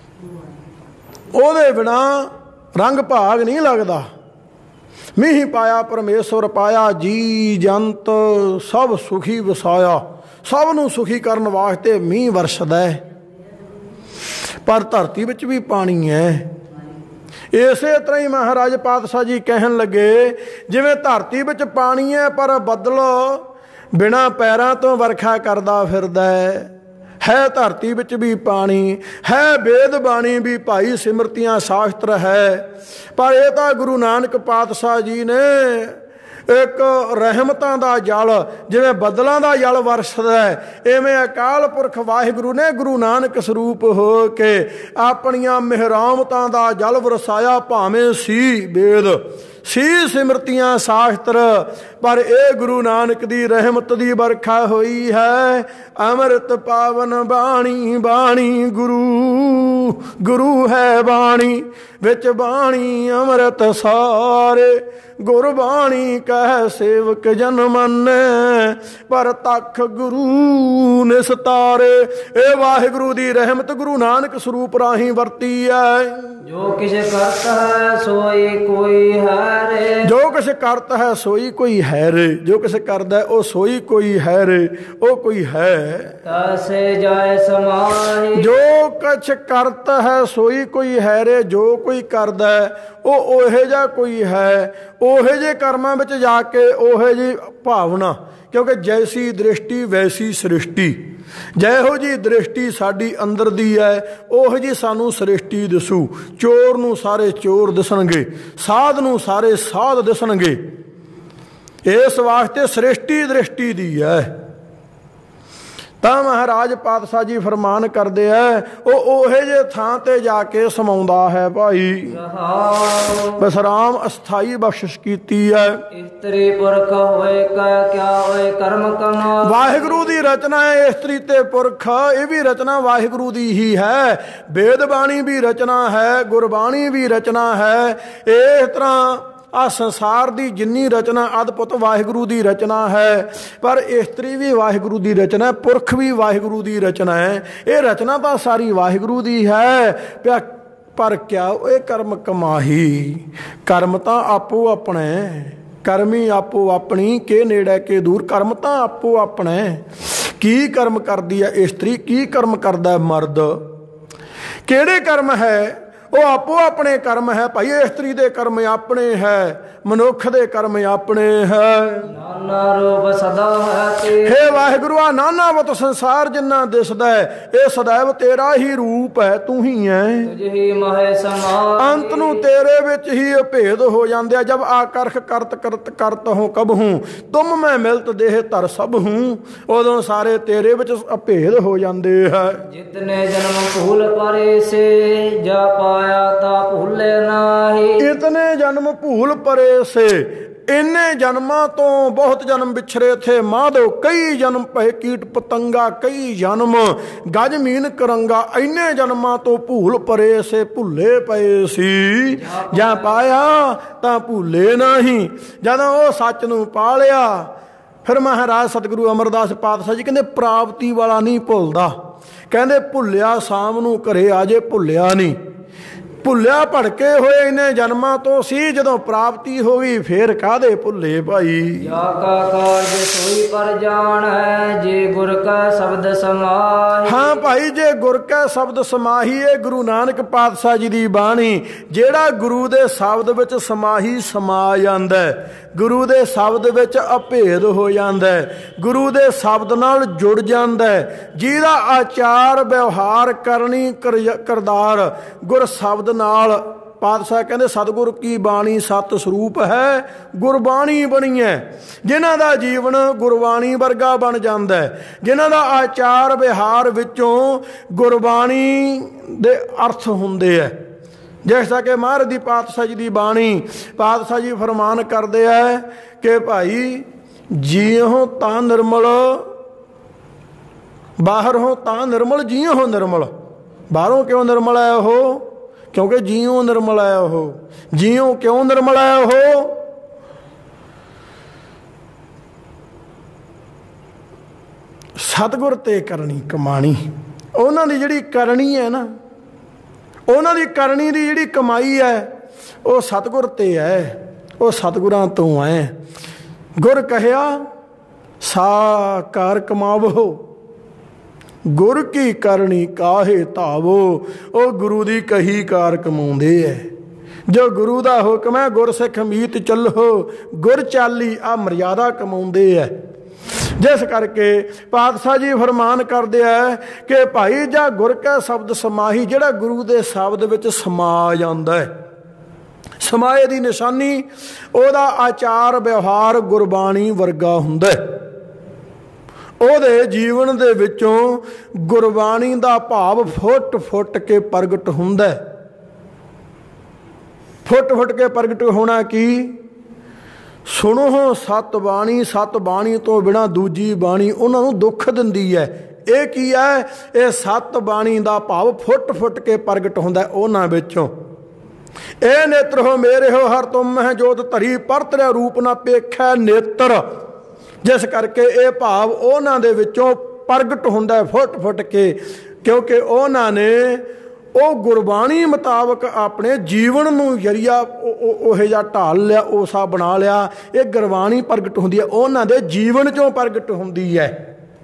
ਉਹਦੇ ਬਿਨਾਂ ਰੰਗ ਭਾਗ ਨਹੀਂ ਲੱਗਦਾ। ਮੀਂਹ ਪਾਇਆ ਪਰਮੇਸ਼ਵਰ ਪਾਇਆ, ਜੀ ਜੰਤ ਸਭ ਸੁਖੀ ਵਸਾਇਆ। ਸਭ ਨੂੰ ਸੁਖੀ ਕਰਨ ਵਾਸਤੇ ਮੀਂਹ ਵਰਸਦਾ ਹੈ, ਪਰ ਧਰਤੀ ਵਿੱਚ ਵੀ ਪਾਣੀ ਹੈ। ਇਸੇ ਤਰ੍ਹਾਂ ਹੀ ਮਹਾਰਾਜ ਪਾਤਸ਼ਾਹ ਜੀ ਕਹਿਣ ਲੱਗੇ, ਜਿਵੇਂ ਧਰਤੀ ਵਿੱਚ ਪਾਣੀ ਹੈ, ਪਰ ਬੱਦਲ ਬਿਨਾਂ ਪੈਰਾਂ ਤੋਂ ਵਰਖਾ ਕਰਦਾ ਫਿਰਦਾ ਹੈ। ਹੈ ਧਰਤੀ ਵਿੱਚ ਵੀ ਪਾਣੀ ਹੈ, ਵੇਦ ਬਾਣੀ ਵੀ ਭਾਈ ਸਿਮਰਤੀਆਂ ਸ਼ਾਸਤਰ ਹੈ, ਪਰ ਇਹ ਤਾਂ ਗੁਰੂ ਨਾਨਕ ਪਾਤਸ਼ਾਹ ਜੀ ਨੇ ਇੱਕ ਰਹਿਮਤਾਂ ਦਾ ਜਲ, ਜਿਵੇਂ ਬੱਦਲਾਂ ਦਾ ਜਲ ਵਰਸਦਾ ਹੈ, ਇਵੇਂ ਅਕਾਲ ਪੁਰਖ ਵਾਹਿਗੁਰੂ ਨੇ ਗੁਰੂ ਨਾਨਕ ਸਰੂਪ ਹੋ ਕੇ ਆਪਣੀਆਂ ਮਿਹਰਾਮਤਾਂ ਦਾ ਜਲ ਵਰਸਾਇਆ। ਭਾਵੇਂ ਸੀ ਵੇਦ, ਸੀ ਸਿਮਰਤੀਆਂ ਸ਼ਾਸਤਰ, ਪਰ ਇਹ ਗੁਰੂ ਨਾਨਕ ਦੀ ਰਹਿਮਤ ਦੀ ਵਰਖਾ ਹੋਈ ਹੈ। ਅੰਮ੍ਰਿਤ ਪਾਵਨ ਬਾਣੀ, ਬਾਣੀ ਗੁਰੂ, ਗੁਰੂ ਹੈ ਬਾਣੀ, ਵਿੱਚ ਬਾਣੀ ਅੰਮ੍ਰਿਤ ਸਾਰੇ। ਗੁਰਬਾਣੀ ਕਹਿ ਸੇਵਕ ਜਨ ਮੰਨੈ, ਪਰ ਤਖ ਗੁਰੂ ਨਿਸਤਾਰੇ। ਇਹ ਵਾਹਿਗੁਰੂ ਦੀ ਰਹਿਮਤ ਗੁਰੂ ਨਾਨਕ ਸਰੂਪ ਰਾਹੀਂ ਵਰਤੀ ਹੈ। ਜੋ ਕਿਛ ਕਰਤ ਹੈ ਸੋਈ ਕੋਈ ਹੈ ਰੇ, ਜੋ ਕਿਛ ਕਰਤ ਹੈ ਸੋਈ ਕੋਈ ਹੈ ਰੇ, ਜੋ ਕਿਛ ਕਰਦਾ ਉਹ ਸੋਈ ਕੋਈ ਹੈ ਰੇ, ਉਹ ਕੋਈ ਹੈ। ਤਾਸੇ ਜਾਏ ਸਮਾਹੀ, ਜੋ ਕੁਛ ਕਰਤ ਹੈ ਸੋਈ ਕੋਈ ਹੈ ਰੇ, ਜੋ ਕੋਈ ਕਰਦਾ ਉਹ ਉਹੇ ਜਿਹਾ ਕੋਈ ਹੈ। ਉਹੇ ਜਿਹੇ ਕਰਮਾਂ ਵਿੱਚ ਜਾ ਕੇ ਉਹੇ ਜਿਹੀ ਭਾਵਨਾ, ਕਿਉਂਕਿ ਜੈਸੀ ਦ੍ਰਿਸ਼ਟੀ ਵੈਸੀ ਸ੍ਰਿਸ਼ਟੀ। ਜਿਹੋ ਜਿਹੀ ਦ੍ਰਿਸ਼ਟੀ ਸਾਡੀ ਅੰਦਰ ਦੀ ਹੈ, ਉਹੋ ਜਿਹੀ ਸਾਨੂੰ ਸ੍ਰਿਸ਼ਟੀ ਦਿਸੂ। ਚੋਰ ਨੂੰ ਸਾਰੇ ਚੋਰ ਦਿਸਣਗੇ, ਸਾਧ ਨੂੰ ਸਾਰੇ ਸਾਧ ਦਿਸਣਗੇ। ਇਸ ਵਾਸਤੇ ਸ੍ਰਿਸ਼ਟੀ ਦ੍ਰਿਸ਼ਟੀ ਦੀ ਹੈ। ਤਾਂ ਮਹਾਰਾਜ ਪਾਤਸ਼ਾਹ ਜੀ ਫਰਮਾਨ ਕਰਦੇ ਆ, ਉਹ ਉਹੇ ਜੇ ਥਾਂ ਤੇ ਜਾ ਕੇ ਸਮਾਉਂਦਾ ਹੈ ਭਾਈ। ਵਿਸਰਾਮ ਅਸਥਾਈ ਬਖਸ਼ਿਸ਼ ਕੀਤੀ ਹੈ। ਇਸਤਰੀ ਪੁਰਖ ਹੋਏ ਕਾ ਕਿਆ ਹੋਏ ਕਰਮ ਕਮਾ। ਵਾਹਿਗੁਰੂ ਦੀ ਰਚਨਾ ਹੈ ਇਸਤਰੀ ਤੇ ਪੁਰਖ, ਇਹ ਵੀ ਰਚਨਾ ਵਾਹਿਗੁਰੂ ਦੀ ਹੀ ਹੈ। ਵੇਦ ਬਾਣੀ ਵੀ ਰਚਨਾ ਹੈ, ਗੁਰਬਾਣੀ ਵੀ ਰਚਨਾ ਹੈ। ਇਸ ਤਰ੍ਹਾਂ ਆ ਸੰਸਾਰ ਦੀ ਜਿੰਨੀ ਰਚਨਾ ਅਦਭੁਤ ਵਾਹਿਗੁਰੂ ਦੀ ਰਚਨਾ ਹੈ, ਪਰ ਇਸਤਰੀ ਵੀ ਵਾਹਿਗੁਰੂ ਦੀ ਰਚਨਾ, ਪੁਰਖ ਵੀ ਵਾਹਿਗੁਰੂ ਦੀ ਰਚਨਾ ਹੈ। ਇਹ ਰਚਨਾ ਤਾਂ ਸਾਰੀ ਵਾਹਿਗੁਰੂ ਦੀ ਹੈ। ਪਿਆ ਪਰ ਕਿਆ ਇਹ ਕਰਮ ਕਮਾਹੀ, ਕਰਮ ਤਾਂ ਆਪੋ ਆਪਣੇ, ਕਰਮੀ ਆਪੋ ਆਪਣੀ, ਕੇ ਨੇੜੇ ਕੇ ਦੂਰ। ਕਰਮ ਤਾਂ ਆਪੋ ਆਪਣੇ। ਕੀ ਕਰਮ ਕਰਦੀ ਹੈ ਇਸਤਰੀ, ਕੀ ਕਰਮ ਕਰਦਾ ਮਰਦ, ਕਿਹੜੇ ਕਰਮ ਹੈ? ਉਹ ਆਪੋ ਆਪਣੇ ਕਰਮ ਹੈ ਭਾਈ। ਇਸਤਰੀ ਦੇ ਕਰਮ ਆਪਣੇ ਹੈ, ਮਨੁੱਖ ਦੇ ਕਰਮ ਆਪਣੇ ਹੈ। ਨਾਨਾ ਰੂਪ ਸਦਾ ਹੈ ਤੇ ਹੇ ਵਾਹਿਗੁਰੂ, ਆ ਨਾਨਾਵਤ ਸੰਸਾਰ ਜਿੰਨਾ ਦਿਸਦਾ ਹੈ ਇਹ ਸदैव ਤੇਰਾ ਹੀ ਰੂਪ ਹੈ, ਤੂੰ ਹੀ ਹੈ। ਤੁਝੀ ਮਹਿ ਸਮਾਈ ਅੰਤ ਨੂੰ ਤੇਰੇ ਵਿੱਚ ਹੀ ਅਭੇਦ ਹੋ ਜਾਂਦੇ ਆ। ਜਬ ਆਕਰਖ ਕਰਤ ਕਰਤ ਕਰਤ ਹੋ ਕਬ ਹੂੰ, ਤੁਮ ਮੈਂ ਮਿਲਤ ਦੇਹ ਧਰ ਸਭ ਹੂੰ, ਉਦੋਂ ਸਾਰੇ ਤੇਰੇ ਵਿੱਚ ਅਭੇਦ ਹੋ ਜਾਂਦੇ ਹੈ। ਜਿਤਨੇ ਜਨਮ ਭੂਲ ਪਰੇ ਸੇ ਜਾ ਪਾਇਆ ਤਾ ਭੁੱਲੇ ਨਾਹੀ। ਇਤਨੇ ਜਨਮ ਭੂਲ ਪਰੇ ਸੇ, ਇੰਨੇ ਜਨਮਾਂ ਤੋਂ ਬਹੁਤ ਜਨਮ ਵਿਛਰੇ ਥੇ ਮਾਧੋ। ਕਈ ਜਨਮ ਪਏ ਕੀਟ ਪਤੰਗਾ, ਕਈ ਜਨਮ ਗਜ ਮੀਨ ਕਰੰਗਾ। ਇੰਨੇ ਜਨਮਾਂ ਤੋਂ ਭੂਲ ਪਰੇ ਸੇ, ਭੁੱਲੇ ਪਏ ਸੀ। ਜਾਂ ਪਾਇਆ ਤਾਂ ਭੁੱਲੇ ਨਹੀਂ। ਜਦੋਂ ਉਹ ਸੱਚ ਨੂੰ ਪਾ ਲਿਆ, ਫਿਰ ਮਹਾਰਾਜ ਸਤਿਗੁਰੂ ਅਮਰਦਾਸ ਪਾਤਸ਼ਾਹ ਜੀ ਕਹਿੰਦੇ ਪ੍ਰਾਪਤੀ ਵਾਲਾ ਨਹੀਂ ਭੁੱਲਦਾ। ਕਹਿੰਦੇ ਭੁੱਲਿਆ ਸ਼ਾਮ ਨੂੰ ਘਰੇ ਆ ਜੇ, ਭੁੱਲਿਆ ਨਹੀਂ। ਭੁੱਲਿਆ ਭੜਕੇ ਹੋਏ ਇੰਨੇ ਜਨਮਾਂ ਤੋਂ ਸੀ, ਜਦੋਂ ਪ੍ਰਾਪਤੀ ਹੋ ਗਈ ਫੇਰ ਕਾਹਦੇ ਭੁੱਲੇ ਭਾਈ। ਜਾ ਕਾ ਕਾਰਜ ਸੋਈ ਪਰ ਜਾਣ ਹੈ, ਜੇ ਗੁਰ ਕਾ ਸ਼ਬਦ ਸਮਾਹੀ। ਹਾਂ ਭਾਈ, ਜੇ ਗੁਰ ਕਾ ਸ਼ਬਦ ਸਮਾਹੀ। ਇਹ ਗੁਰੂ ਨਾਨਕ ਪਾਤਸ਼ਾਹ ਜੀ ਦੀ ਬਾਣੀ, ਜਿਹੜਾ ਗੁਰੂ ਦੇ ਸ਼ਬਦ ਵਿੱਚ ਸਮਾਹੀ ਸਮਾ ਜਾਂਦਾ, ਗੁਰੂ ਦੇ ਸ਼ਬਦ ਵਿੱਚ ਅਭੇਦ ਹੋ ਜਾਂਦਾ, ਗੁਰੂ ਦੇ ਸ਼ਬਦ ਨਾਲ ਜੁੜ ਜਾਂਦਾ, ਜਿਹਦਾ ਆਚਾਰ ਵਿਵਹਾਰ ਕਰਨੀ ਕਰਦਾਰ ਗੁਰ ਸ਼ਬਦ ਨਾਲ। ਪਾਤਸ਼ਾਹ ਕਹਿੰਦੇ ਸਤਿਗੁਰ ਕੀ ਬਾਣੀ ਸਤ ਸਰੂਪ ਹੈ, ਗੁਰਬਾਣੀ ਬਣੀ ਹੈ। ਜਿਨ੍ਹਾਂ ਦਾ ਜੀਵਨ ਗੁਰਬਾਣੀ ਵਰਗਾ ਬਣ ਜਾਂਦਾ, ਜਿਨ੍ਹਾਂ ਦਾ ਆਚਾਰ ਵਿਹਾਰ ਵਿੱਚੋਂ ਗੁਰਬਾਣੀ ਦੇ ਅਰਥ ਹੁੰਦੇ ਹੈ। ਜਿਸ ਤਰ੍ਹਾਂ ਕਿ ਮਹਾਰਾਜ ਦੀ ਪਾਤਸ਼ਾਹ ਜੀ ਦੀ ਬਾਣੀ, ਪਾਤਸ਼ਾਹ ਜੀ ਫਰਮਾਨ ਕਰਦੇ ਹੈ ਕਿ ਭਾਈ ਜੀਓ ਤਾਂ ਨਿਰਮਲ, ਬਾਹਰ ਹੋ ਤਾਂ ਨਿਰਮਲ, ਜੀਓ ਹੋ ਨਿਰਮਲ। ਬਾਹਰੋਂ ਕਿਉਂ ਨਿਰਮਲ ਹੈ ਉਹ? ਕਿਉਂਕਿ ਜੀਓ ਨਿਰਮਲ ਹੈ ਉਹ। ਜੀਓ ਕਿਉਂ ਨਿਰਮਲ ਹੈ ਉਹ? ਸਤਿਗੁਰ ਤੇ ਕਰਨੀ ਕਮਾਣੀ। ਉਹਨਾਂ ਦੀ ਜਿਹੜੀ ਕਰਨੀ ਹੈ ਨਾ, ਉਹਨਾਂ ਦੀ ਕਰਨੀ ਦੀ ਜਿਹੜੀ ਕਮਾਈ ਹੈ ਉਹ ਸਤਿਗੁਰ ਤੇ ਹੈ, ਉਹ ਸਤਿਗੁਰਾਂ ਤੋਂ ਹੈ। ਗੁਰ ਕਹਿਆ ਸਾ ਕਾਰ ਕਮਾਵੋ, ਗੁਰ ਕੀ ਕਰਨੀ ਕਾਹੇ ਧਾਵੋ। ਉਹ ਗੁਰੂ ਦੀ ਕਹੀ ਕਾਰ ਕਮਾਉਂਦੇ ਹੈ। ਜੋ ਗੁਰੂ ਦਾ ਹੁਕਮ ਹੈ, ਗੁਰ ਸਿੱਖ ਮੀਤ ਚੱਲੋ, ਗੁਰ ਚਾਲੀ ਆ ਮਰਿਆਦਾ ਕਮਾਉਂਦੇ ਹੈ। ਜਿਸ ਕਰਕੇ ਪਾਤਸ਼ਾਹ ਜੀ ਫਰਮਾਨ ਕਰਦੇ ਹੈ ਕਿ ਭਾਈ ਜਾਂ ਗੁਰ ਕਾ ਸ਼ਬਦ ਸਮਾਹੀ, ਜਿਹੜਾ ਗੁਰੂ ਦੇ ਸ਼ਬਦ ਵਿੱਚ ਸਮਾ ਜਾਂਦਾ ਹੈ। ਸਮਾਏ ਦੀ ਨਿਸ਼ਾਨੀ ਉਹਦਾ ਆਚਾਰ ਵਿਵਹਾਰ ਗੁਰਬਾਣੀ ਵਰਗਾ ਹੁੰਦਾ ਹੈ। ਉਹਦੇ ਜੀਵਨ ਦੇ ਵਿੱਚੋਂ ਗੁਰਬਾਣੀ ਦਾ ਭਾਵ ਫੁੱਟ ਫੁੱਟ ਕੇ ਪ੍ਰਗਟ ਹੁੰਦਾ। ਫੁੱਟ ਫੁੱਟ ਕੇ ਪ੍ਰਗਟ ਹੋਣਾ ਕੀ? ਸੁਣੋ ਸਤ ਬਾਣੀ, ਸਤ ਬਾਣੀ ਤੋਂ ਬਿਨਾ ਦੂਜੀ ਬਾਣੀ ਉਹਨਾਂ ਨੂੰ ਦੁੱਖ ਦਿੰਦੀ ਹੈ। ਇਹ ਕੀ ਹੈ? ਇਹ ਸਤ ਬਾਣੀ ਦਾ ਭਾਵ ਫੁੱਟ ਫੁੱਟ ਕੇ ਪ੍ਰਗਟ ਹੁੰਦਾ ਉਹਨਾਂ ਵਿੱਚੋਂ। ਇਹ ਨੇਤਰ ਹੋ ਮੇਰੇ ਹੋ ਹਰ ਤੁਮ ਮਹਿ ਜੋਤ ਧਰੀ, ਪਰਤਰਿਆ ਰੂਪ ਨਾ ਪੇਖੈ ਨੇਤਰ। ਜਿਸ ਕਰਕੇ ਇਹ ਭਾਵ ਉਹਨਾਂ ਦੇ ਵਿੱਚੋਂ ਪ੍ਰਗਟ ਹੁੰਦਾ ਫੁੱਟ ਫੁੱਟ ਕੇ, ਕਿਉਂਕਿ ਉਹਨਾਂ ਨੇ ਉਹ ਗੁਰਬਾਣੀ ਮੁਤਾਬਕ ਆਪਣੇ ਜੀਵਨ ਨੂੰ ਜਰੀਆ ਉਹ ਜਿਹਾ ਢਾਲ ਲਿਆ, ਉਸਾ ਬਣਾ ਲਿਆ। ਇਹ ਗੁਰਬਾਣੀ ਪ੍ਰਗਟ ਹੁੰਦੀ ਹੈ, ਉਹਨਾਂ ਦੇ ਜੀਵਨ ਚੋਂ ਪ੍ਰਗਟ ਹੁੰਦੀ ਹੈ।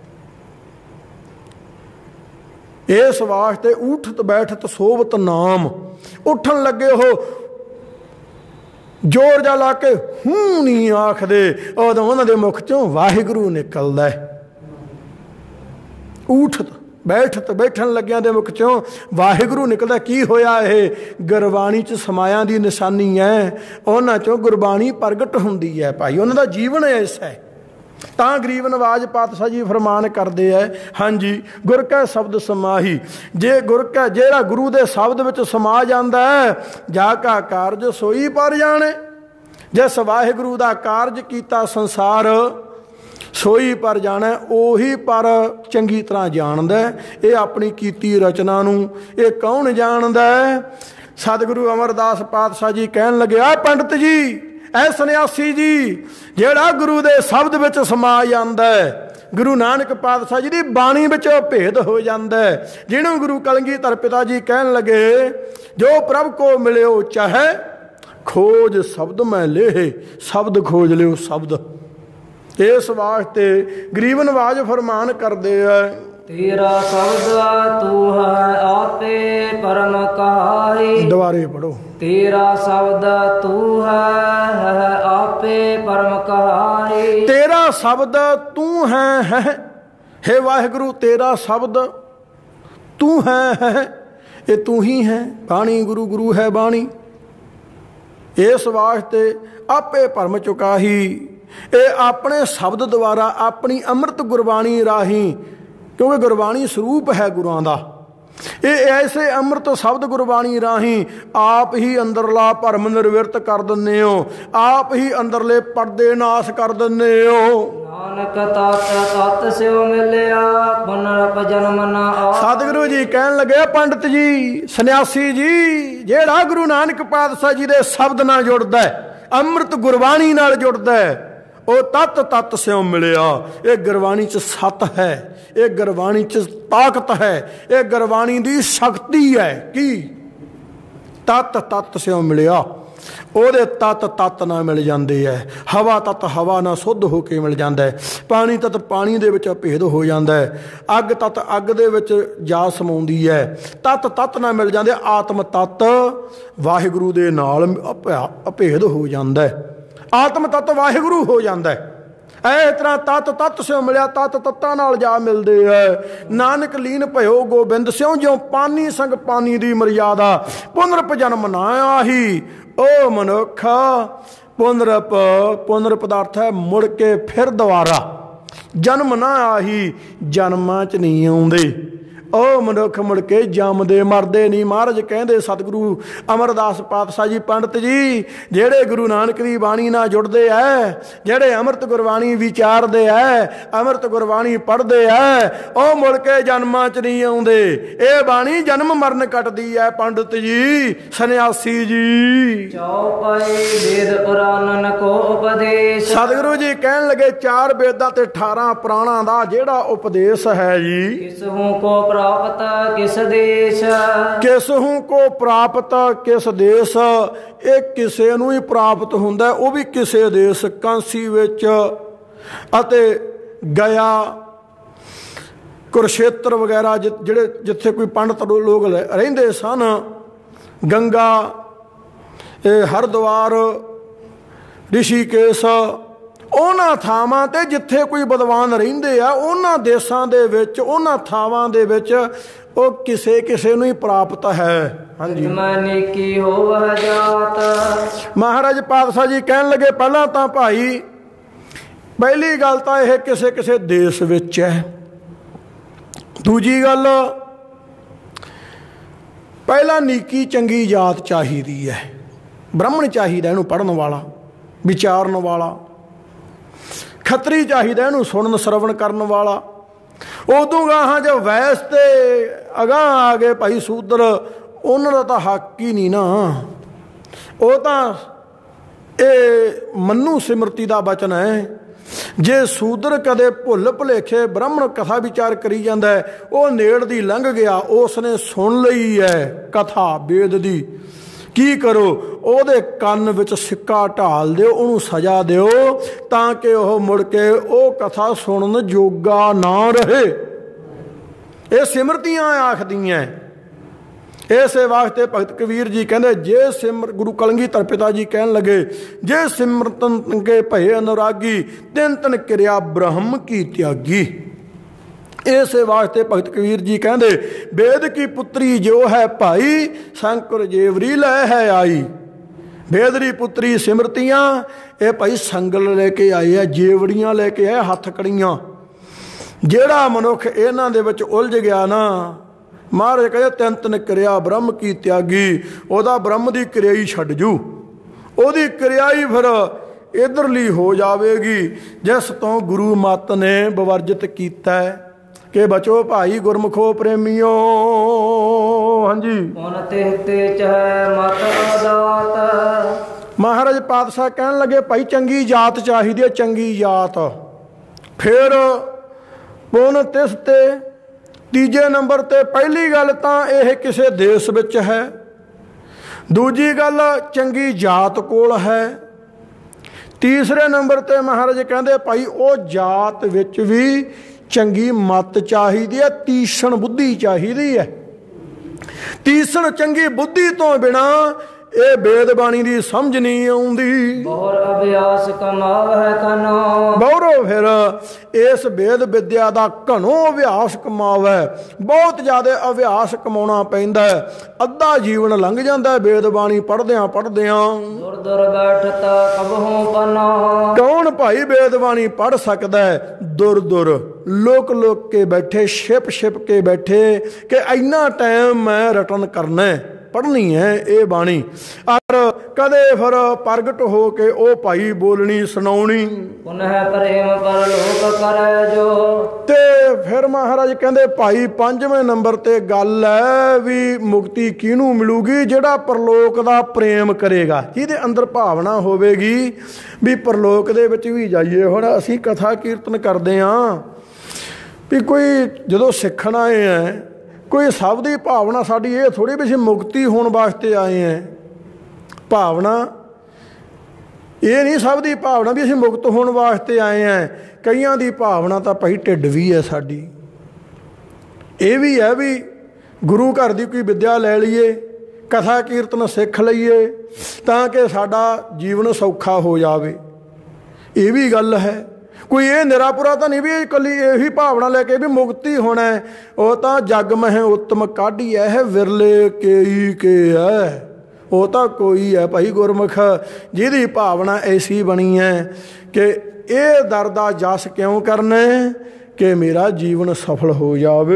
ਇਸ ਵਾਸਤੇ ਉਠਤ ਬੈਠਤ ਸੋਵਤ ਨਾਮ, ਉੱਠਣ ਲੱਗੇ ਉਹ ਜ਼ੋਰ ਜਾ ਲਾ ਕੇ ਹੂੰ ਨਹੀਂ ਆਖਦੇ, ਉਦੋਂ ਉਹਨਾਂ ਦੇ ਮੁਖ ਚੋਂ ਵਾਹਿਗੁਰੂ ਨਿਕਲਦਾ ਹੈ। ਉਠਤ ਬੈਠਤ ਬੈਠਣ ਲੱਗਿਆਂ ਦੇ ਮੁਖ ਚੋਂ ਵਾਹਿਗੁਰੂ ਨਿਕਲਦਾ। ਕੀ ਹੋਇਆ? ਇਹ ਗੁਰਬਾਣੀ 'ਚ ਸਮਾਇਆਂ ਦੀ ਨਿਸ਼ਾਨੀ ਹੈ। ਉਹਨਾਂ ਚੋਂ ਗੁਰਬਾਣੀ ਪ੍ਰਗਟ ਹੁੰਦੀ ਹੈ ਭਾਈ, ਉਹਨਾਂ ਦਾ ਜੀਵਨ ਐਸਾ ਹੈ। ਤਾਂ ਗਰੀਬ ਨਵਾਜ ਪਾਤਸ਼ਾਹ ਜੀ ਫਰਮਾਨ ਕਰਦੇ ਹੈ, ਹਾਂਜੀ ਗੁਰ ਕਾ ਸ਼ਬਦ ਸਮਾਹੀ। ਜੇ ਗੁਰ ਕਾ ਜਿਹੜਾ ਗੁਰੂ ਦੇ ਸ਼ਬਦ ਵਿੱਚ ਸਮਾ ਜਾਂਦਾ ਹੈ, ਜਾ ਕਾ ਕਾਰਜ ਸੋਈ ਪਰ ਜਾਣੇ। ਜਿਸ ਵਾਹਿਗੁਰੂ ਦਾ ਕਾਰਜ ਕੀਤਾ ਸੰਸਾਰ ਸੋਈ ਪਰ ਜਾਣਾ, ਉਹੀ ਪਰ ਚੰਗੀ ਤਰ੍ਹਾਂ ਜਾਣਦਾ। ਇਹ ਆਪਣੀ ਕੀਤੀ ਰਚਨਾ ਨੂੰ ਇਹ ਕੌਣ ਜਾਣਦਾ? ਸਤਿਗੁਰੂ ਅਮਰਦਾਸ ਪਾਤਸ਼ਾਹ ਜੀ ਕਹਿਣ ਲੱਗੇ, ਆ ਪੰਡਤ ਜੀ, ਐ ਸੰਨਿਆਸੀ ਜੀ, ਜਿਹੜਾ ਗੁਰੂ ਦੇ ਸ਼ਬਦ ਵਿੱਚ ਸਮਾ ਜਾਂਦਾ ਹੈ, ਗੁਰੂ ਨਾਨਕ ਪਾਤਸ਼ਾਹ ਜੀ ਦੀ ਬਾਣੀ ਵਿੱਚ ਭੇਦ ਹੋ ਜਾਂਦਾ ਹੈ। ਜਿਹਨੂੰ ਗੁਰੂ ਕਲਗੀਧਰ ਪਿਤਾ ਜੀ ਕਹਿਣ ਲੱਗੇ, ਜੋ ਪ੍ਰਭ ਕੋ ਮਿਲਿਓ ਚਾਹੇ ਖੋਜ ਸ਼ਬਦ ਮੈਂ ਲੇਹ, ਸ਼ਬਦ ਖੋਜ ਲਿਓ ਸ਼ਬਦ। ਇਸ ਵਾਸਤੇ ਗਰੀਬ ਨਵਾਜ ਫਰਮਾਨ ਕਰਦੇ ਆ, ਤੇਰਾ ਸ਼ਬਦ ਤੂੰ ਹੈ ਆਪੇ ਪਰਮ ਕਹਾਈ। ਦੁਬਾਰੇ ਪੜੋ। ਤੇਰਾ ਸ਼ਬਦ ਤੂੰ ਹੈ ਆਪੇ ਪਰਮ ਕਹਾਈ। ਤੇਰਾ ਸ਼ਬਦ ਤੂੰ ਹੈ ਹੈ ਹੇ ਵਾਹਿਗੁਰੂ, ਤੇਰਾ ਸ਼ਬਦ ਤੂੰ ਹੈ ਹੈ ਇਹ ਤੂੰ ਹੀ ਹੈ। ਬਾਣੀ ਗੁਰੂ, ਗੁਰੂ ਹੈ ਬਾਣੀ। ਇਸ ਵਾਸਤੇ ਆਪੇ ਭਰਮ ਚੁਕਾਹੀ। ਇਹ ਆਪਣੇ ਸ਼ਬਦ ਦੁਆਰਾ, ਆਪਣੀ ਅੰਮ੍ਰਿਤ ਗੁਰਬਾਣੀ ਰਾਹੀਂ, ਕਿਉਂਕਿ ਗੁਰਬਾਣੀ ਸਰੂਪ ਹੈ ਗੁਰੂਆਂ ਦਾ, ਇਹ ਐਸੇ ਅੰਮ੍ਰਿਤ ਸ਼ਬਦ ਗੁਰਬਾਣੀ ਰਾਹੀਂ ਆਪ ਹੀ ਅੰਦਰਲਾ ਭਰਮ ਨਿਰਵਿਰਤ ਕਰ ਦਿੰਦੇ ਹੋ, ਆਪ ਹੀ ਅੰਦਰਲੇ ਪਰਦੇ ਨਾਸ਼ ਕਰ ਦਿੰਦੇ ਹੋ। ਨਾਨਕ ਤਤ ਤਤ ਸਿਉ ਮਿਲਿਆ ਪੁਨਰਪ ਜਨਮ ਨਾ ਆਵੇ। ਸਤਿਗੁਰੂ ਜੀ ਕਹਿਣ ਲੱਗੇ, ਪੰਡਤ ਜੀ, ਸੰਨਿਆਸੀ ਜੀ, ਜਿਹੜਾ ਗੁਰੂ ਨਾਨਕ ਪਾਤਸ਼ਾਹ ਜੀ ਦੇ ਸ਼ਬਦ ਨਾਲ ਜੁੜਦਾ, ਅੰਮ੍ਰਿਤ ਗੁਰਬਾਣੀ ਨਾਲ ਜੁੜਦਾ, ਉਹ ਤਤ ਤਤ ਸਿਉ ਮਿਲਿਆ। ਇਹ ਗੁਰਬਾਣੀ 'ਚ ਸਤ ਹੈ, ਇਹ ਗੁਰਬਾਣੀ 'ਚ ਤਾਕਤ ਹੈ, ਇਹ ਗੁਰਬਾਣੀ ਦੀ ਸ਼ਕਤੀ ਹੈ। ਕੀ ਤਤ ਤਤ ਸਿਉ ਮਿਲਿਆ, ਉਹਦੇ ਤਤ ਤਤ ਨਾਲ ਮਿਲ ਜਾਂਦੇ ਹੈ। ਹਵਾ ਤਤ ਹਵਾ ਨਾਲ ਸ਼ੁੱਧ ਹੋ ਕੇ ਮਿਲ ਜਾਂਦਾ ਹੈ। ਪਾਣੀ ਤਤ ਪਾਣੀ ਦੇ ਵਿੱਚ ਅਭੇਦ ਹੋ ਜਾਂਦਾ ਹੈ। ਅੱਗ ਤਤ ਅੱਗ ਦੇ ਵਿੱਚ ਜਾ ਸਮਾਉਂਦੀ ਹੈ। ਤਤ ਤਤ ਨਾਲ ਮਿਲ ਜਾਂਦੇ। ਆਤਮ ਤਤ ਵਾਹਿਗੁਰੂ ਦੇ ਨਾਲ ਅਭੇਦ ਹੋ ਜਾਂਦਾ ਹੈ। ਆਤਮ ਤਤ ਵਾਹਿਗੁਰੂ ਹੋ ਜਾਂਦਾ ਹੈ। ਇਸ ਤਰ੍ਹਾਂ ਤਤ ਤਤ ਸਿਉ ਮਿਲਿਆ, ਤਤ ਤੱਤਾਂ ਨਾਲ ਜਾ ਮਿਲਦੇ ਹੈ। ਨਾਨਕ ਲੀਨ ਭਇਓ ਗੋਬਿੰਦ ਸਿਉ, ਜਿਉ ਪਾਨੀ ਸੰਗ ਪਾਨੀ ਦੀ ਮਰਿਆਦਾ। ਪੁਨਰਪ ਜਨਮ ਨਾ ਆਹੀ। ਉਹ ਮਨੁੱਖ, ਪੁਨਰਪ ਪੁਨਰਪ ਦਾ ਅਰਥ ਹੈ ਮੁੜ ਕੇ ਫਿਰ ਦੁਬਾਰਾ। ਜਨਮ ਨਾ ਆਹੀ, ਜਨਮਾਂ 'ਚ ਨਹੀਂ ਆਉਂਦੇ। ਉਹ ਮਨੁੱਖ ਮੁੜ ਕੇ ਜੰਮਦੇ ਮਰਦੇ ਨਹੀਂ। ਮਹਾਰਾਜ ਕਹਿੰਦੇ, ਸਤਿਗੁਰੂ ਅਮਰਦਾਸ ਪਾਤਸ਼ਾਹ ਜੀ, ਪੰਡਤ ਜੀ, ਜਿਹੜੇ ਗੁਰੂ ਨਾਨਕ ਦੀ ਬਾਣੀ ਨਾਲ ਜੁੜਦੇ ਹੈ, ਜਿਹੜੇ ਅੰਮ੍ਰਿਤ ਗੁਰਬਾਣੀ ਵਿਚਾਰਦੇ ਹੈ, ਅੰਮ੍ਰਿਤ ਗੁਰਬਾਣੀ ਪੜ੍ਹਦੇ ਹੈ, ਉਹ ਮੁੜ ਕੇ ਜਨਮਾਂ 'ਚ ਨਹੀਂ ਆਉਂਦੇ। ਇਹ ਬਾਣੀ ਜਨਮ ਮਰਨ ਕੱਟਦੀ ਹੈ। ਪੰਡਤ ਜੀ, ਸੰਨਿਆਸੀ ਜੀ, ਚੌਪਈ ਵੇਦ ਪੁਰਾਣਨ ਕੋ ਉਪਦੇਸ਼। ਸਤਿਗੁਰੂ ਜੀ ਕਹਿਣ ਲੱਗੇ, ਚਾਰ ਵੇਦਾਂ ਤੇ ਅਠਾਰਾਂ ਪੁਰਾਣਾਂ ਦਾ ਜਿਹੜਾ ਉਪਦੇਸ਼ ਹੈ ਜੀ, ਕਿਸਹੂ ਕੋ ਪ੍ਰਾਪਤ ਕਿਸ ਦੇਸ਼। ਕਿਸਹੂ ਕੋ ਪ੍ਰਾਪਤ ਕਿਸ ਦੇਸ਼, ਇਹ ਕਿਸੇ ਨੂੰ ਹੀ ਪ੍ਰਾਪਤ ਹੁੰਦਾ, ਉਹ ਵੀ ਕਿਸੇ ਦੇਸ਼। ਕਾਂਸੀ ਵਿੱਚ ਅਤੇ ਗਿਆ, ਕੁਰਸ਼ੇਤਰ ਵਗੈਰਾ ਜਿਹੜੇ ਜਿੱਥੇ ਕੋਈ ਪੰਡਤ ਲੋਕ ਰਹਿੰਦੇ ਸਨ, ਗੰਗਾ, ਇਹ ਹਰਿਦੁਆਰ, ਰਿਸ਼ੀਕੇਸ਼, ਉਹਨਾਂ ਥਾਵਾਂ ਤੇ ਜਿੱਥੇ ਕੋਈ ਵਿਦਵਾਨ ਰਹਿੰਦੇ ਆ, ਉਹਨਾਂ ਦੇਸ਼ਾਂ ਦੇ ਵਿੱਚ, ਉਹਨਾਂ ਥਾਵਾਂ ਦੇ ਵਿੱਚ ਉਹ ਕਿਸੇ ਕਿਸੇ ਨੂੰ ਹੀ ਪ੍ਰਾਪਤ ਹੈ। ਹਾਂਜੀ, ਨੇਕੀ ਹੋਵ ਜਾਤ। ਮਹਾਰਾਜ ਪਾਤਸ਼ਾਹ ਜੀ ਕਹਿਣ ਲੱਗੇ, ਪਹਿਲਾਂ ਤਾਂ ਭਾਈ, ਪਹਿਲੀ ਗੱਲ ਤਾਂ ਇਹ ਕਿਸੇ ਕਿਸੇ ਦੇਸ਼ ਵਿੱਚ ਹੈ। ਦੂਜੀ ਗੱਲ, ਪਹਿਲਾਂ ਨੀਕੀ ਚੰਗੀ ਜਾਤ ਚਾਹੀਦੀ ਹੈ। ਬ੍ਰਾਹਮਣ ਚਾਹੀਦਾ ਇਹਨੂੰ ਪੜ੍ਹਨ ਵਾਲਾ, ਵਿਚਾਰਨ ਵਾਲਾ। ਖੱਤਰੀ ਚਾਹੀਦਾ ਇਹਨੂੰ ਸੁਣਨ ਸਰਵਣ ਕਰਨ ਵਾਲਾ। ਉਦੋਂ ਗਾਹਾਂ ਜੇ ਵੈਸ ਤੇ ਅਗਾਂਹ ਆ ਗਏ ਭਾਈ ਸ਼ੂਦਰ, ਉਹਨਾਂ ਦਾ ਤਾਂ ਹੱਕ ਹੀ ਨਹੀਂ ਨਾ। ਉਹ ਤਾਂ ਇਹ ਮੰਨੂ ਸਿਮਰਤੀ ਦਾ ਬਚਨ ਹੈ। ਜੇ ਸ਼ੂਦਰ ਕਦੇ ਭੁੱਲ ਭੁਲੇਖੇ ਬ੍ਰਾਹਮਣ ਕਥਾ ਵਿਚਾਰ ਕਰੀ ਜਾਂਦਾ ਹੈ, ਉਹ ਨੇੜ ਦੀ ਲੰਘ ਗਿਆ, ਉਸ ਨੇ ਸੁਣ ਲਈ ਹੈ ਕਥਾ ਵੇਦ ਦੀ, ਕੀ ਕਰੋ, ਉਹਦੇ ਕੰਨ ਵਿੱਚ ਸਿੱਕਾ ਢਾਲ ਦਿਓ, ਉਹਨੂੰ ਸਜ਼ਾ ਦਿਓ, ਤਾਂ ਕਿ ਉਹ ਮੁੜ ਕੇ ਉਹ ਕਥਾ ਸੁਣਨ ਜੋਗਾ ਨਾ ਰਹੇ। ਇਹ ਸਿਮਰਤੀਆਂ ਆਖਦੀਆਂ। ਇਸੇ ਵਾਸਤੇ ਭਗਤ ਕਬੀਰ ਜੀ ਕਹਿੰਦੇ, ਜੇ ਸਿਮਰ ਗੁਰੂ ਕਲਗੀਧਰ ਪਿਤਾ ਜੀ ਕਹਿਣ ਲੱਗੇ, ਜੇ ਸਿਮਰਤਨ ਕੇ ਭਏ ਅਨੁਰਾਗੀ, ਤਿੰਨ ਤਿੰਨ ਕਿਰਿਆ ਬ੍ਰਹਮ ਕੀ ਤਿਆਗੀ। ਇਸੇ ਵਾਸਤੇ ਭਗਤ ਕਬੀਰ ਜੀ ਕਹਿੰਦੇ, ਵੇਦ ਕੀ ਪੁੱਤਰੀ ਜੋ ਹੈ ਭਾਈ, ਸ਼ੰਕਰ ਜੇਵਰੀ ਲੈ ਹੈ ਆਈ। ਵੇਦ ਦੀ ਪੁੱਤਰੀ ਸਿਮਰਤੀਆਂ, ਇਹ ਭਾਈ ਸੰਗਲ ਲੈ ਕੇ ਆਏ ਆ, ਜੇਵੜੀਆਂ ਲੈ ਕੇ ਆਏ, ਹੱਥ ਕੜੀਆਂ। ਜਿਹੜਾ ਮਨੁੱਖ ਇਹਨਾਂ ਦੇ ਵਿੱਚ ਉਲਝ ਗਿਆ ਨਾ, ਮਹਾਰਾਜ ਕਹਿੰਦੇ, ਤਿੰਨ ਤਿੰਨ ਕਿਰਿਆ ਬ੍ਰਹਮ ਕੀ ਤਿਆਗੀ। ਉਹਦਾ ਬ੍ਰਹਮ ਦੀ ਕਿਰਿਆ ਹੀ ਛੱਡ ਜੂ, ਉਹਦੀ ਕਿਰਿਆ ਹੀ ਫਿਰ ਇਧਰਲੀ ਹੋ ਜਾਵੇਗੀ, ਜਿਸ ਤੋਂ ਗੁਰੂ ਮੱਤ ਨੇ ਬਵਰਜਿਤ ਕੀਤਾ ਹੈ ਕਿ ਬਚੋ ਭਾਈ ਗੁਰਮੁਖੋ ਪ੍ਰੇਮੀਓ। ਹਾਂਜੀ, ਮਨ ਤੇ ਤੇ ਚਹਿ ਮਤ ਦਾਤ। ਮਹਾਰਾਜ ਪਾਤਸ਼ਾਹ ਕਹਿਣ ਲੱਗੇ, ਭਾਈ ਚੰਗੀ ਜਾਤ ਚਾਹੀਦੀ ਹੈ, ਚੰਗੀ ਜਾਤ। ਫਿਰ ਪੁਨ ਤਿਸ ਤੇ ਤੀਜੇ ਨੰਬਰ ਤੇ ਪਹਿਲੀ ਗੱਲ ਤਾਂ ਇਹ ਕਿਸੇ ਦੇਸ਼ ਵਿੱਚ ਹੈ। ਦੂਜੀ ਗੱਲ ਚੰਗੀ ਜਾਤ ਕੋਲ ਹੈ। ਤੀਸਰੇ ਨੰਬਰ ਤੇ ਮਹਾਰਾਜ ਕਹਿੰਦੇ, ਭਾਈ ਉਹ ਜਾਤ ਵਿੱਚ ਵੀ ਚੰਗੀ ਮੱਤ ਚਾਹੀਦੀ ਹੈ, ਤੀਸਣ ਬੁੱਧੀ ਚਾਹੀਦੀ ਹੈ। ਤੀਸਣ ਚੰਗੀ ਬੁੱਧੀ ਤੋਂ ਬਿਨਾ ਇਹ ਬੇਦ ਬਾਣੀ ਦੀ ਸਮਝ ਨਹੀਂ ਆਉਂਦੀ। ਬਹੁਰ ਅਭਿਆਸ ਕਮਾਵਹਿ ਘਨੋ, ਬਹੁਰੋ ਫਿਰ ਇਸ ਬੇਦ ਵਿਦਿਆ ਦਾ ਘਣੋ ਅਭਿਆਸ ਕਮਾਵੈ। ਬਹੁਤ ਜ਼ਿਆਦਾ ਅਭਿਆਸ ਕਮਾਉਣਾ ਪੈਂਦਾ ਹੈ। ਅੱਧਾ ਜੀਵਨ ਲੰਘ ਜਾਂਦਾ ਬੇਦ ਬਾਣੀ ਪੜ੍ਹਦਿਆਂ ਪੜ੍ਹਦਿਆਂ। ਦੁਰ ਦੁਰ ਬੈਠਤਾ ਕਬਹੂ ਪਨੋ, ਕੌਣ ਭਾਈ ਬੇਦ ਬਾਣੀ ਪੜ੍ਹ ਸਕਦਾ ਹੈ? ਦੁਰ ਦੁਰ ਲੋਕ ਲੋਕ ਕੇ ਬੈਠੇ, ਛਿਪ ਛਿਪ ਕੇ ਬੈਠੇ ਕਿ ਇੰਨਾ ਟਾਈਮ ਮੈਂ ਰਟਨ ਕਰਨਾ, ਪੜ੍ਹਨੀ ਹੈ ਇਹ ਬਾਣੀ। ਔਰ ਕਦੇ ਫਿਰ ਪ੍ਰਗਟ ਹੋ ਕੇ ਉਹ ਭਾਈ ਬੋਲਣੀ ਸੁਣਾਉਣੀ। ਪੁਨਹ ਪ੍ਰੇਮ ਪਰਲੋਕ ਕਰੈ ਜੋ, ਤੇ ਫਿਰ ਮਹਾਰਾਜ ਕਹਿੰਦੇ ਭਾਈ ਪੰਜਵੇਂ ਨੰਬਰ ਤੇ ਗੱਲ ਹੈ ਵੀ ਮੁਕਤੀ ਕਿਹਨੂੰ ਮਿਲੂਗੀ? ਜਿਹੜਾ ਪਰਲੋਕ ਦਾ ਪ੍ਰੇਮ ਕਰੇਗਾ, ਜਿਹਦੇ ਅੰਦਰ ਭਾਵਨਾ ਹੋਵੇਗੀ ਵੀ ਪਰਲੋਕ ਦੇ ਵਿੱਚ ਵੀ ਜਾਈਏ। ਹੁਣ ਅਸੀਂ ਕਥਾ ਕੀਰਤਨ ਕਰਦੇ ਹਾਂ ਵੀ ਕੋਈ ਜਦੋਂ ਸਿੱਖਣ ਆਏ ਹੈ, ਕੋਈ ਸਭ ਦੀ ਭਾਵਨਾ ਸਾਡੀ ਇਹ ਥੋੜ੍ਹੀ ਵੀ ਅਸੀਂ ਮੁਕਤੀ ਹੋਣ ਵਾਸਤੇ ਆਏ ਹਾਂ। ਭਾਵਨਾ ਇਹ ਨਹੀਂ ਸਭ ਦੀ ਭਾਵਨਾ ਵੀ ਅਸੀਂ ਮੁਕਤ ਹੋਣ ਵਾਸਤੇ ਆਏ ਹਾਂ। ਕਈਆਂ ਦੀ ਭਾਵਨਾ ਤਾਂ ਭਾਈ ਢਿੱਡ ਵੀ ਹੈ ਸਾਡੀ। ਇਹ ਵੀ ਹੈ ਵੀ ਗੁਰੂ ਘਰ ਦੀ ਕੋਈ ਵਿੱਦਿਆ ਲੈ ਲਈਏ, ਕਥਾ ਕੀਰਤਨ ਸਿੱਖ ਲਈਏ ਤਾਂ ਕਿ ਸਾਡਾ ਜੀਵਨ ਸੌਖਾ ਹੋ ਜਾਵੇ। ਇਹ ਵੀ ਗੱਲ ਹੈ। ਕੋਈ ਇਹ ਨਿਰਾਪੁਰਾ ਤਾਂ ਨਹੀਂ ਵੀ ਇਕੱਲੀ ਇਹੀ ਭਾਵਨਾ ਲੈ ਕੇ ਵੀ ਮੁਕਤੀ ਹੋਣਾ। ਉਹ ਤਾਂ ਜਗ ਮਹਿ ਉੱਤਮ ਕਾਢੀ ਹੈ, ਵਿਰਲੇ ਕੇਈ ਕੇ ਹੈ। ਉਹ ਤਾਂ ਕੋਈ ਹੈ ਭਾਈ ਗੁਰਮੁਖ ਜਿਹਦੀ ਭਾਵਨਾ ਐਸੀ ਬਣੀ ਹੈ ਕਿ ਇਹ ਦਰ ਦਾ ਜਸ ਕਿਉਂ ਕਰਨਾ ਕਿ ਮੇਰਾ ਜੀਵਨ ਸਫਲ ਹੋ ਜਾਵੇ।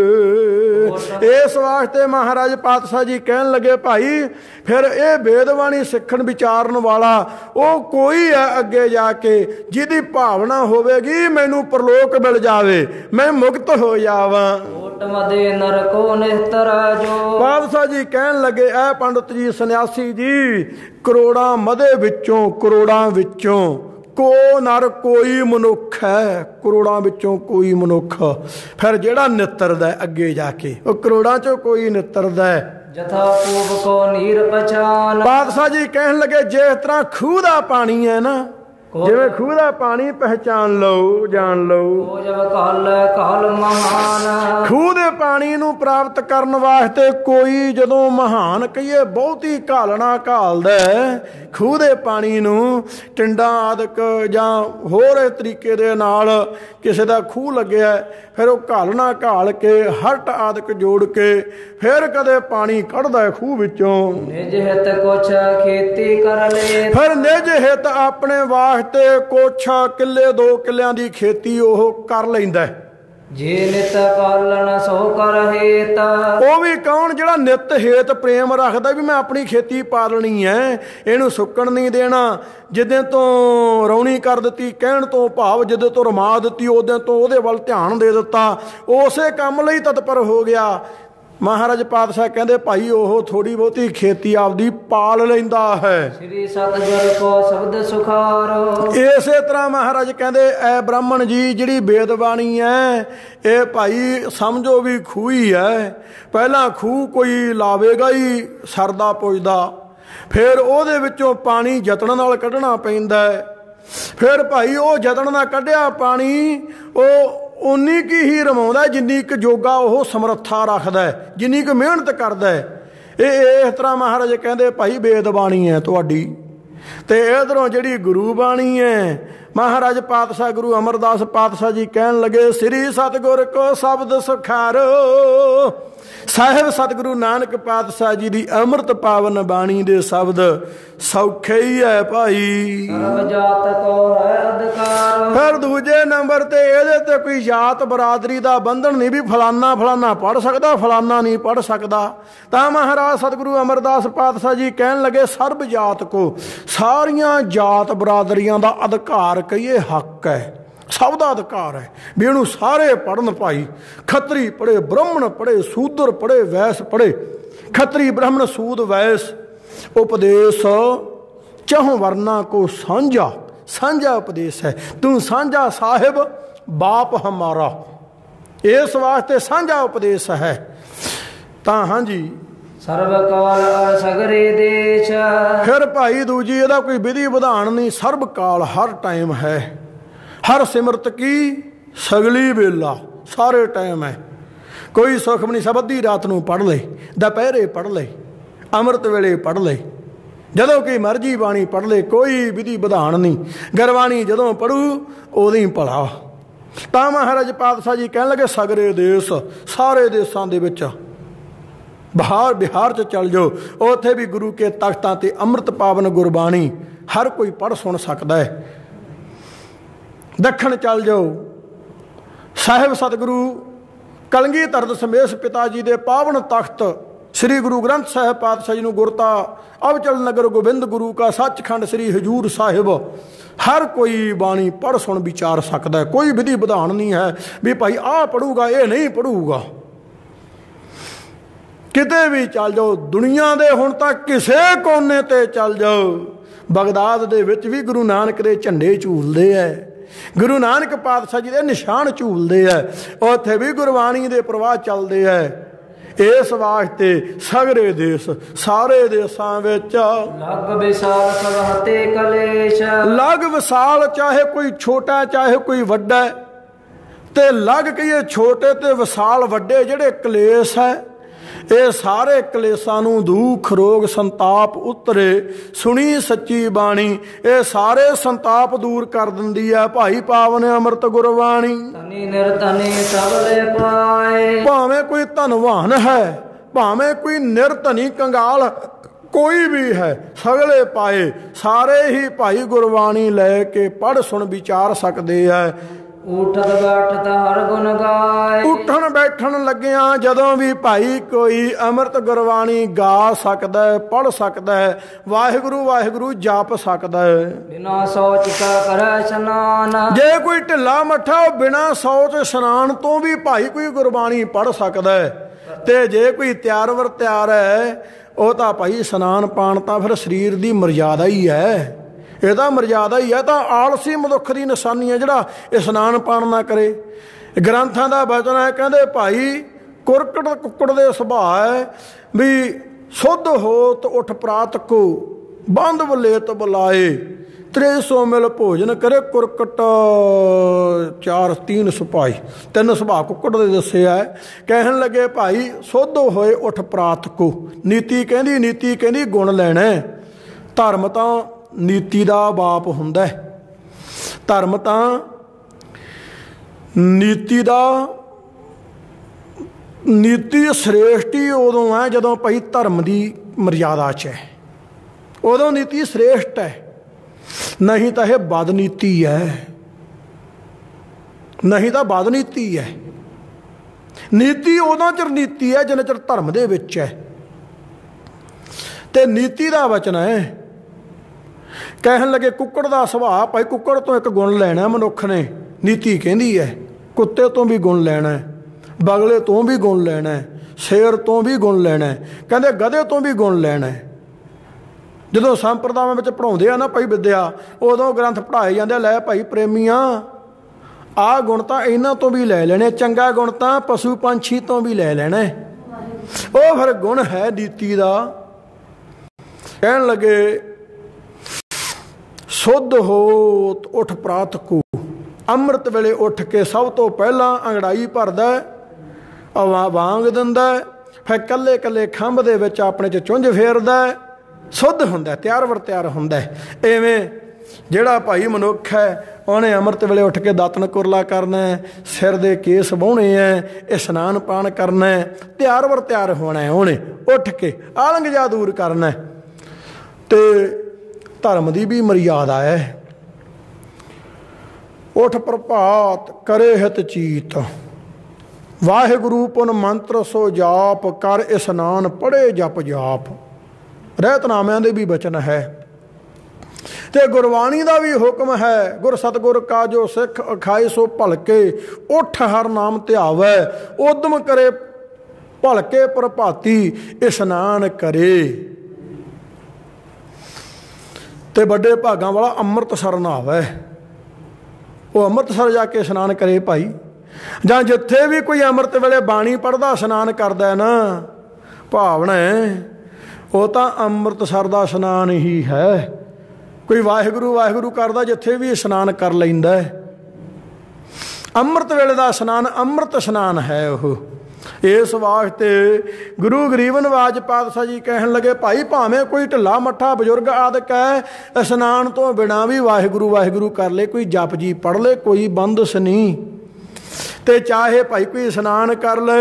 ਇਸ ਵਾਸਤੇ ਮਹਾਰਾਜ ਪਾਤਸ਼ਾਹ ਜੀ ਕਹਿਣ ਲੱਗੇ ਭਾਈ ਫਿਰ ਇਹ ਬੇਦਬਾਣੀ ਸਿੱਖਣ ਵਿਚਾਰਨ ਵਾਲਾ ਉਹ ਕੋਈ ਹੈ ਅੱਗੇ ਜਾ ਕੇ ਜਿਹਦੀ ਭਾਵਨਾ ਹੋਵੇਗੀ ਮੈਨੂੰ ਪਰਲੋਕ ਮਿਲ ਜਾਵੇ, ਮੈਂ ਮੁਕਤ ਹੋ ਜਾਵਾਂ। ਪਾਤਸ਼ਾਹ ਜੀ ਕਹਿਣ ਲੱਗੇ ਐ ਪੰਡਤ ਜੀ ਸੰਨਿਆਸੀ ਜੀ, ਕਰੋੜਾਂ ਮਦੇ ਵਿੱਚੋਂ ਕਰੋੜਾਂ ਵਿੱਚੋਂ ਕੋ ਨਰ ਕੋਈ ਮਨੁੱਖ ਹੈ, ਕਰੋੜਾਂ ਵਿੱਚੋਂ ਕੋਈ ਮਨੁੱਖ ਫਿਰ ਜਿਹੜਾ ਨਿੱਤਰਦਾ ਅੱਗੇ ਜਾ ਕੇ, ਉਹ ਕਰੋੜਾਂ ਚੋਂ ਕੋਈ ਨਿੱਤਰਦਾ। ਜਥਾ ਪੂਬ ਕੋ ਨੀਰ ਪਛਾਨ, ਪਾਤਸ਼ਾਹ ਜੀ ਕਹਿਣ ਲੱਗੇ ਜਿਸ ਤਰ੍ਹਾਂ ਖੂਹ ਦਾ ਪਾਣੀ ਹੈ ਨਾ, ਜਿਵੇਂ ਖੂਹ ਦਾ ਪਾਣੀ ਪਹਿਚਾਨ ਲਓ, ਜਾਣ ਲਓ। ਖੂਹ ਦੇ ਪਾਣੀ ਨੂੰ ਪ੍ਰਾਪਤ ਕਰਨ ਵਾਸਤੇ ਕੋਈ ਜਦੋਂ ਮਹਾਨ ਕਹੀਏ ਬਹੁਤੀ ਘਾਲਣਾ ਘਾਲਦਾ ਖੂਹ ਦੇ ਪਾਣੀ ਨੂੰ, ਟਿੰਡਾਂ ਆਦਿਕ ਜਾਂ ਹੋਰ ਇਸ ਤਰੀਕੇ ਦੇ ਨਾਲ ਕਿਸੇ ਦਾ ਖੂਹ ਲੱਗਿਆ ਫਿਰ ਉਹ ਘਾਲਣਾ ਘਾਲ ਕੇ ਹਰਟ ਆਦਿਕ ਜੋੜ ਕੇ ਫਿਰ ਕਦੇ ਪਾਣੀ ਕੱਢਦਾ ਖੂਹ ਵਿੱਚੋਂ। ਨਿਜ ਹਿਤ ਕੁਛ ਖੇਤੀ ਕਰ ਲੈ, ਫਿਰ ਨਿਜ ਹਿਤ ਆਪਣੇ ਵਾਸਤੇ ਕੁਛ ਕਿੱਲੇ ਦੋ ਕਿੱਲਿਆਂ ਦੀ ਖੇਤੀ ਉਹ ਕਰ ਲੈਂਦਾ। ਜੇ ਨਿਤ ਪਾਲਣ ਸੋ ਕਰ ਹੇਤ, ਉਹ ਵੀ ਕੌਣ? ਜਿਹੜਾ ਨਿਤ ਹੇਤ ਪ੍ਰੇਮ ਰੱਖਦਾ ਵੀ ਮੈਂ ਆਪਣੀ ਖੇਤੀ ਪਾਲਣੀ ਹੈ, ਇਹਨੂੰ ਸੁੱਕਣ ਨਹੀਂ ਦੇਣਾ। ਜਿੱਦਾਂ ਤੋਂ ਰੌਣੀ ਕਰ ਦਿੱਤੀ, ਕਹਿਣ ਤੋਂ ਭਾਵ ਜਿੱਦਾਂ ਤੋਂ ਰਮਾ ਦਿੱਤੀ ਉਦੋਂ ਤੋਂ ਉਹਦੇ ਵੱਲ ਧਿਆਨ ਦੇ ਦਿੱਤਾ, ਉਸੇ ਕੰਮ ਲਈ ਤਤਪਰ ਹੋ ਗਿਆ। ਮਹਾਰਾਜ ਪਾਤਸ਼ਾਹ ਕਹਿੰਦੇ ਭਾਈ ਉਹ ਥੋੜੀ ਬਹੁਤੀ ਖੇਤੀ ਆਪਦੀ ਪਾਲ ਲੈਂਦਾ ਹੈ। ਸ੍ਰੀ ਸਤਿਗੁਰ ਕੋ ਸ਼ਬਦ ਸੁਖਾਰੋ, ਇਸੇ ਤਰ੍ਹਾਂ ਮਹਾਰਾਜ ਕਹਿੰਦੇ ਐ ਬ੍ਰਾਹਮਣ ਜੀ ਜਿਹੜੀ ਬੇਦਬਾਣੀ ਹੈ ਇਹ ਭਾਈ ਸਮਝੋ ਵੀ ਖੂਹੀ ਹੈ। ਪਹਿਲਾਂ ਖੂਹ ਕੋਈ ਲਾਵੇਗਾ ਹੀ ਸਰਦਾ ਪੁੱਜਦਾ, ਫਿਰ ਉਹਦੇ ਵਿੱਚੋਂ ਪਾਣੀ ਯਤਨ ਨਾਲ ਕੱਢਣਾ ਪੈਂਦਾ। ਫਿਰ ਭਾਈ ਉਹ ਯਤਨ ਨਾਲ ਕੱਢਿਆ ਪਾਣੀ ਉਹ ਉਨੀ ਕੀ ਹੀ ਰਮਾਉਂਦਾ ਜਿੰਨੀ ਕੁ ਜੋਗਾ ਉਹ ਸਮਰੱਥਾ ਰੱਖਦਾ, ਜਿੰਨੀ ਕੁ ਮਿਹਨਤ ਕਰਦਾ। ਇਹ ਇਸ ਤਰ੍ਹਾਂ ਮਹਾਰਾਜ ਕਹਿੰਦੇ ਭਾਈ ਬੇਦਬਾਣੀ ਹੈ ਤੁਹਾਡੀ। ਤੇ ਇਧਰੋਂ ਜਿਹੜੀ ਗੁਰੂ ਬਾਣੀ ਹੈ, ਮਹਾਰਾਜ ਪਾਤਸ਼ਾਹ ਗੁਰੂ ਅਮਰਦਾਸ ਪਾਤਸ਼ਾਹ ਜੀ ਕਹਿਣ ਲੱਗੇ ਸ੍ਰੀ ਸਤਿਗੁਰ ਕੋ ਸ਼ਬਦ ਸੁਖਾਰੋ। ਸਾਹਿਬ ਸਤਿਗੁਰੂ ਨਾਨਕ ਪਾਤਸ਼ਾਹ ਜੀ ਦੀ ਅੰਮ੍ਰਿਤ ਪਾਵਨ ਬਾਣੀ ਦੇ ਸ਼ਬਦ ਸੌਖੇ ਹੀ ਹੈ ਭਾਈ। ਫਿਰ ਦੂਜੇ ਨੰਬਰ ਤੇ ਇਹਦੇ ਤੇ ਕੋਈ ਜਾਤ ਬਰਾਦਰੀ ਦਾ ਬੰਧਨ ਨਹੀਂ ਵੀ ਫਲਾਨਾ ਫਲਾਨਾ ਪੜ੍ਹ ਸਕਦਾ ਫਲਾਨਾ ਨਹੀਂ ਪੜ੍ਹ ਸਕਦਾ। ਤਾਂ ਮਹਾਰਾਜ ਸਤਿਗੁਰੂ ਅਮਰਦਾਸ ਪਾਤਸ਼ਾਹ ਜੀ ਕਹਿਣ ਲੱਗੇ ਸਰਬ ਜਾਤ ਕੋ, ਸਾਰੀਆਂ ਜਾਤ ਬਰਾਦਰੀਆਂ ਦਾ ਅਧਿਕਾਰ ਕਹੀਏ ਹੱਕ ਹੈ, ਸਭ ਦਾ ਅਧਿਕਾਰ ਹੈ ਵੀ ਇਹਨੂੰ ਸਾਰੇ ਪੜ੍ਹਨ ਭਾਈ। ਖੱਤਰੀ ਪੜ੍ਹੇ, ਬ੍ਰਾਹਮਣ ਪੜ੍ਹੇ, ਸੂਦਰ ਪੜ੍ਹੇ, ਵੈਸ ਪੜ੍ਹੇ। ਖੱਤਰੀ ਬ੍ਰਾਹਮਣ ਸੂਦ ਵੈਸ ਉਪਦੇਸ਼ ਚਹੁ ਵਰਨਾ ਕੋ ਸਾਂਝਾ, ਸਾਂਝਾ ਉਪਦੇਸ਼ ਹੈ। ਤੂੰ ਸਾਂਝਾ ਸਾਹਿਬ ਬਾਪ ਹਮਾਰਾ, ਇਸ ਵਾਸਤੇ ਸਾਂਝਾ ਉਪਦੇਸ਼ ਹੈ। ਤਾਂ ਹਾਂਜੀ ਸਰਬ ਕਾਲ ਸਗਰੇ ਦੇਸ਼, ਫਿਰ ਭਾਈ ਦੂਜੀ ਇਹਦਾ ਕੋਈ ਵਿਧੀ ਵਿਧਾਨ ਨਹੀਂ, ਸਰਬ ਕਾਲ ਹਰ ਟਾਈਮ ਹੈ। ਹਰ ਸਿਮਰਤ ਕੀ सगली वेला सारे टाइम है, कोई सुख नहीं। सब अद्धी रात नूं पढ़ ले, दुपहरे पढ़ ले, अमृत वेले पढ़ ले, जदों की मर्जी बाणी पढ़ ले, कोई विधि विधान नहीं। गुरबाणी जदों पढ़ू उदों ही भला। तां महाराज पातशाह जी कहण लगे सगरे देश सारे देशों दे विच बाहर बिहार च चल जाओ, उत्थे भी गुरु के तख्तां ते अमृत पावन गुरबाणी हर कोई पढ़ सुन सकता है। दखण चल जाओ, साहिब सतगुरु कलगीधर दशमेश पिता जी दे पावन तख्त श्री गुरु ग्रंथ साहिब पातशाह जी नूं गुरता अवचल नगर गोबिंद गुरु का सचखंड श्री हजूर साहिब हर कोई बाणी पढ़ सुन विचार सकता है। कोई विधि विधान नहीं है भी भाई आ पढ़ूगा ये नहीं पढ़ूगा। किते भी चल जाओ दुनिया दे हुण तक किसे कोने ते चल जाओ, बगदाद दे विच भी गुरु नानक दे झंडे झूलदे है, गुरु नानक पातशाह जी दे निशान झूलदे है, उत्थे भी गुरबाणी दे प्रवाह चलदे है। इस वास्ते सगरे देश सारे देशों विच लग विशाल सब हते कलेश, लग विशाल चाहे कोई छोटा चाहे कोई वड्डा, ते लग कहिए छोटे ते विशाल वड्डे जिहड़े कलेश है, ये सारे कलेसां नूं दुख रोग संताप उतरे सुनी सच्ची बाणी, ये सारे संताप दूर कर दिंदी है भाई पावन अमृत गुरबाणी। धनी निर्धनी सब ले पाए, भावें कोई धनवान है भावें कोई निर्धनी कंगाल कोई भी है, सगले पाए सारे ही भाई गुरबाणी लैके पढ़ सुन विचार सकते हैं। उठत बैठत हर गुण गाए, उठन बैठन लगिया जदों भी भाई कोई अमृत गुरबाणी गा सकता है, पढ़ सकता है, वाहिगुरु वाहिगुरु जाप सकता है। बिना सोच का करे स्नान, जे कोई ढिला मठा बिना सोच स्नान तो भी भाई कोई गुरबाणी पढ़ सकता है। ते जे कोई त्यार वर त्यार है वह तो भाई स्नान पाण तां फिर शरीर की मर्यादा ही है, ਇਹਦਾ ਮਰਜ਼ਾਦਾ ही है। तो आलसी मनुख की निशानी है जिहड़ा इशनान पान ना करे। ग्रंथां दा वचन है कहंदे भाई कुरकट कुक्कड़ दे सुभाਅ है भी सुध होत उठ प्रात को बंद वलेत बुलाए, त्रे सौ मिल भोजन करे कुरकट चार तीन सुभाई, तीन सुभाਅ कुक्कड़ दे दसे है। कहन लगे भाई सुध होए उठ प्रात को, नीति कहंदी नीति कहंदी गुण लैना, धर्म तां नीति का बाप हुंदा है, धर्म तां नीति का नीति श्रेष्ठ ही उदों है जदों भाई धर्म की मर्यादा च है, उदों नीति श्रेष्ठ है, नहीं तो यह बदनीति है, नहीं तो बदनीति है। नीति उदों चिर नीति है जिन्ना चिर धर्म दे विच है। ते नीति का वचन है कहन लगे कुक्कड़ का सुभाਅ भाई कुक्कड़ तो एक गुण लैना मनुख ने, नीति कहती है कुत्ते तो भी गुण लैना है, बगले तो भी गुण लैना है, शेर तो भी गुण लैना है, कहते गधे तो भी गुण लैना है। जो संप्रदायां में पढ़ाते हैं ना भाई विद्या उदों ग्रंथ पढ़ाए जाते लै भाई प्रेमिया आ गुण तो इन्हों तो भी लै लेने, चंगा गुण तो पशु पंछी तो भी लै लेना, वो फिर गुण है नीति का। कहन लगे सुध हो उठ प्रात को, अमृत वेले उठ के सब तो पहला अंगड़ाई भरदा वांग दिंदा, फिर कल्ले कल्ले खंभ दे विच अपने च चुंझ फेरदा, सुध हुंदा त्यार वर त्यार हुंदा। इवें जिहड़ा भाई मनुख है उन्हें अमृत वेले उठ के दातन कुरला करना है, सिर दे केस वाहुणे है, स्नान पान करना है, त्यार वर त्यार होना है, उन्हें उठ के आलंग दूर करना है। ते धर्म की भी मर्यादा है। उठ प्रभात करे हित चीत, वाहिगुरु पुन मंत्र सो जाप, कर स्नान पढ़े जप जाप। रहतनामिਆਂ ਦੇ भी वचन है ते गुरबाणी का भी हुक्म है, गुर सतगुर का जो सिख अखाए सो भलके, उठ हर नाम ध्यावै, उद्यम करे भलके प्रभाती, स्नान करे। ते बड़े भागां वाला अमृतसर नहावे, वो अमृतसर जाके स्नान करे भाई, जां जिथे भी कोई अमृत वेले बाणी पढ़दा स्नान करदा है ना, भावना वो तो अमृतसर का स्नान ही है। कोई वाहिगुरु वाहिगुरु करदा जिथे भी स्नान कर लैंदा है। ਅੰਮ੍ਰਿਤ ਵੇਲੇ ਦਾ ਇਸ਼ਨਾਨ ਅੰਮ੍ਰਿਤ ਇਸ਼ਨਾਨ ਹੈ ਉਹ। ਇਸ ਵਾਸਤੇ ਗੁਰੂ ਗਰੀਬ ਨਿਵਾਜ ਪਾਤਸ਼ਾਹ ਜੀ ਕਹਿਣ ਲੱਗੇ, ਭਾਈ ਭਾਵੇਂ ਕੋਈ ਢਿੱਲਾ ਮੱਠਾ ਬਜ਼ੁਰਗ ਆਦਿਕ ਹੈ, ਇਸ਼ਨਾਨ ਤੋਂ ਬਿਨਾਂ ਵੀ ਵਾਹਿਗੁਰੂ ਵਾਹਿਗੁਰੂ ਕਰ ਲੈ, ਕੋਈ ਜਪ ਜੀ ਪੜ੍ਹ ਲੈ, ਕੋਈ ਬੰਦਸ ਨਹੀਂ। ਤੇ ਚਾਹੇ ਭਾਈ ਕੋਈ ਇਸ਼ਨਾਨ ਕਰ ਲੈ,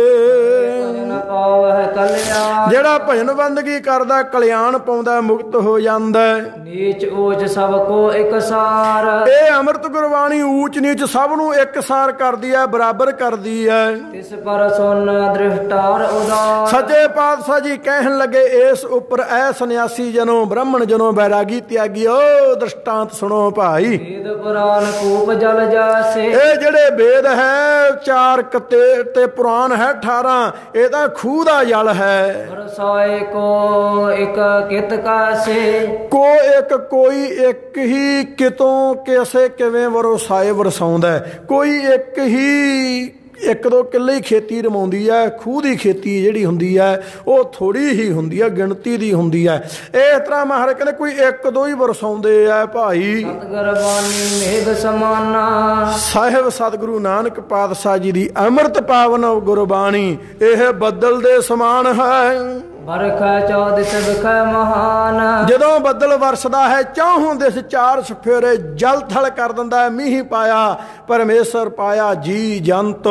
ਜਿਹੜਾ ਭਜਨ ਬੰਦਗੀ ਕਰਦਾ ਕਲਿਆਣ ਪਾਉਂਦਾ, ਮੁਕਤ ਹੋ ਜਾਂਦਾ। ਨੀਚ ਊਚ ਸਭ ਕੋ ਇਕਸਾਰ, ਇਹ ਅੰਮ੍ਰਿਤ ਗੁਰਬਾਣੀ ਊਚ ਨੀਚ ਸਭ ਨੂੰ ਇਕਸਾਰ ਕਰਦੀ ਹੈ, ਬਰਾਬਰ ਕਰਦੀ ਹੈ। ਤਿਸ ਪਰ ਸੁਨ ਦ੍ਰਿਸ਼ਟਾਰ ਉਦਾਰ, ਸੱਚੇ ਪਾਤਸ਼ਾਹ ਜੀ ਕਹਿਣ ਲੱਗੇ, ਇਸ ਉੱਪਰ ਐ ਸੰਨਿਆਸੀ ਜਨੋ ਬ੍ਰਾਹਮਣ ਜਨੋ ਬੈਰਾਗੀ ਤਿਆਗੀ ਓ ਦ੍ਰਿਸ਼ਟਾਂਤ ਸੁਣੋ ਭਾਈ। ਵੇਦ ਪੁਰਾਨ ਕੂਪ ਜਲ ਜਾਸੇ, ਇਹ ਜਿਹੜੇ ਵੇਦ ਹੈ ਚਾਰ ਕਤੇ ਤੇ ਪੁਰਾਨ ਹੈ ਅਠਾਰਾਂ, ਇਹ ਤਾਂ ਖੂਹ ਦਾ ਜਲ ਹੈ। ਵਰਸਾਏ ਕੋ ਇੱਕ ਕਿਤ ਕਾਸੇ, ਕੋ ਇੱਕ ਕੋਈ ਇੱਕ ਹੀ ਕਿਤੋਂ ਕਿਸੇ ਕਿਵੇਂ ਵਰਸਾਏ ਵਰਸਾਉਂਦਾ, ਕੋਈ ਇੱਕ ਹੀ ਇੱਕ ਦੋ ਕਿੱਲੇ ਹੀ ਖੇਤੀ ਰਮਾਉਂਦੀ ਹੈ। ਖੂਹ ਦੀ ਖੇਤੀ ਜਿਹੜੀ ਹੁੰਦੀ ਹੈ ਉਹ ਥੋੜ੍ਹੀ ਹੀ ਹੁੰਦੀ ਹੈ, ਗਿਣਤੀ ਦੀ ਹੁੰਦੀ ਹੈ। ਇਸ ਤਰ੍ਹਾਂ ਮਹਾਰਾਜ ਕਹਿੰਦੇ ਕੋਈ ਇੱਕ ਦੋ ਹੀ ਵਰਸਾਉਂਦੇ ਆ ਭਾਈ। ਸਤਿਗੁਰ ਬਾਣੀ ਮੇਘ ਸਮਾਨਾ, ਸਾਹਿਬ ਸਤਿਗੁਰੂ ਨਾਨਕ ਪਾਤਸ਼ਾਹ ਜੀ ਦੀ ਅੰਮ੍ਰਿਤ ਪਾਵਨ ਗੁਰਬਾਣੀ ਇਹ ਬੱਦਲ ਦੇ ਸਮਾਨ ਹੈ। ਬਰਖਾ ਚੌਦਿਸ ਵਿਖੇ ਮਹਾਨ, ਜਦੋਂ ਬੱਦਲ ਵਰਸਦਾ ਹੈ ਚੌਹਾਂ ਦਿਸ ਚਾਰ ਸਫੇਰੇ ਜਲ ਥਲ ਕਰ ਦਿੰਦਾ ਹੈ। ਮੀਂਹ ਪਾਇਆ ਪਰਮੇਸ਼ਰ ਪਾਇਆ, ਜੀ ਜੰਤ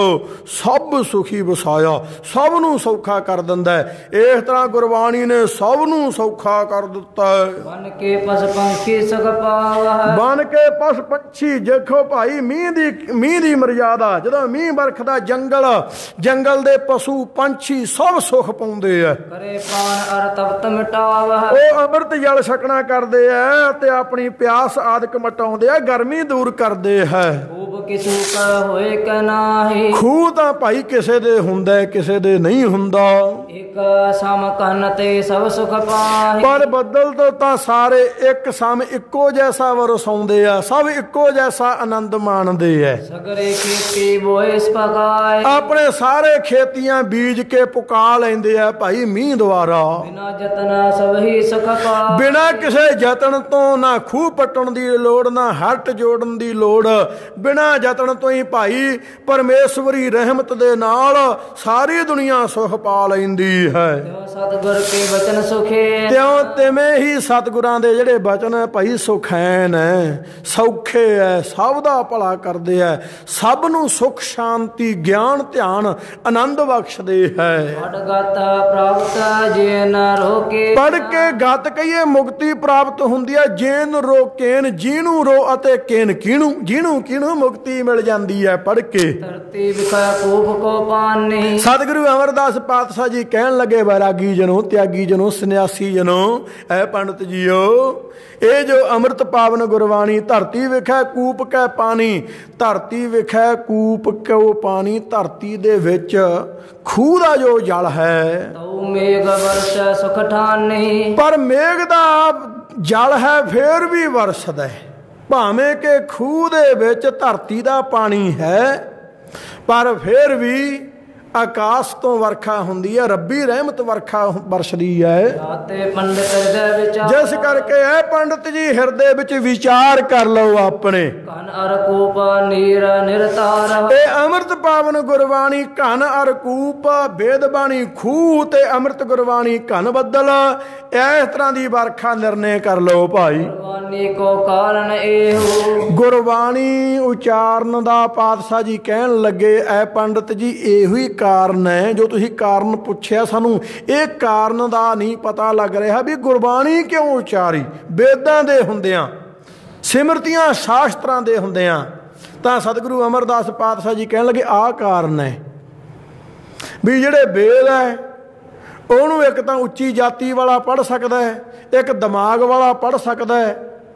ਸਭ ਸੁਖੀ ਵਸਾਇਆ, ਸਭ ਨੂੰ ਸੌਖਾ ਕਰ ਦਿੰਦਾ ਹੈ। ਇਸ ਤਰ੍ਹਾਂ ਗੁਰਬਾਣੀ ਨੇ ਸਭ ਨੂੰ ਸੌਖਾ ਕਰ ਦਿੱਤਾ ਹੈ। ਬਨ ਕੇ ਪਸ ਪੰਛੀ ਸਗ ਪਾਵੈ, ਬਨ ਕੇ ਪਸ ਪੰਛੀ, ਦੇਖੋ ਭਾਈ ਮੀਂਹ ਦੀ ਮੀਂਹ ਦੀ ਮਰਜ਼ਾਦਾ, ਜਦੋਂ ਮੀਂਹ ਵਰਖਦਾ ਜੰਗਲ ਜੰਗਲ ਦੇ ਪਸ਼ੂ ਪੰਛੀ ਸਭ ਸੁਖ ਪਾਉਂਦੇ ਆ। ਕਰੇ ਪ੍ਰਾਨ ਅਰ ਤਪਤ ਮਿਟਾਵੈ, ਉਹ ਅੰਮ੍ਰਿਤ ਜਲ ਛਕਣਾ ਕਰਦੇ ਆ ਤੇ ਆਪਣੀ ਪਿਆਸ ਆਦਿਕ ਮਟਾਉਂਦੇ ਆ, ਗਰਮੀ ਦੂਰ ਕਰਦੇ ਹੈ। ਖੂਬ ਕਿਸੂ ਕਾ ਹੋਏ ਕਾ ਨਾਹੀ, ਖੂਹ ਤਾਂ ਭਾਈ ਕਿਸੇ ਦੇ ਹੁੰਦਾ ਕਿਸੇ ਦੇ ਨਹੀਂ ਹੁੰਦਾ। ਇੱਕ ਸਮ ਕੰਨ ਤੇ ਸਭ ਸੁਖ ਪਾਹੀ, ਪਰ ਬੱਦਲ ਤੋਂ ਤਾਂ ਸਾਰੇ ਇੱਕ ਸਮ ਇੱਕੋ ਜੈਸਾ ਵਰਸਾਉਂਦੇ ਆ, ਸਭ ਇੱਕੋ ਜੈਸਾ ਆਨੰਦ ਮਾਣਦੇ ਆ। ਸਗਰੇ ਖੇਤੀ ਬੋਏ ਪਕਾਏ, ਆਪਣੇ ਸਾਰੇ ਖੇਤੀਆਂ ਬੀਜ ਕੇ ਪੁਕਾ ਲੈਂਦੇ ਆ ਭਾਈ ਮੀਂਹ ਦੁਆਰਾ। ਬਿਨਾ ਜਤਨ ਸਭ ਹੀ ਸੁਖ ਪਾ, ਬਿਨਾ ਕਿਸੇ ਯਤਨ ਤੋਂ, ਨਾ ਖੂਹ ਪੱਟਣ ਦੀ ਲੋੜ, ਨਾ ਹੱਟ ਜੋੜਨ ਦੀ ਲੋੜ, ਬਿਨਾ ਯਤਨ ਤੋਂ ਹੀ ਭਾਈ ਪਰਮੇਸ਼ਵਰੀ ਰਹਿਮਤ ਦੇ ਨਾਲ ਸਾਰੀ ਦੁਨੀਆ ਸੁਖ ਪਾ ਲੈਂਦੀ ਹੈ। ਸਤਿਗੁਰ ਕੇ ਬਚਨ ਸੁਖੇ, ਤਿਉਂ ਤਿਵੇਂ ਹੀ ਸਤਿਗੁਰਾਂ ਦੇ ਜਿਹੜੇ ਬਚਨ ਹੈ ਭਾਈ ਸੁਖੈਨ ਹੈ, ਸੌਖੇ ਹੈ, ਸਭ ਦਾ ਭਲਾ ਕਰਦੇ ਹੈ, ਸਭ ਨੂੰ ਸੁਖ ਸ਼ਾਂਤੀ ਗਿਆਨ ਧਿਆਨ ਆਨੰਦ ਬਖਸ਼ਦੇ ਹੈ। ਅਡਗਤ ਪ੍ਰਾਪਤ ਜੇ ਨ ਰੋਕੇ, ਪੜ ਕੇ ਗਤ ਕਹੀਏ ਮੁਕਤੀ ਪ੍ਰਾਪਤ ਹੁੰਦੀ ਹੈ। ਜੇਨ ਰੋਕੇਨ, ਜਿਹਨੂੰ ਰੋ ਅਤੇ ਕੇਨ ਕਿਹਨੂੰ, ਜਿਹਨੂੰ ਕਿਹਨੂੰ ਮੁਕਤੀ ਮਿਲ ਜਾਂਦੀ ਹੈ ਪੜ ਕੇ। ਧਰਤੀ ਵਿਖਾ ਕੂਪ ਕੋ ਪਾਨੀ, ਸਤਿਗੁਰੂ ਅਮਰਦਾਸ ਪਾਤਸ਼ਾਹ ਜੀ ਕਹਿਣ ਲੱਗੇ, ਵੈਰਾਗੀ ਜਨੋ ਤਿਆਗੀ ਜਨੋ ਸੰਨਿਆਸੀ ਜਨੋ ਐ ਪੰਡਤ ਜੀਓ, ਇਹ ਜੋ ਅੰਮ੍ਰਿਤ ਪਾਵਨ ਗੁਰਬਾਣੀ ਧਰਤੀ ਵਿਖੇ ਕੂਪ ਕੈ ਪਾਣੀ, ਧਰਤੀ ਵਿਖੇ ਕੂਪ ਕੋ ਪਾਣੀ, ਧਰਤੀ ਦੇ ਵਿੱਚ ਖੂਹ ਦਾ ਜੋ ਜਲ ਹੈ, ਤਉ ਮੇਘ ਵਰਸੈ ਸੁਖ ਠਾਨੀ, ਪਰ ਮੇਘ ਦਾ ਜਲ ਹੈ ਫੇਰ ਵੀ ਵਰਸਦਾ ਹੈ। ਭਾਵੇਂ ਕਿ ਖੂਹ ਦੇ ਵਿੱਚ ਧਰਤੀ ਦਾ ਪਾਣੀ ਹੈ ਪਰ ਫਿਰ ਵੀ ਆਕਾਸ਼ ਤੋਂ ਵਰਖਾ ਹੁੰਦੀ ਹੈ, ਰੱਬੀ ਰਹਿਮਤ ਵਰਖਾ ਵਰਸਦੀ ਹੈ। ਜਿਸ ਕਰਕੇ ਇਹ ਪੰਡਤ ਜੀ ਹਿਰਦੇ ਵਿੱਚ ਵਿਚਾਰ ਕਰ ਲਓ ਆਪਣੇ। ਘਨ ਅਰਕੂਪ ਨੀਰ ਨਿਰਤਾਰ, ਇਹ ਅੰਮ੍ਰਿਤ ਪਾਵਨ ਗੁਰਬਾਣੀ ਘਨ ਅਰਕੂਪ, ਵੇਦ ਬਾਣੀ ਖੂਹ ਤੇ ਅੰਮ੍ਰਿਤ ਗੁਰਬਾਣੀ ਘਨ ਬੱਦਲ, ਇਸ ਤਰ੍ਹਾਂ ਦੀ ਵਰਖਾ ਨਿਰਣੇ ਕਰ ਲਓ ਭਾਈ। ਗੁਰਬਾਣੀ ਕੋ ਕਾਰਨ ਇਹੋ, ਗੁਰਬਾਣੀ ਉਚਾਰਨ ਦਾ ਪਾਤਸ਼ਾਹ ਜੀ ਕਹਿਣ ਲੱਗੇ, ਐ ਪੰਡਤ ਜੀ ਇਹੋ ਹੀ ਕਾਰਨ ਹੈ ਜੋ ਤੁਸੀਂ ਕਾਰਨ ਪੁੱਛਿਆ ਸਾਨੂੰ, ਇਹ ਕਾਰਨ ਦਾ ਨਹੀਂ ਪਤਾ ਲੱਗ ਰਿਹਾ ਵੀ ਗੁਰਬਾਣੀ ਕਿਉਂ ਉਚਾਰੀ। ਵੇਦਾਂ ਦੇ ਹੁੰਦਿਆਂ, ਸਿਮਰਤੀਆਂ ਸ਼ਾਸਤਰਾਂ ਦੇ ਹੁੰਦਿਆਂ, ਤਾਂ ਸਤਿਗੁਰੂ ਅਮਰਦਾਸ ਪਾਤਸ਼ਾਹ ਜੀ ਕਹਿਣ ਲੱਗੇ ਆਹ ਕਾਰਨ ਹੈ ਵੀ ਜਿਹੜੇ ਵੇਦ ਹੈ ਉਹਨੂੰ ਇੱਕ ਤਾਂ ਉੱਚੀ ਜਾਤੀ ਵਾਲਾ ਪੜ੍ਹ ਸਕਦਾ ਹੈ, ਇੱਕ ਦਿਮਾਗ ਵਾਲਾ ਪੜ੍ਹ ਸਕਦਾ ਹੈ,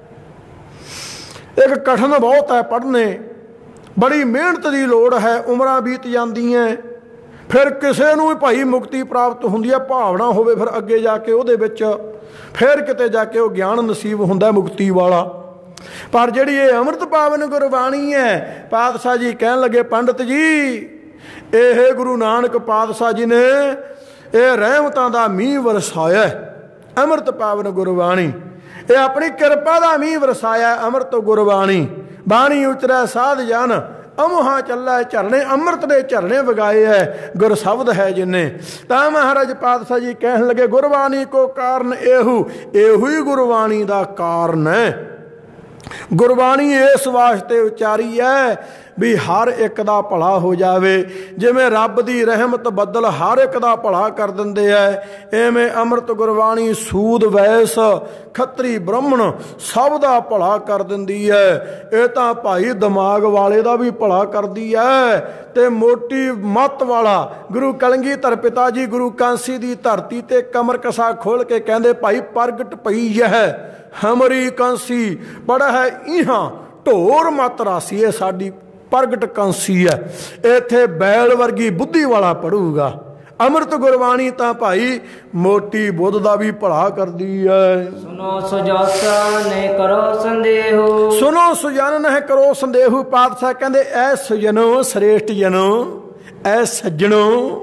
ਇੱਕ ਕਠਿਨ ਬਹੁਤ ਹੈ ਪੜ੍ਹਨੇ, ਬੜੀ ਮਿਹਨਤ ਦੀ ਲੋੜ ਹੈ, ਉਮਰਾਂ ਬੀਤ ਜਾਂਦੀਆਂ, ਫਿਰ ਕਿਸੇ ਨੂੰ ਵੀ ਭਾਈ ਮੁਕਤੀ ਪ੍ਰਾਪਤ ਹੁੰਦੀ ਹੈ, ਭਾਵਨਾ ਹੋਵੇ ਫਿਰ ਅੱਗੇ ਜਾ ਕੇ ਉਹਦੇ ਵਿੱਚ ਫਿਰ ਕਿਤੇ ਜਾ ਕੇ ਉਹ ਗਿਆਨ ਨਸੀਬ ਹੁੰਦਾ ਮੁਕਤੀ ਵਾਲਾ। ਪਰ ਜਿਹੜੀ ਇਹ ਅੰਮ੍ਰਿਤ ਪਾਵਨ ਗੁਰਬਾਣੀ ਹੈ, ਪਾਤਸ਼ਾਹ ਜੀ ਕਹਿਣ ਲੱਗੇ ਪੰਡਤ ਜੀ ਇਹ ਗੁਰੂ ਨਾਨਕ ਪਾਤਸ਼ਾਹ ਜੀ ਨੇ ਇਹ ਰਹਿਮਤਾਂ ਦਾ ਮੀਂਹ ਵਰਸਾਇਆ। ਅੰਮ੍ਰਿਤ ਪਾਵਨ ਗੁਰਬਾਣੀ ਇਹ ਆਪਣੀ ਕਿਰਪਾ ਦਾ ਮੀਂਹ ਵਰਸਾਇਆ। ਅੰਮ੍ਰਿਤ ਗੁਰਬਾਣੀ ਬਾਣੀ ਉਚਰੈ ਸਾਧ ਜਨ, ਅਮੋਹਾ ਚੱਲਾ ਝਰਨੇ ਅੰਮ੍ਰਿਤ ਦੇ ਝਰਨੇ ਵਗਾਏ ਹੈ ਗੁਰ ਸ਼ਬਦ ਹੈ ਜਿਨੇ। ਤਾਂ ਮਹਾਰਾਜ ਪਾਤਸ਼ਾਹ ਜੀ ਕਹਿਣ ਲੱਗੇ ਗੁਰਬਾਣੀ ਕੋ ਕਾਰਨ ਇਹੂ ਇਹੋ ਹੀ ਗੁਰਬਾਣੀ ਦਾ ਕਾਰਨ ਹੈ। ਗੁਰਬਾਣੀ ਇਸ ਵਾਸਤੇ ਉਚਾਰੀ ਹੈ ਵੀ ਹਰ ਇੱਕ ਦਾ ਭਲਾ ਹੋ ਜਾਵੇ। ਜਿਵੇਂ ਰੱਬ ਦੀ ਰਹਿਮਤ ਬੱਦਲ ਹਰ ਇੱਕ ਦਾ ਭਲਾ ਕਰ ਦਿੰਦੇ ਹੈ, ਐਵੇਂ ਅੰਮ੍ਰਿਤ ਗੁਰਬਾਣੀ ਸੂਦ ਵੈਸ ਖੱਤਰੀ ਬ੍ਰਾਹਮਣ ਸਭ ਦਾ ਭਲਾ ਕਰ ਦਿੰਦੀ ਹੈ। ਇਹ ਤਾਂ ਭਾਈ ਦਿਮਾਗ ਵਾਲੇ ਦਾ ਵੀ ਭਲਾ ਕਰਦੀ ਹੈ ਤੇ ਮੋਟੀ ਮੱਤ ਵਾਲਾ ਗੁਰੂ ਕਲਗੀਧਰ ਪਿਤਾ ਜੀ ਗੁਰੂ ਕਾਂਸੀ ਦੀ ਧਰਤੀ ਤੇ ਕਮਰ ਕਸਾ ਖੋਲ ਕੇ ਕਹਿੰਦੇ ਭਾਈ ਪ੍ਰਗਟ ਪਈ ਹੈ ਹਮਰੀ ਕਾਂਸੀ ਬੜਾ ਹੈ ਇਹਾਂ ਢੋਰ ਮਤ ਰਾਸੀ। ਇਹ ਸਾਡੀ ਪ੍ਰਗਟ ਕਾਂਸੀ ਹੈ, ਇੱਥੇ ਬੈਲ ਵਰਗੀ ਬੁੱਧੀ ਵਾਲਾ ਪੜੂਗਾ। ਅੰਮ੍ਰਿਤ ਗੁਰਬਾਣੀ ਤਾਂ ਭਾਈ ਮੋਟੀ ਬੁੱਧ ਦਾ ਵੀ ਭਲਾ ਕਰਦੀ ਹੈ। ਸੁਨੋ ਸੁਜਾਸਾ ਨੇ ਕਰੋ ਸੰਦੇਹੂ ਸੁਨੋ ਸੁਜਨ ਨਹਿ ਕਰੋ ਸੰਦੇਹੂ। ਪਾਤਸ਼ਾਹ ਕਹਿੰਦੇ ਐ ਸੁਜਨੋ ਸ੍ਰੇਸ਼ਟ ਜਨੋ ਐ ਸੱਜਣੋ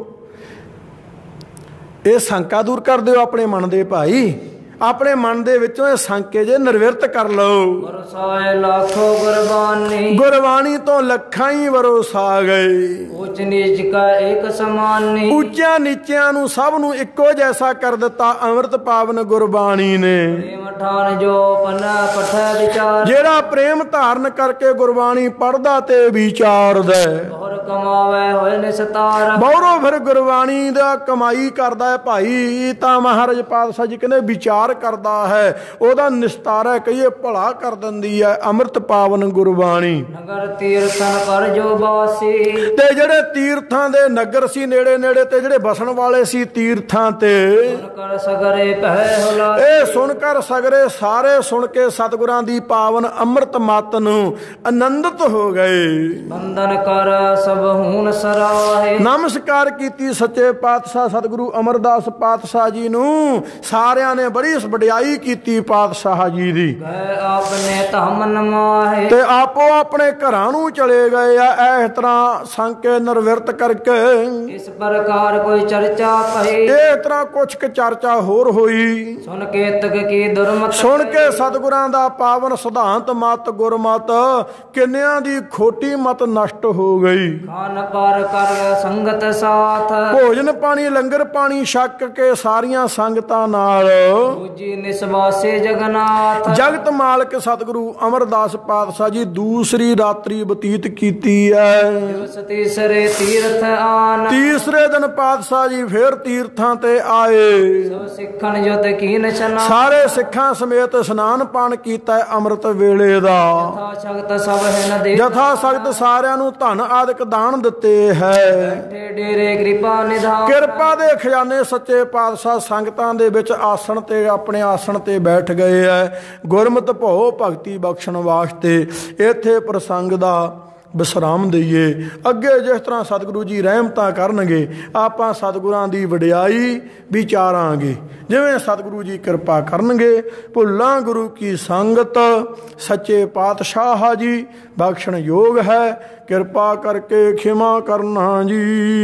ਇਹ ਸ਼ੰਕਾ ਦੂਰ ਕਰ ਦਿਓ ਆਪਣੇ ਮਨ ਦੇ ਭਾਈ। ਆਪਣੇ ਮਨ ਦੇ ਵਿੱਚੋਂ ਇਹ ਸ਼ੰਕੇ ਜੇ ਨਿਰਵਿਰਤ ਕਰ ਲਓ। ਵਰਸਾਏ ਲੱਖੋ ਗੁਰਬਾਣੀ ਗੁਰਬਾਣੀ ਤੋਂ ਲੱਖਾਂ ਹੀ ਵਰਸਾ ਗਏ। ਉੱਚ ਨੀਚ ਕਾ ਇੱਕ ਸਮਾਨੀ ਉੱਚਿਆਂ ਨੀਚਿਆਂ ਨੂੰ ਸਭ ਨੂੰ ਇੱਕੋ ਜੈਸਾ ਕਰ ਦਿੱਤਾ ਅੰਮ੍ਰਿਤ ਪਾਵਨ ਗੁਰਬਾਣੀ ਨੇ। ਪ੍ਰੇਮ ਠਾਨ ਜੋ ਪਨਾ ਪਠੈ ਵਿਚਾਰ ਜਿਹੜਾ ਪ੍ਰੇਮ ਧਾਰਨ ਕਰਕੇ ਗੁਰਬਾਣੀ ਪੜਦਾ ਤੇ ਵਿਚਾਰਦਾ ਬਹੁਰ ਕਮਾਵੇ ਹੋਏ ਨਿਸਤਾਰ। ਬਹੁਰੋਂ ਫਿਰ ਗੁਰਬਾਣੀ ਦਾ ਕਮਾਈ ਕਰਦਾ ਹੈ ਭਾਈ। ਤਾਂ ਮਹਾਰਾਜ ਪਾਤਸ਼ਾਹ ਜੀ ਕਹਿੰਦੇ ਵਿਚਾਰ ਕਰਦਾ ਹੈ ਉਹਦਾ ਨਿਸਤਾਰਾ ਕਹੀਏ ਭਲਾ ਕਰ ਦਿੰਦੀ ਹੈ ਅੰਮ੍ਰਿਤ ਪਾਵਨ ਗੁਰਬਾਣੀ। ਨਗਰ ਤੀਰਥਨ ਕਰ ਜੋ ਬਾਸੀ ਤੇ ਜਿਹੜੇ ਤੀਰਥਾਂ ਦੇ ਨਗਰ ਸੀ ਨੇੜੇ ਨੇੜੇ ਤੇ ਜਿਹੜੇ ਬਸਣ ਵਾਲੇ ਸੀ ਤੀਰਥਾਂ ਤੇ ਕਰ ਸਗਰੇ ਪਹਿ ਹੁਲਾ ਇਹ ਸੁਣ ਕਰ ਸਗਰੇ ਸਾਰੇ ਸੁਣ ਕੇ ਸਤਿਗੁਰਾਂ ਦੀ ਪਾਵਨ ਅੰਮ੍ਰਿਤ ਮੱਤ ਨੂੰ ਆਨੰਦਿਤ ਹੋ ਗਏ। ਬੰਦਨ ਕਰ ਸਭ ਹੂਨ ਸਰਾਹੇ ਨਮਸਕਾਰ ਕੀਤੀ ਸੱਚੇ ਪਾਤਸ਼ਾਹ ਸਤਿਗੁਰੂ ਅਮਰਦਾਸ ਪਾਤਸ਼ਾਹ ਜੀ ਨੂੰ। ਸਾਰਿਆਂ ਨੇ ਬੜੀ ਵਡਿਆਈ ਕੀਤੀ ਪਾਤਸ਼ਾਹ ਜੀ ਦੀ। ਗਏ ਆਪਨੇ ਧਮਨ ਮਾਹੇ ਤੇ ਆਪੋ ਆਪਣੇ ਘਰਾਂ ਨੂੰ ਚਲੇ ਗਏ ਆ ਇਸ ਤਰ੍ਹਾਂ ਸੰਕੇ ਨਿਰਵਿਰਤ ਕਰਕੇ। ਇਸ ਪ੍ਰਕਾਰ ਕੋਈ ਚਰਚਾ ਪਈ ਇਸ ਤਰ੍ਹਾਂ ਕੁਛ ਕੁ ਚਰਚਾ ਹੋਰ ਹੋਈ। ਸੁਣ ਕੇ ਤਕ ਕੀ ਦੁਰਮਤ ਸੁਣ ਕੇ ਸਤਿਗੁਰਾਂ ਦਾ ਪਾਵਨ ਸਿਧਾਂਤ ਮਤ ਗੁਰਮਤ ਕਿੰਨਿਆਂ ਦੀ ਖੋਟੀ ਮਤ ਨਸ਼ਟ ਹੋ ਗਈ। ਖਾਨ ਪਰ ਕਰ ਸੰਗਤ ਸਾਥ ਭੋਜਨ ਪਾਣੀ ਲੰਗਰ ਪਾਣੀ ਛਕ ਕੇ ਸਾਰੀਆਂ ਸੰਗਤਾਂ ਨਾਲ ਦੂਜੀ ਨਿਸਵਾਸੇ ਜਗਨਾਥ ਜਗਤ ਮਾਲਕ ਸਤਿਗੁਰੂ ਅਮਰਦਾਸ ਪਾਤਸ਼ਾਹ ਜੀ ਦੂਸਰੀ ਰਾਤਰੀ ਬਤੀਤ ਕੀਤੀ ਹੈ। ਦਿਵਸ ਤੀਸਰੇ ਤੀਰਥ ਆਨ ਤੀਸਰੇ ਦਿਨ ਪਾਤਸ਼ਾਹ ਜੀ ਫੇਰ ਤੀਰਥਾਂ ਤੇ ਆਏ। ਸਭ ਸਿੱਖਣ ਜੁਤ ਕੀਨ ਸ਼ਨਾ ਸਾਰੇ ਸਿੱਖਾਂ ਸਮੇਤ ਇਸ਼ਨਾਨ ਪਾਣ ਕੀਤਾ ਅੰਮ੍ਰਿਤ ਵੇਲੇ ਦਾ। ਯਥਾ ਸ਼ਕਤ ਸਭ ਹਿਨ ਦੇ ਯਥਾ ਸ਼ਕਤ ਸਾਰਿਆਂ ਨੂੰ ਧਨ ਆਦਿਕ ਦਾਨ ਦਿੱਤੇ ਹੈ। ਬੈਠੇ ਡੇਰੇ ਕਿਰਪਾ ਨਿਧਾਨ ਕਿਰਪਾ ਦੇ ਖਜ਼ਾਨੇ ਸੱਚੇ ਪਾਤਸ਼ਾਹ ਸੰਗਤਾਂ ਦੇ ਵਿੱਚ ਆਸਣ ਤੇ ਆਪਣੇ ਆਸਣ ਤੇ ਬੈਠ ਗਏ ਹੈ ਗੁਰਮਤਿ ਭਉ ਭਗਤੀ ਬਖਸ਼ਣ ਵਾਸਤੇ। ਇੱਥੇ ਪ੍ਰਸੰਗ ਦਾ ਵਿਸਰਾਮ ਦਈਏ। ਅੱਗੇ ਜਿਸ ਤਰ੍ਹਾਂ ਸਤਿਗੁਰੂ ਜੀ ਰਹਿਮਤਾਂ ਕਰਨਗੇ ਆਪਾਂ ਸਤਿਗੁਰਾਂ ਦੀ ਵਡਿਆਈ ਵਿਚਾਰਾਂਗੇ। ਜਿਵੇਂ ਸਤਿਗੁਰੂ ਜੀ ਕਿਰਪਾ ਕਰਨਗੇ ਭੁੱਲਾਂ ਗੁਰੂ ਕੀ ਸੰਗਤ ਸੱਚੇ ਪਾਤਸ਼ਾਹ ਜੀ ਬਖਸ਼ਣ ਯੋਗ ਹੈ। ਕਿਰਪਾ ਕਰਕੇ ਖਿਮਾ ਕਰਨਾ ਜੀ।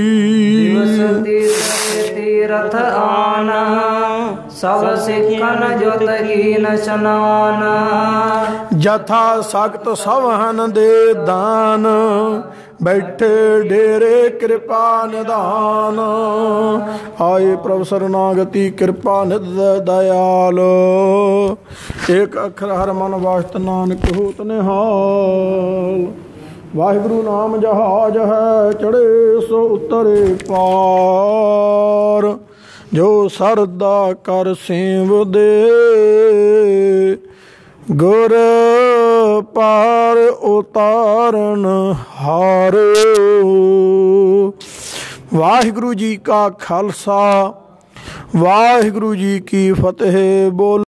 ਦਿਵਸ ਤੀਸਰੇ ਤੀਰਥ ਆਨ ਸਭ ਸਿੱਖਣ ਜੁਤ ਕੀਨ ਸ਼ਨਾਨ ਜਥਾ ਸਖਤ ਸਭ ਹਨ ਦੇ ਦਾਨ ਬੈਠੇ ਡੇਰੇ ਕਿਰਪਾ ਨਿਧਾਨ। ਆਏ ਪ੍ਰਭ ਸਰਨਾਗਤੀ ਕਿਰਪਾ ਨਿਧ ਦਇਆਲ। ਏਕ ਅੱਖਰ ਹਰ ਮਨ ਵਾਸਤ ਨਾਨਕ ਹੋਤ ਨਿਹਾਲ। ਵਾਹਿਗੁਰੂ ਨਾਮ ਜਹਾਜ ਹੈ ਚੜੇ ਸੋ ਉਤਰੇ ਪਾਰ। ਜੋ ਸਰਦਾ ਕਰ ਸੇਵ ਦੇ ਗੁਰ ਪਾਰ ਉਤਾਰਨ ਹਾਰਿਓ। ਵਾਹਿਗੁਰੂ ਜੀ ਕਾ ਖਾਲਸਾ ਵਾਹਿਗੁਰੂ ਜੀ ਕੀ ਫਤਿਹ। ਬੋਲ